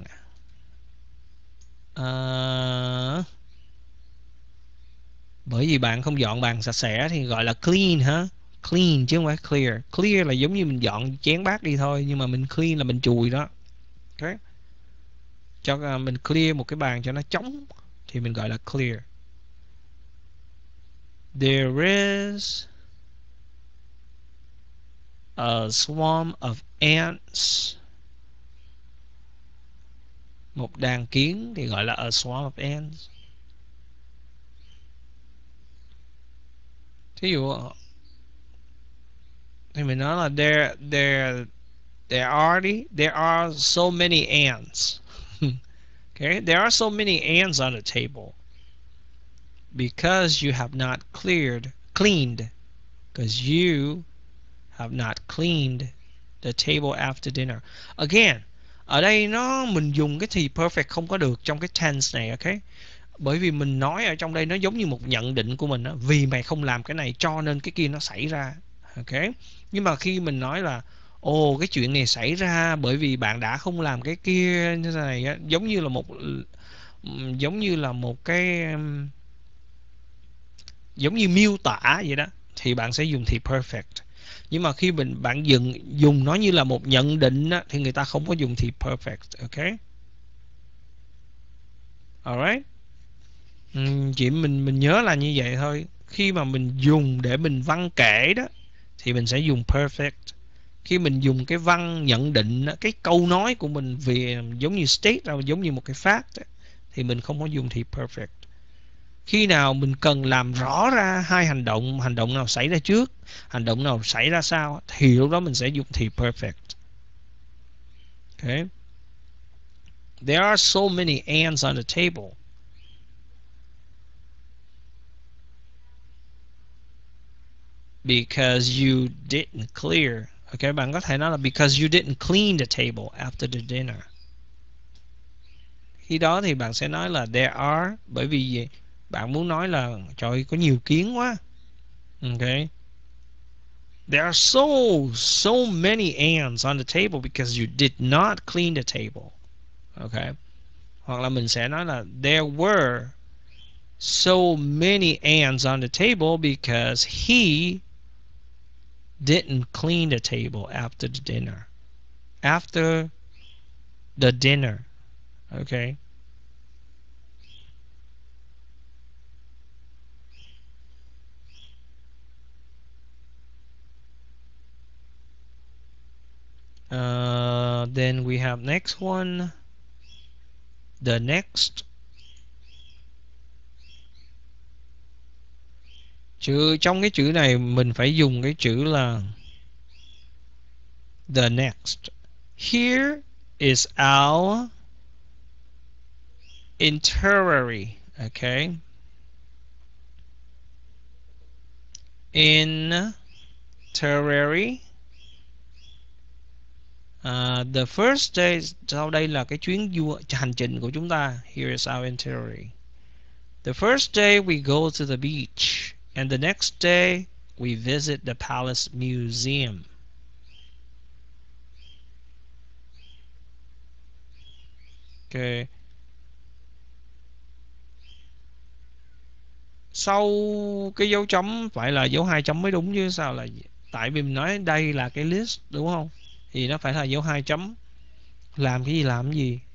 Bởi vì bạn không dọn bàn sạch sẽ thì gọi là clean hả? Clean chứ không phải clear. Clear là giống như mình dọn chén bát đi thôi, nhưng mà mình clean là mình chùi đó. Okay. Cho mình clear một cái bàn cho nó trống thì mình gọi là clear. There is a swarm of ants. Một đàn kiến thì gọi là a swarm of ants. Thí dụ thì mình nói là there are so many ants. Okay, there are so many ants on the table because you have not cleaned, because you have not cleaned the table after dinner. Again, ở đây mình dùng cái thì perfect không có được trong cái tense này, ok? Bởi vì mình nói ở trong đây nó giống như một nhận định của mình đó. Vì mày không làm cái này cho nên cái kia nó xảy ra, ok? Nhưng mà khi mình nói là cái chuyện này xảy ra bởi vì bạn đã không làm cái kia như thế này á, giống như là một cái giống như miêu tả vậy đó, thì bạn sẽ dùng thì perfect. Nhưng mà khi bạn dùng nó như là một nhận định á, thì người ta không có dùng thì perfect, ok? Alright. Chỉ mình nhớ là như vậy thôi. Khi mà mình dùng để mình văn kể đó thì mình sẽ dùng perfect. Khi mình dùng cái văn nhận định, cái câu nói của mình về giống như state ra, giống như một cái fact đó, thì mình không có dùng thì perfect. Khi nào mình cần làm rõ ra hai hành động nào xảy ra trước, hành động nào xảy ra sau, thì lúc đó mình sẽ dùng thì perfect. Okay. There are so many ants on the table. Because you didn't clear. Okay, bạn có thể nói là because you didn't clean the table after the dinner. Khi đó thì bạn sẽ nói là there are, bởi vì gì? Bạn muốn nói là trời ơi, có nhiều kiến quá. Okay. There are so many ants on the table because you did not clean the table. Okay. Hoặc là mình sẽ nói là there were so many ants on the table because he didn't clean the table after the dinner. After the dinner. Okay. Then we have next one. The next. Trong cái chữ này mình phải dùng cái chữ là The next. Here is our itinerary. Okay. Itinerary. The first day, sau đây là cái chuyến hành trình của chúng ta. Here is our itinerary. The first day we go to the beach, and the next day we visit the Palace Museum. Okay. Sau cái dấu chấm phải là dấu 2 chấm mới đúng chứ sao là, tại vì mình nói đây là cái list đúng không, thì nó phải là dấu 2 chấm. Làm cái gì làm cái gì.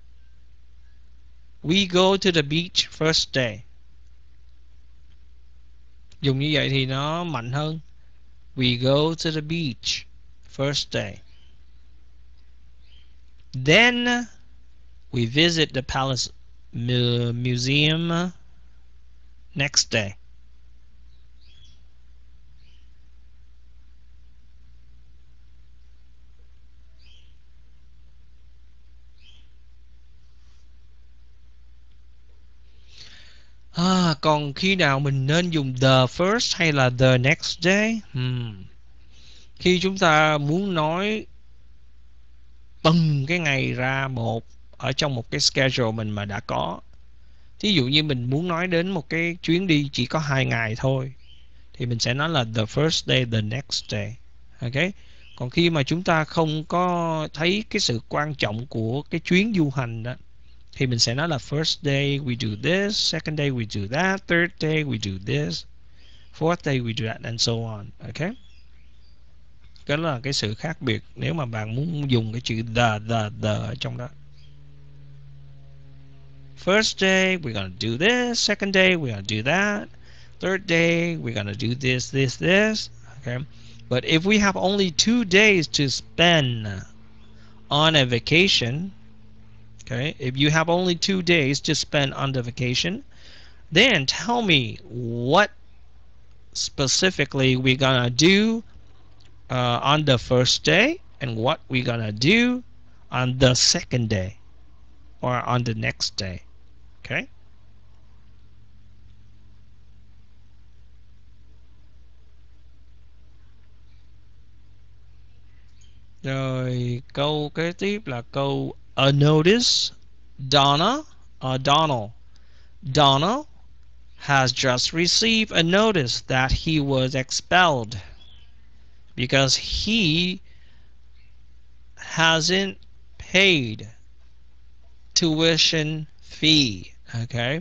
We go to the beach first day. Dùng như vậy thì nó mạnh hơn. We go to the beach first day. Then we visit the Palace Museum next day. Còn khi nào mình nên dùng the first hay là the next day? Khi chúng ta muốn nói từng cái ngày ra một ở trong một cái schedule mình mà đã có. Thí dụ như mình muốn nói đến một cái chuyến đi chỉ có 2 ngày thôi, thì mình sẽ nói là the first day, the next day. Okay? Còn khi mà chúng ta không có thấy cái sự quan trọng của cái chuyến du hành đó, thì mình sẽ nói là first day we do this, second day we do that, third day we do this, fourth day we do that, and so on. Okay? Đó là cái sự khác biệt nếu mà bạn muốn dùng cái chữ the ở trong đó. First day we're gonna do this, second day we're gonna do that, third day we're gonna do this. Okay? But if we have only 2 days to spend on a vacation, okay, if you have only 2 days to spend on the vacation, then tell me what specifically we're gonna do on the first day and what we're gonna do on the second day or on the next day. Okay? Rồi câu kế tiếp là câu a notice. Donald has just received a notice that he was expelled because he hasn't paid tuition fee. Okay?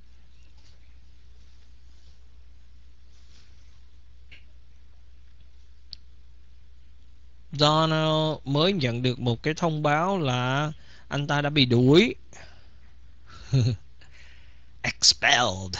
Donald mới nhận được một cái thông báo là anh ta đã bị đuổi. Expelled.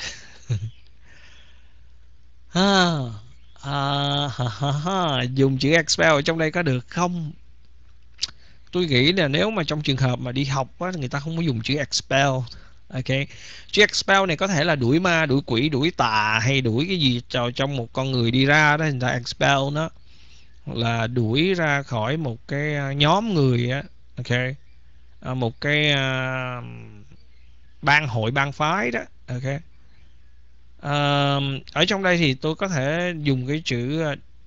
Dùng chữ expel ở trong đây có được không? Tôi nghĩ là nếu mà trong trường hợp mà đi học á, người ta không có dùng chữ expel. Okay. Chữ expel này có thể là đuổi ma, đuổi quỷ, đuổi tà hay đuổi cái gì trong một con người đi ra đó, người ta expel nó là đuổi ra khỏi một cái nhóm người á. Okay. Một cái bang hội, bang phái đó. Okay. Ở trong đây thì tôi có thể dùng cái chữ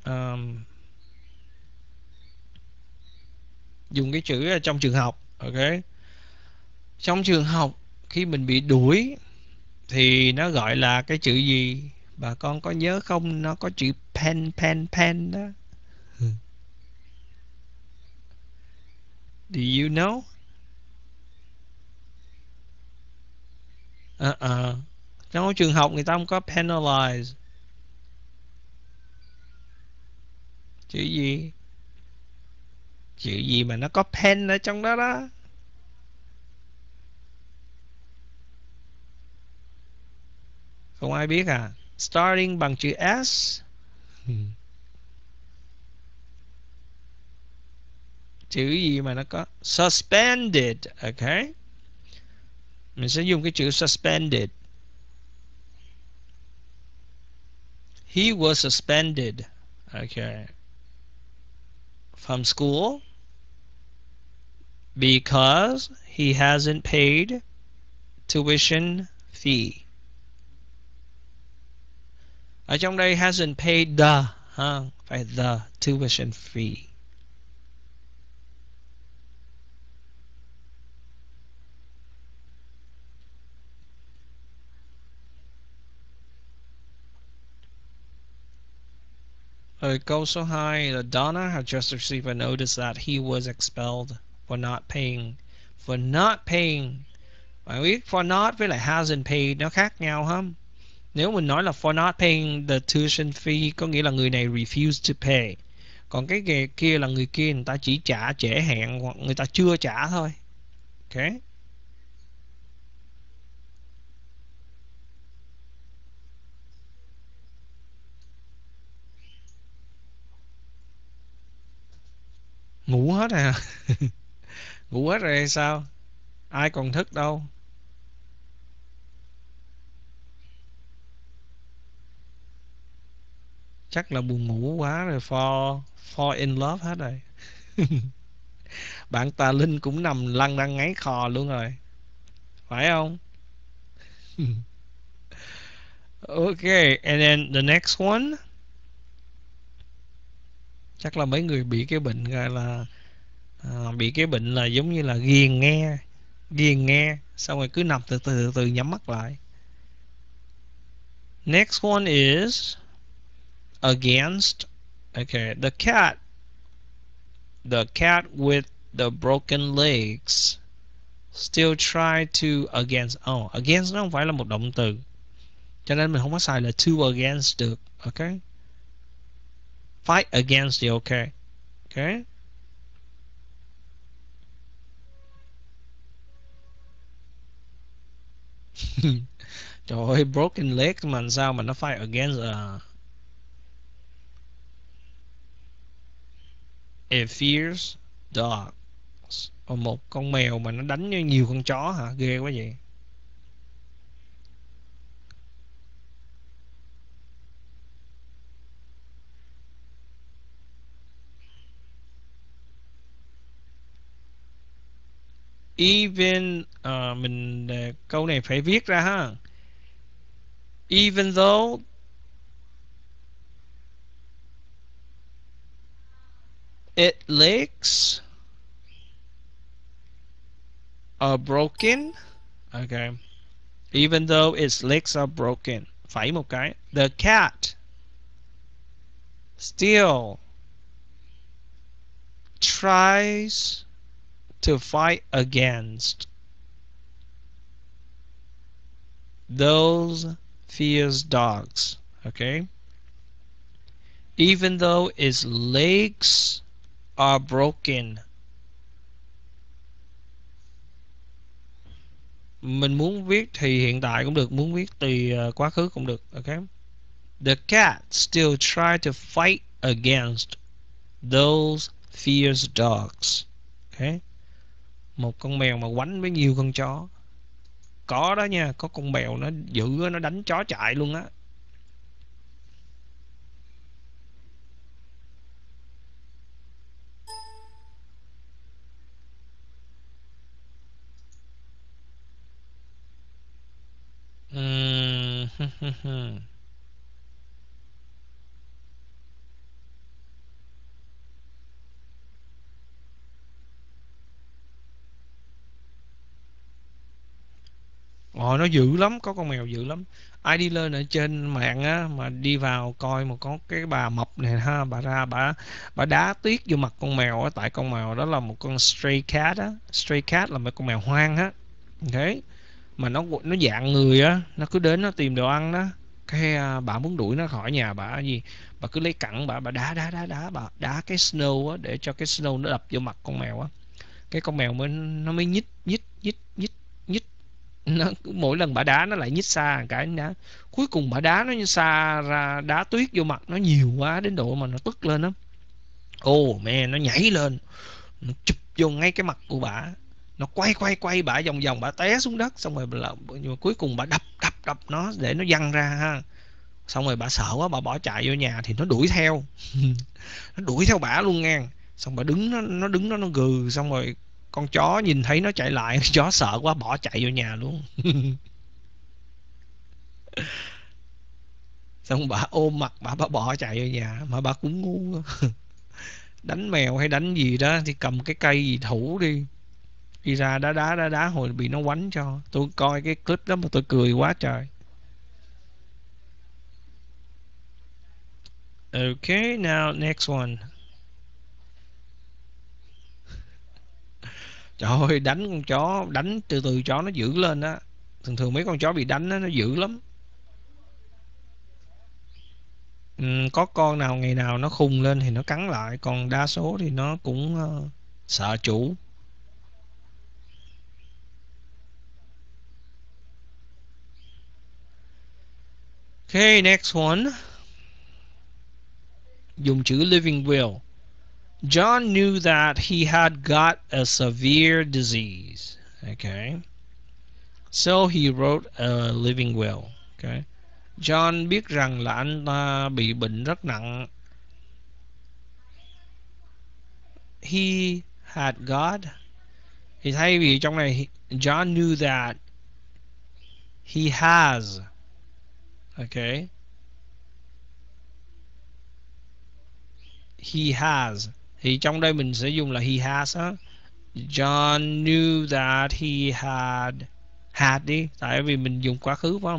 trong trường học. Okay. Trong trường học khi mình bị đuổi thì nó gọi là cái chữ gì? Bà con có nhớ không? Nó có chữ pen đó. Do you know? Trong trường học người ta không có penalize. Chữ gì? Chữ gì mà nó có pen ở trong đó đó? Không ai biết à? Starting bằng chữ S. Chữ gì mà nó có suspended. Okay. Mình sẽ dùng cái chữ suspended. He was suspended. Okay. from school because he hasn't paid tuition fee. Ở trong đây hasn't paid the ha, phải the tuition fee. Rồi câu số 2 là Donna had just received a notice that he was expelled for not paying. For not paying. Bạn biết for not với lại hasn't paid nó khác nhau không? Nếu mình nói là for not paying the tuition fee có nghĩa là người này refused to pay. Còn cái kia là người kia người ta chỉ trả trễ hẹn hoặc người ta chưa trả thôi. Ok. Ngủ hết à? Ngủ hết rồi hay sao? Ai còn thức đâu? Chắc là buồn ngủ quá rồi, fall in love hết rồi. Bạn Tà Linh cũng nằm lăn răng ngáy khò luôn rồi. Phải không? Okay, and then the next one. Chắc là mấy người bị cái bệnh gọi là bị cái bệnh là giống như là ghiền nghe, xong rồi cứ nằm từ từ nhắm mắt lại. Next one is against. Okay, the cat with the broken legs still try to against. Against nó không phải là một động từ, cho nên mình không có xài là to against được. Okay, fight against thì okay. Okay. Trời ơi, broken leg mà sao mà nó fight against a fierce dog. Một con mèo mà nó đánh với nhiều con chó hả? Ghê quá vậy. Even mình câu này phải viết ra ha. Even though its legs are broken. Okay. Even though its legs are broken. Phải một cái. The cat still tries to fight against those fierce dogs. Okay. Even though its legs are broken. Mình muốn viết thì hiện tại cũng được, muốn viết từ quá khứ cũng được. Okay. The cat still try to fight against those fierce dogs. Okay. Một con mèo mà quánh với nhiều con chó. Có đó nha, có con mèo nó dữ, nó đánh chó chạy luôn á. Nó dữ lắm, có con mèo dữ lắm. Ai đi lên ở trên mạng á, mà đi vào coi một con cái bà mập này ha, bà ra bà đá tuyết vô mặt con mèo á, tại con mèo đó là một con stray cat á. Stray cat là một con mèo hoang á. Okay. Mà nó dạng người á, nó cứ đến nó tìm đồ ăn đó. Cái bà muốn đuổi nó khỏi nhà, bà gì, bà cứ lấy cẳng bà đá cái snow á, để cho cái snow nó đập vô mặt con mèo á. Cái con mèo nó mới nhích. Nó, mỗi lần bà đá nó lại nhích xa một cái đá. Cuối cùng bà đá nó như xa ra, đá tuyết vô mặt nó nhiều quá đến độ mà nó tức lên lắm. Man, nó nhảy lên, nó chụp vô ngay cái mặt của bà. Nó quay bà vòng bà té xuống đất. Xong rồi nhưng mà cuối cùng bà đập nó để nó văng ra ha. Xong rồi bà sợ quá, bà bỏ chạy vô nhà thì nó đuổi theo. Nó đuổi theo bà luôn nha. Xong bà đứng nó đứng đó nó gừ, xong rồi con chó nhìn thấy nó chạy lại, chó sợ quá bỏ chạy vô nhà luôn. Xong bà ôm mặt bà bỏ chạy vô nhà, mà bà cũng ngu. Đánh mèo hay đánh gì đó thì cầm cái cây gì thủ đi ra đá hồi bị nó quánh cho. Tôi coi cái clip đó mà tôi cười quá trời. Okay, now next one. Trời ơi, đánh con chó, đánh từ từ chó nó dữ lên á. Thường thường mấy con chó bị đánh á, nó dữ lắm. Có con nào ngày nào nó khùng lên thì nó cắn lại, còn đa số thì nó cũng sợ chủ. Okay, next one. Dùng chữ living will. John knew that he had got a severe disease. Okay. So he wrote a living will. Okay. John biết rằng là anh ta bị bệnh rất nặng. He had got. Thì thay vì trong này John knew that he has. Okay. He has. Thì trong đây mình sẽ dùng là he has á. John knew that he had đi, tại vì mình dùng quá khứ phải không?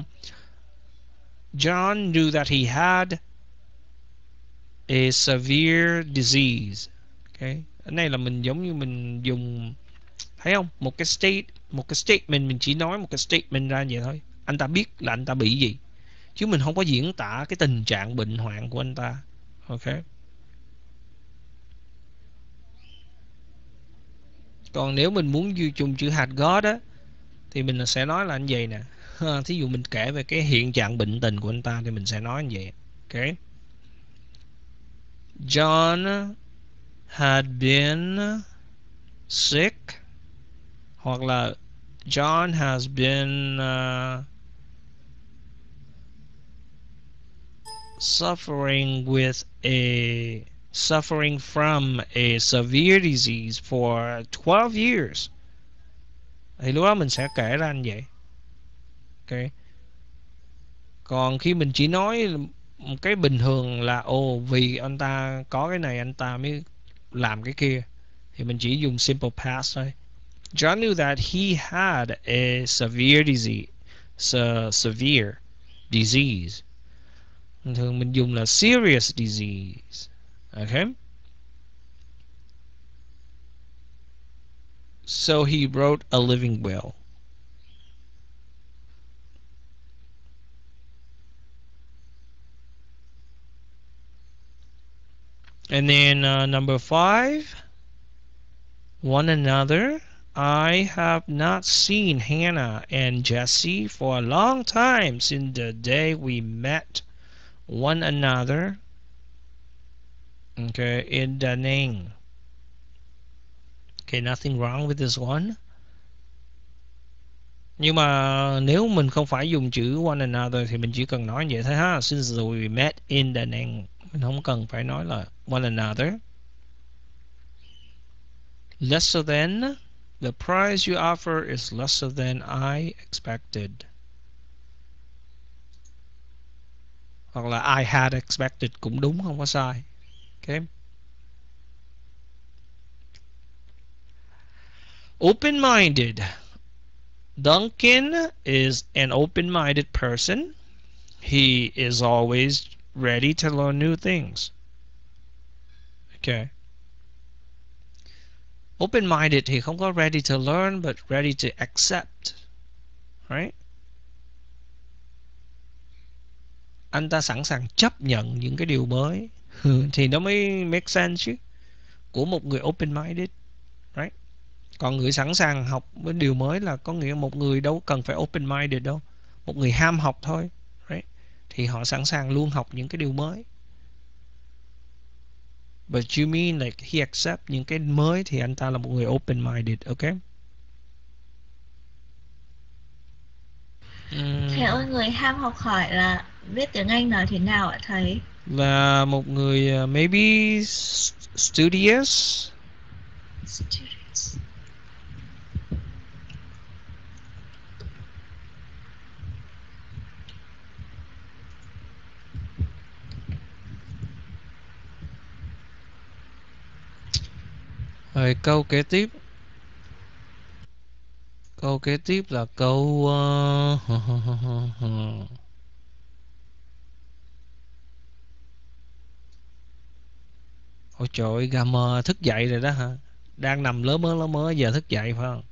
John knew that he had a severe disease. Okay. Cái này là mình giống như mình dùng, thấy không? Một cái statement, mình chỉ nói một cái statement ra vậy thôi. Anh ta biết là anh ta bị gì, chứ mình không có diễn tả cái tình trạng bệnh hoạn của anh ta. Ok. Còn nếu mình muốn dùng chữ had got á, thì mình sẽ nói là như vậy nè. Thí dụ mình kể về cái hiện trạng bệnh tình của anh ta thì mình sẽ nói như vậy. Ok. John had been sick, hoặc là John has been suffering from a severe disease for 12 years. Thì lúc đó mình sẽ kể ra như vậy. Ok. Còn khi mình chỉ nói một cái bình thường là vì anh ta có cái này anh ta mới làm cái kia, thì mình chỉ dùng simple past thôi. John knew that he had a severe disease. Thường mình dùng là serious disease. Okay. So he wrote a living will. And then number 5, one another. I have not seen Hannah and Jesse for a long time since the day we met one another. Okay, in Da Nang. Okay, nothing wrong with this one. Nhưng mà nếu mình không phải dùng chữ one another thì mình chỉ cần nói vậy thôi ha. Since we met in Da Nang, mình không cần phải nói là one another. Lesser than. The price you offer is lesser than I expected. Hoặc là I had expected cũng đúng, không có sai. Okay. Open-minded. Duncan is an open-minded person. He is always ready to learn new things. Okay. Open-minded thì không có ready to learn, but ready to accept. Right? Anh ta sẵn sàng chấp nhận những cái điều mới thì nó mới make sense chứ, của một người open-minded. Right? Còn người sẵn sàng học với điều mới là có nghĩa một người đâu cần phải open-minded đâu. Một người ham học thôi. Right? Thì họ sẵn sàng luôn học những cái điều mới. But you mean like he accept những cái mới thì anh ta là một người open-minded. Okay? Theo người ham học hỏi là viết tiếng Anh nói thế nào ạ thầy? Là một người maybe Studious. Studious. Rồi câu kế tiếp. Câu kế tiếp là câu ôi trời ơi, Gamer thức dậy rồi đó hả? Đang nằm lớ mớ giờ thức dậy phải không?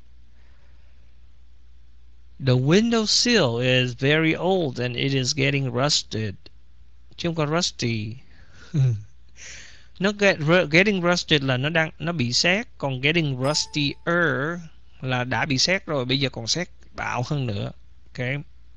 The window sill is very old and it is getting rusted. Chứ không có rusty. Nó getting rusted là nó bị sét, còn getting rustier là đã bị sét rồi, bây giờ còn sét bạo hơn nữa. Ok.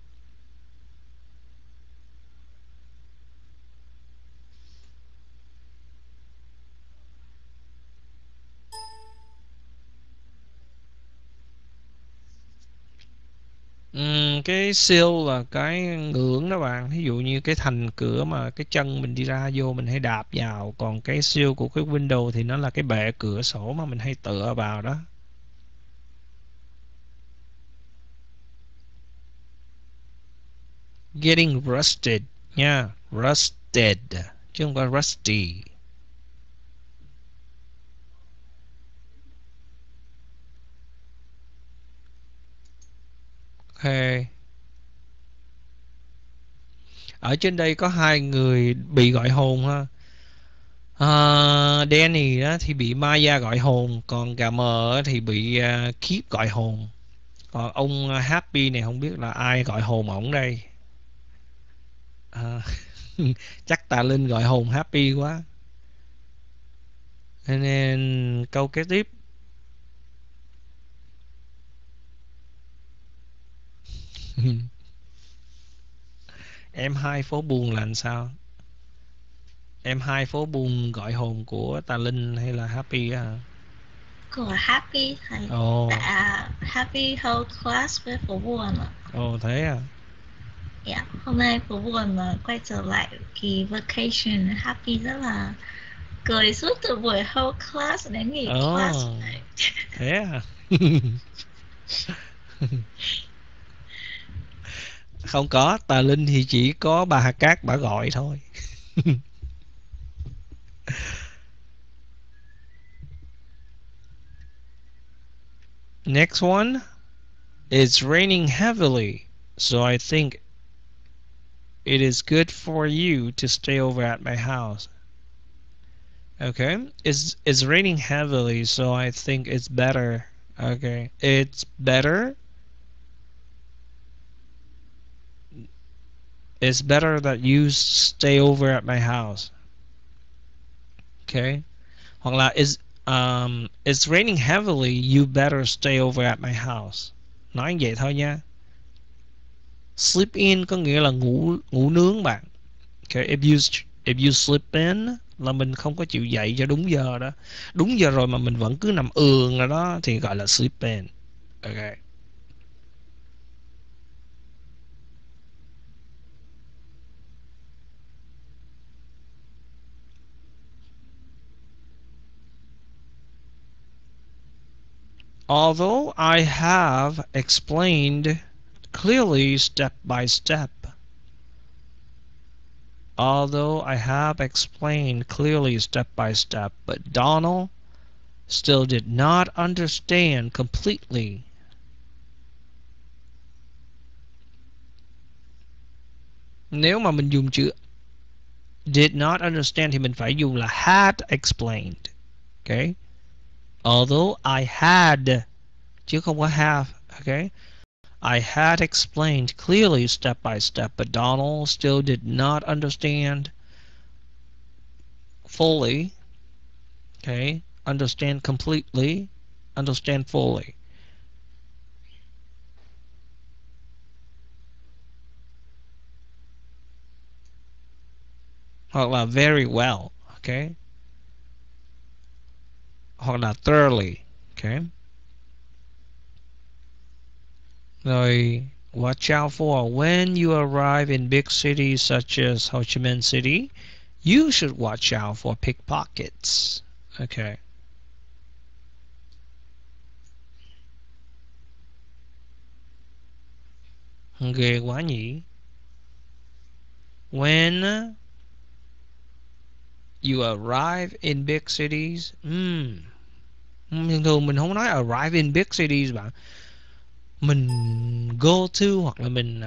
Cái sill là cái ngưỡng đó bạn. Ví dụ như cái thành cửa mà cái chân mình đi ra vô mình hay đạp vào, còn cái sill của cái window thì nó là cái bệ cửa sổ mà mình hay tựa vào đó. Getting rusted nha, rusted chứ không phải rusty. Ok. Ở trên đây có hai người bị gọi hồn ha. Danny đó thì bị Maya gọi hồn, còn Gamer thì bị Keep gọi hồn. Còn ông Happy này không biết là ai gọi hồn ổng đây. Chắc Tà Linh gọi hồn Happy quá. Nên câu kế tiếp. Em hai phố buồn là làm sao? Em hai phố buồn gọi hồn của Tà Linh hay là Happy á? Của Happy thầy. Happy hold class với phố buồn ạ. Ồ thế à? Yeah, hôm nay phố buồn mà quay trở lại kỳ vacation, Happy rất là cười suốt từ buổi hold class đến nghỉ class này. Thế à? Không có, Tà Linh thì chỉ có bà Hà Cát bà gọi thôi. Next one. It's raining heavily, so I think it is good for you to stay over at my house. Okay, it's raining heavily, so I think it's better. Okay, it's better. It's better that you stay over at my house. Okay, hoặc là it's raining heavily, you better stay over at my house. Nói vậy thôi nha. Sleep in có nghĩa là ngủ nướng bạn. Okay, if you sleep in là mình không có chịu dậy cho đúng giờ đó. Đúng giờ rồi mà mình vẫn cứ nằm ườn rồi đó thì gọi là sleep in. Okay. Although I have explained clearly step by step. Although I have explained clearly step by step, but Donald still did not understand completely. Nếu mà mình dùng chữ did not understand thì mình phải dùng là had explained. Okay? Although I had chứ không có have. Okay? I had explained clearly step by step, but Donald still did not understand fully. Okay? Understand completely. Understand fully. Hoặc là very well. Okay? Hoặc là thoroughly. Okay? Rồi, watch out for when you arrive in big cities such as Ho Chi Minh City, you should watch out for pickpockets. Okay. Ghê quá nhỉ. When you arrive in big cities. Thường thường mình không nói arrive in big cities bạn. Mình go to hoặc là mình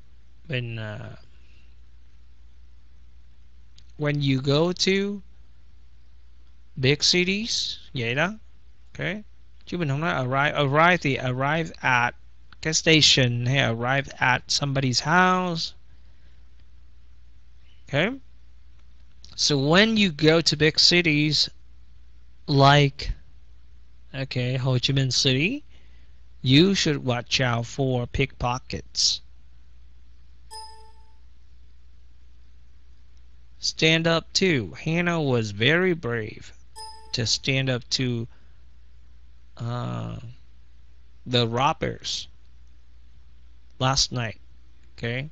when you go to big cities vậy đó. Okay. Chứ mình không nói arrive. Arrive thì arrive at cái station hay arrive at somebody's house. Okay. So when you go to big cities like Ho Chi Minh City, you should watch out for pickpockets. Stand up to. Hannah was very brave to stand up to the robbers last night. Okay.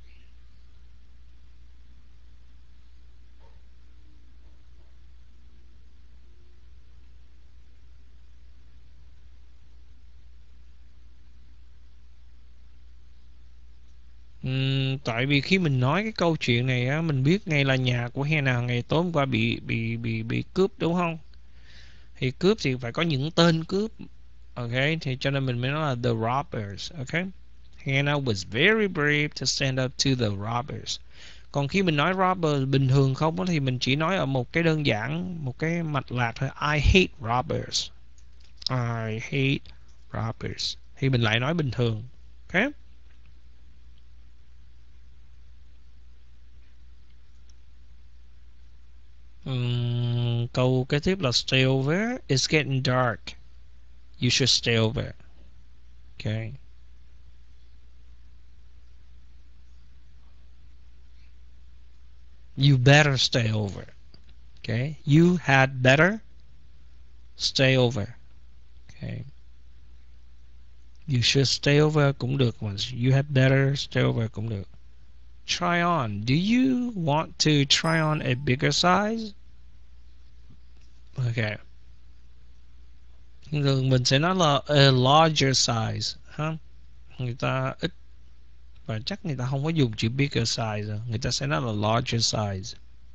Tại vì khi mình nói cái câu chuyện này á, mình biết ngay là nhà của Hannah ngày tối hôm qua bị cướp đúng không? Thì cướp thì phải có những tên cướp. Okay, thì cho nên mình mới nói là the robbers. Okay. Hannah was very brave to stand up to the robbers. Còn khi mình nói robber bình thường không thì mình chỉ nói ở một cái đơn giản, một cái mạch lạc thôi. I hate robbers. I hate robbers. Thì mình lại nói bình thường. Okay. Câu kế tiếp là stay over. It's getting dark. You should stay over. Okay. You better stay over. Okay. You had better stay over. Okay. You should stay over cũng được mà you had better stay over cũng được. Try on. Do you want to try on a bigger size? Okay. Thường mình sẽ nói là a larger size. Người ta ít và chắc người ta không có dùng chữ bigger size. Người ta sẽ nói là larger size.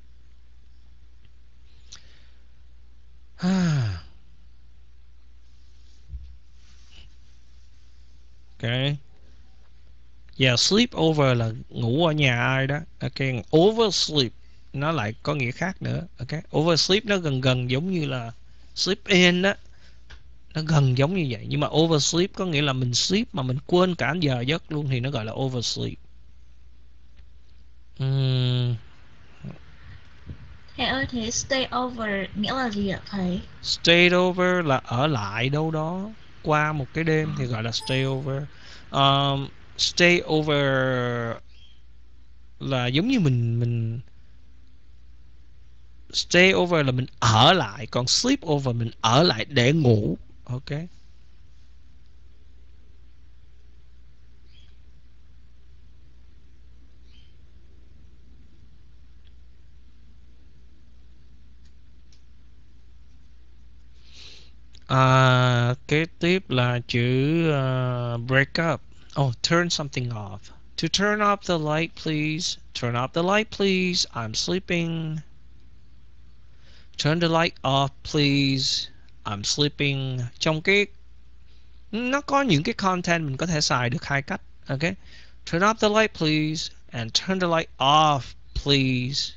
Okay. Yeah, sleep over là ngủ ở nhà ai đó. Okay. Oversleep nó lại có nghĩa khác nữa. Okay. Oversleep nó gần giống như là sleep in đó. Nó gần giống như vậy. Nhưng mà oversleep có nghĩa là mình sleep mà mình quên cả giờ giấc luôn thì nó gọi là oversleep. Thầy ơi, thế stay over nghĩa là gì ạ thầy? Stay over là ở lại đâu đó qua một cái đêm thì gọi là stay over. Stay over là giống như mình stay over là mình ở lại, còn sleep over mình ở lại để ngủ. Ok. Kế tiếp là chữ break up. Oh, turn something off. To turn off the light, please. Turn off the light, please. I'm sleeping. Turn the light off, please. I'm sleeping. Trong cái nó có những cái content mình có thể xài được hai cách. Okay. Turn off the light, please. And turn the light off, please.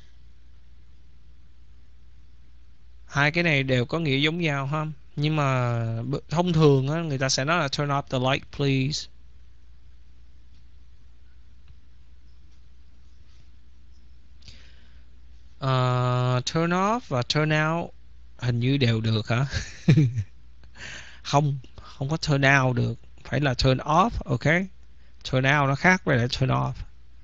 Hai cái này đều có nghĩa giống nhau ha. Nhưng mà thông thường á, người ta sẽ nói là turn off the light, please. Turn off và turn out hình như đều được hả? Không có turn out được, phải là turn off. Ok, turn out nó khác với lại turn off.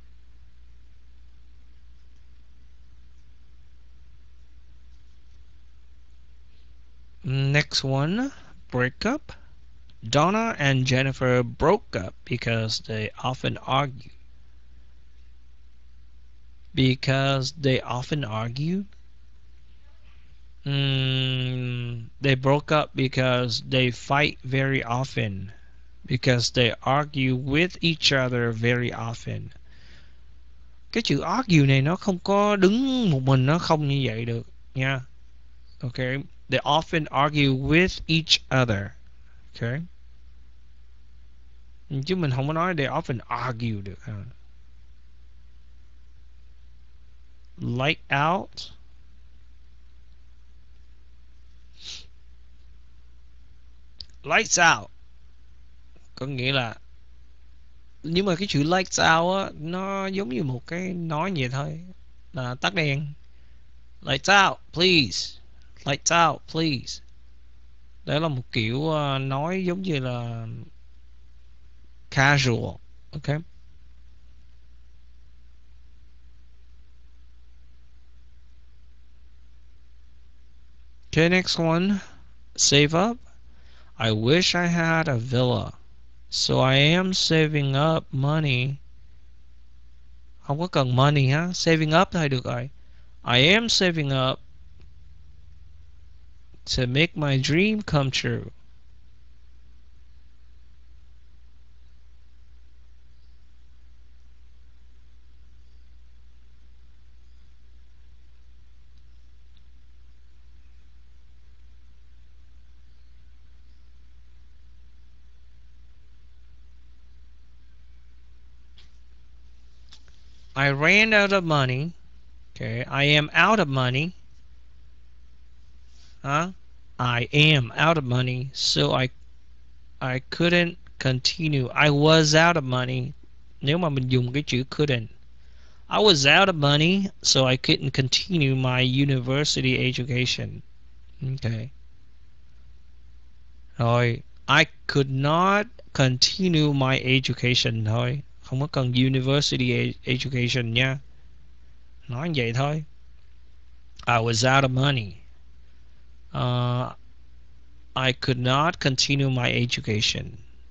Next one, break up. Donna and Jennifer broke up because they often argue. Because they often argue. They broke up because they fight very often. Because they argue with each other very often. Cái chữ argue này nó không có đứng một mình, nó không như vậy được nha. Okay. They often argue with each other. Okay. Chứ mình không có nói they often argue được. Light out. Lights out có nghĩa là, nhưng mà cái chữ lights out á, nó giống như một cái nói vậy thôi, là tắt đèn. Lights out please. Lights out please. Đó là một kiểu nói giống như là casual. Okay. Okay, next one. Save up. I wish I had a villa. So I am saving up money. Không có cần money ha. Saving up thôi được rồi. I am saving up to make my dream come true. I ran out of money. Okay, I am out of money. Huh? I am out of money, so I couldn't continue. I was out of money. Nếu mà mình dùng cái chữ couldn't. I was out of money, so I couldn't continue my university education. Okay. Rồi, I could not continue my education thôi. Không có cần university education nha. Nói như vậy thôi. I was out of money. I could not continue my education.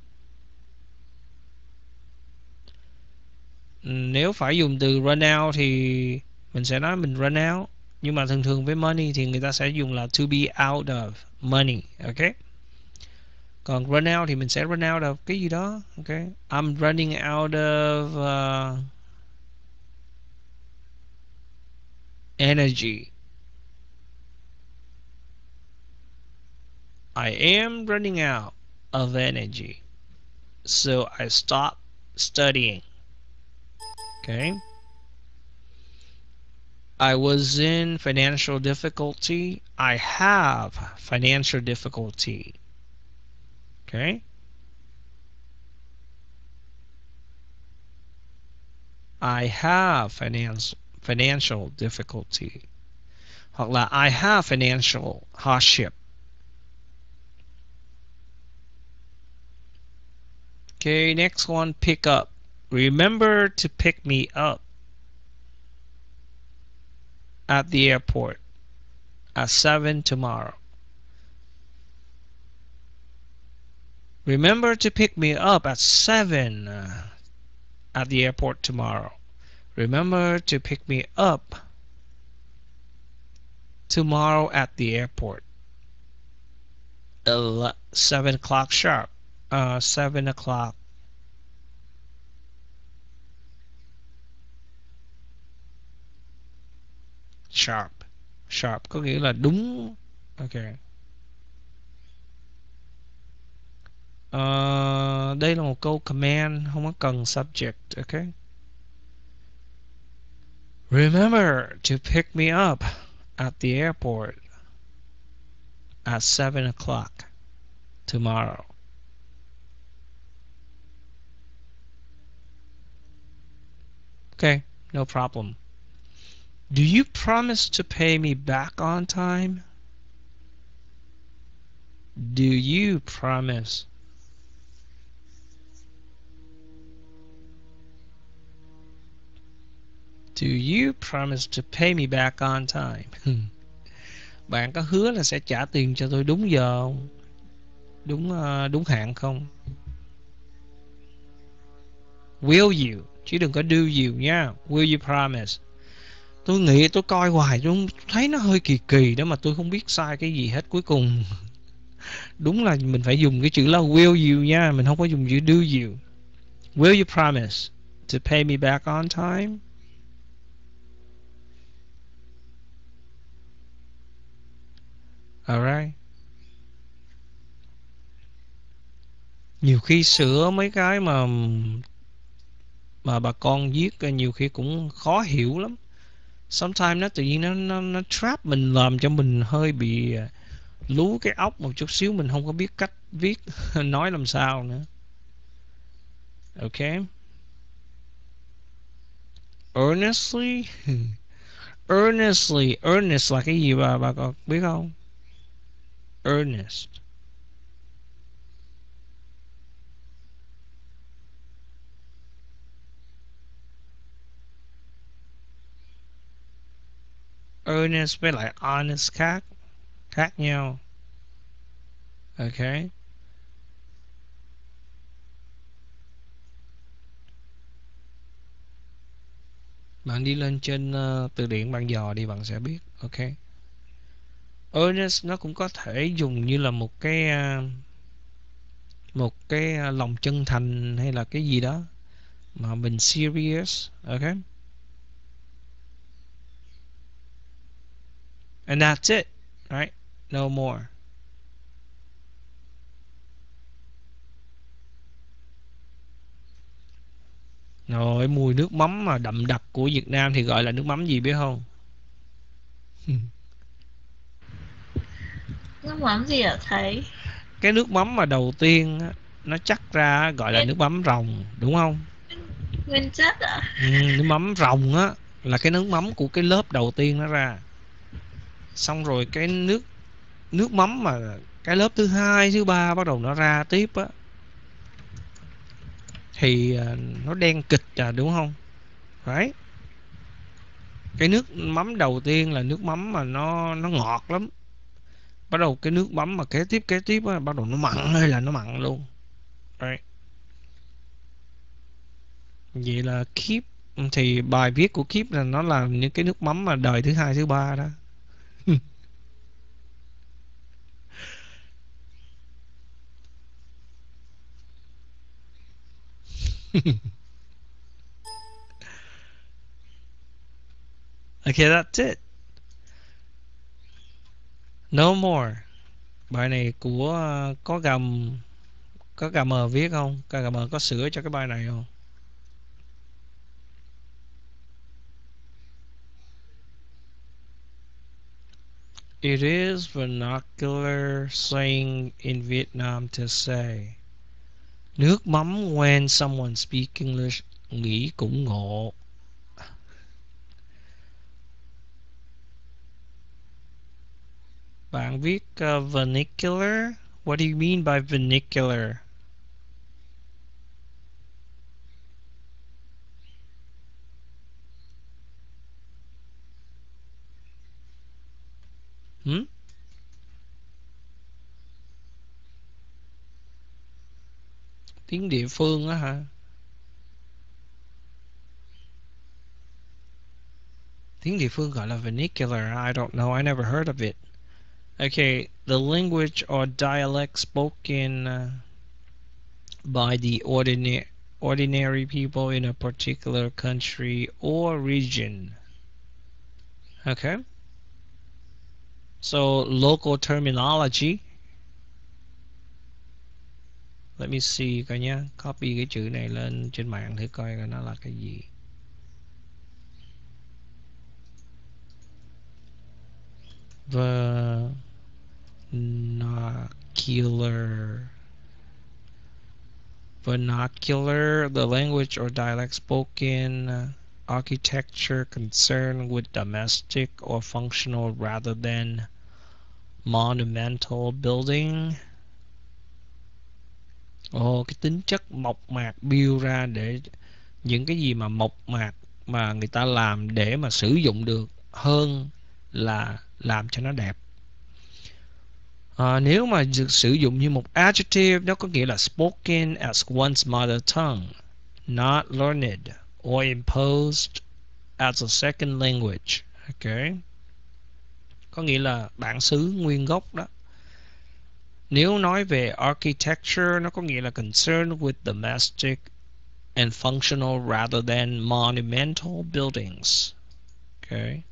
Nếu phải dùng từ run out thì mình sẽ nói mình run out. Nhưng mà thường thường với money thì người ta sẽ dùng là to be out of money. Okay. Còn run out thì mình sẽ run out of cái gì đó. Okay. I'm running out of energy. I am running out of energy. So I stopped studying. Okay. I was in financial difficulty. I have financial difficulty. Okay. I have financial difficulty. Hoặc là I have financial hardship. Okay, next one, pick up. Remember to pick me up at the airport at 7 tomorrow. Remember to pick me up at 7 at the airport tomorrow. Remember to pick me up tomorrow at the airport. 7 o'clock sharp. 7 o'clock. Sharp. Sharp có nghĩa là đúng. Okay. Đây là một câu command, không có cần subject. Okay. Remember to pick me up at the airport at 7 o'clock tomorrow. Okay, no problem. Do you promise to pay me back on time? Do you promise? Do you promise to pay me back on time? Bạn có hứa là sẽ trả tiền cho tôi đúng giờ không? Đúng hạn không? Will you? Chứ đừng có do you nha. Will you promise? Tôi nghĩ tôi coi hoài tôi thấy nó hơi kỳ kỳ đó, mà tôi không biết sai cái gì hết. Cuối cùng đúng là mình phải dùng cái chữ là will you nha, mình không có dùng chữ do you. Will you promise to pay me back on time? Alright. Nhiều khi sửa mấy cái mà bà con viết nhiều khi cũng khó hiểu lắm. Sometimes nó tự nhiên nó trap mình, làm cho mình hơi bị lú cái óc một chút xíu, mình không có biết cách viết nói làm sao nữa. Ok. Earnestly. Earnest là cái gì bà có biết không? Earnest. Earnest với lại honest khác nhau. Ok. Bạn đi lên trên từ điển bạn dò đi, bạn sẽ biết. Ok. Earnest nó cũng có thể dùng như là một cái lòng chân thành hay là cái gì đó mà mình serious. Ok. And that's it, right? No more. Rồi mùi nước mắm mà đậm đặc của Việt Nam thì gọi là nước mắm gì biết không? Nước mắm gì ạ thầy? Cái nước mắm mà đầu tiên á, nó chắc ra gọi là nước mắm rồng, đúng không? Nguyên chất ạ? Nước mắm rồng á là cái nước mắm của cái lớp đầu tiên nó ra. Xong rồi cái nước mắm mà cái lớp thứ hai, thứ ba bắt đầu nó ra tiếp á thì nó đen kịch đúng không? Đấy. Cái nước mắm đầu tiên là nước mắm mà nó ngọt lắm. Bắt đầu cái nước mắm mà kế tiếp á, bắt đầu nó mặn hay là nó mặn luôn. Đấy. Vậy là Keep thì bài viết của Keep là nó là những cái nước mắm mà đời thứ hai, thứ ba đó. Okay, that's it. No more. Bài này của có gà mờ viết không? Gà mờ có sửa cho cái bài này không? It is vernacular slang in Vietnam to say nước mắm when someone speak English, nghĩ cũng ngộ. Bạn viết vernacular. What do you mean by vernacular? Hmm? Tiếng địa phương á hả? Tiếng địa phương gọi là vernacular. I don't know. I never heard of it. Okay, the language or dialect spoken by the ordinary people in a particular country or region. Okay. So local terminology. Let me see coi nhá. Copy cái chữ này lên trên mạng thử coi nó là cái gì. Vernacular, the language or dialect spoken, architecture concerned with domestic or functional rather than monumental building. Cái tính chất mộc mạc build ra để những cái gì mà mộc mạc mà người ta làm để mà sử dụng được hơn là làm cho nó đẹp. Nếu mà sử dụng như một adjective, nó có nghĩa là spoken as one's mother tongue, not learned or imposed as a second language. Okay. Có nghĩa là bản xứ nguyên gốc đó. Nếu nói về architecture, nó có nghĩa là concerned with domestic and functional rather than monumental buildings. Okay.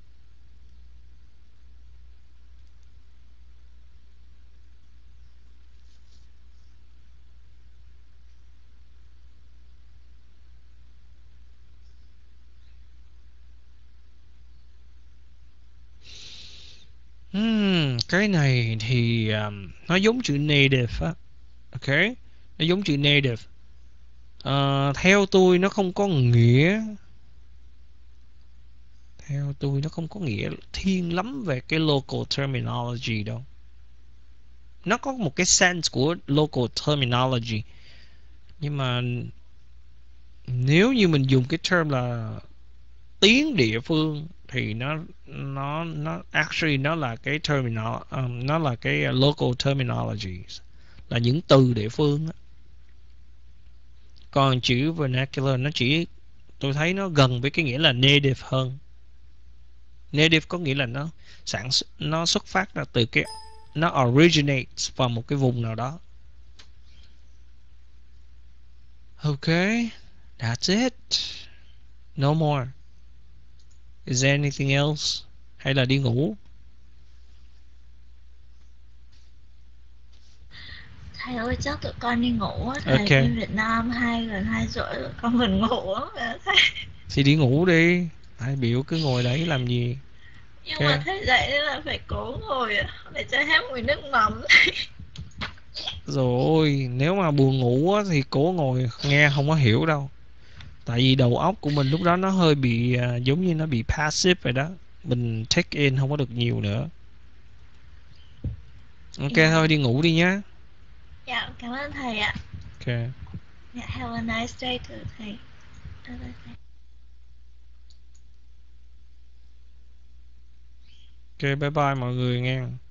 Cái này thì nó giống chữ native á. Ok, nó giống chữ native. Theo tôi nó không có nghĩa, theo tôi nó không có nghĩa thiên lắm về cái local terminology đâu. Nó có một cái sense của local terminology, nhưng mà nếu như mình dùng cái term là tiếng địa phương thì nó actually nó là cái terminal, nó là cái local terminology, là những từ địa phương á. Còn chữ vernacular nó chỉ, tôi thấy nó gần với cái nghĩa là native hơn. Native có nghĩa là nó xuất phát ra từ cái, nó originates vào một cái vùng nào đó. Okay, that's it. No more. Is there anything else? Hay là đi ngủ? Thầy ơi, chắc tụi con đi ngủ á. Thầy Okay. bên Việt Nam gần 2 rưỡi tụi con buồn ngủ lắm rồi thầy. Thì đi ngủ đi. Ai biểu cứ ngồi đấy làm gì? Nhưng Okay. mà thầy dạy nên là phải cố ngồi để cho hết mùi nước mắm. Rồi, nếu mà buồn ngủ á, thì cố ngồi nghe không có hiểu đâu. Tại vì đầu óc của mình lúc đó nó hơi bị giống như nó bị passive vậy đó. Mình take in không có được nhiều nữa. Ok, thôi đi ngủ đi nhá. Dạ, cảm ơn thầy ạ. Ok. Yeah, have a nice day to thầy. Ok, bye bye mọi người nghe.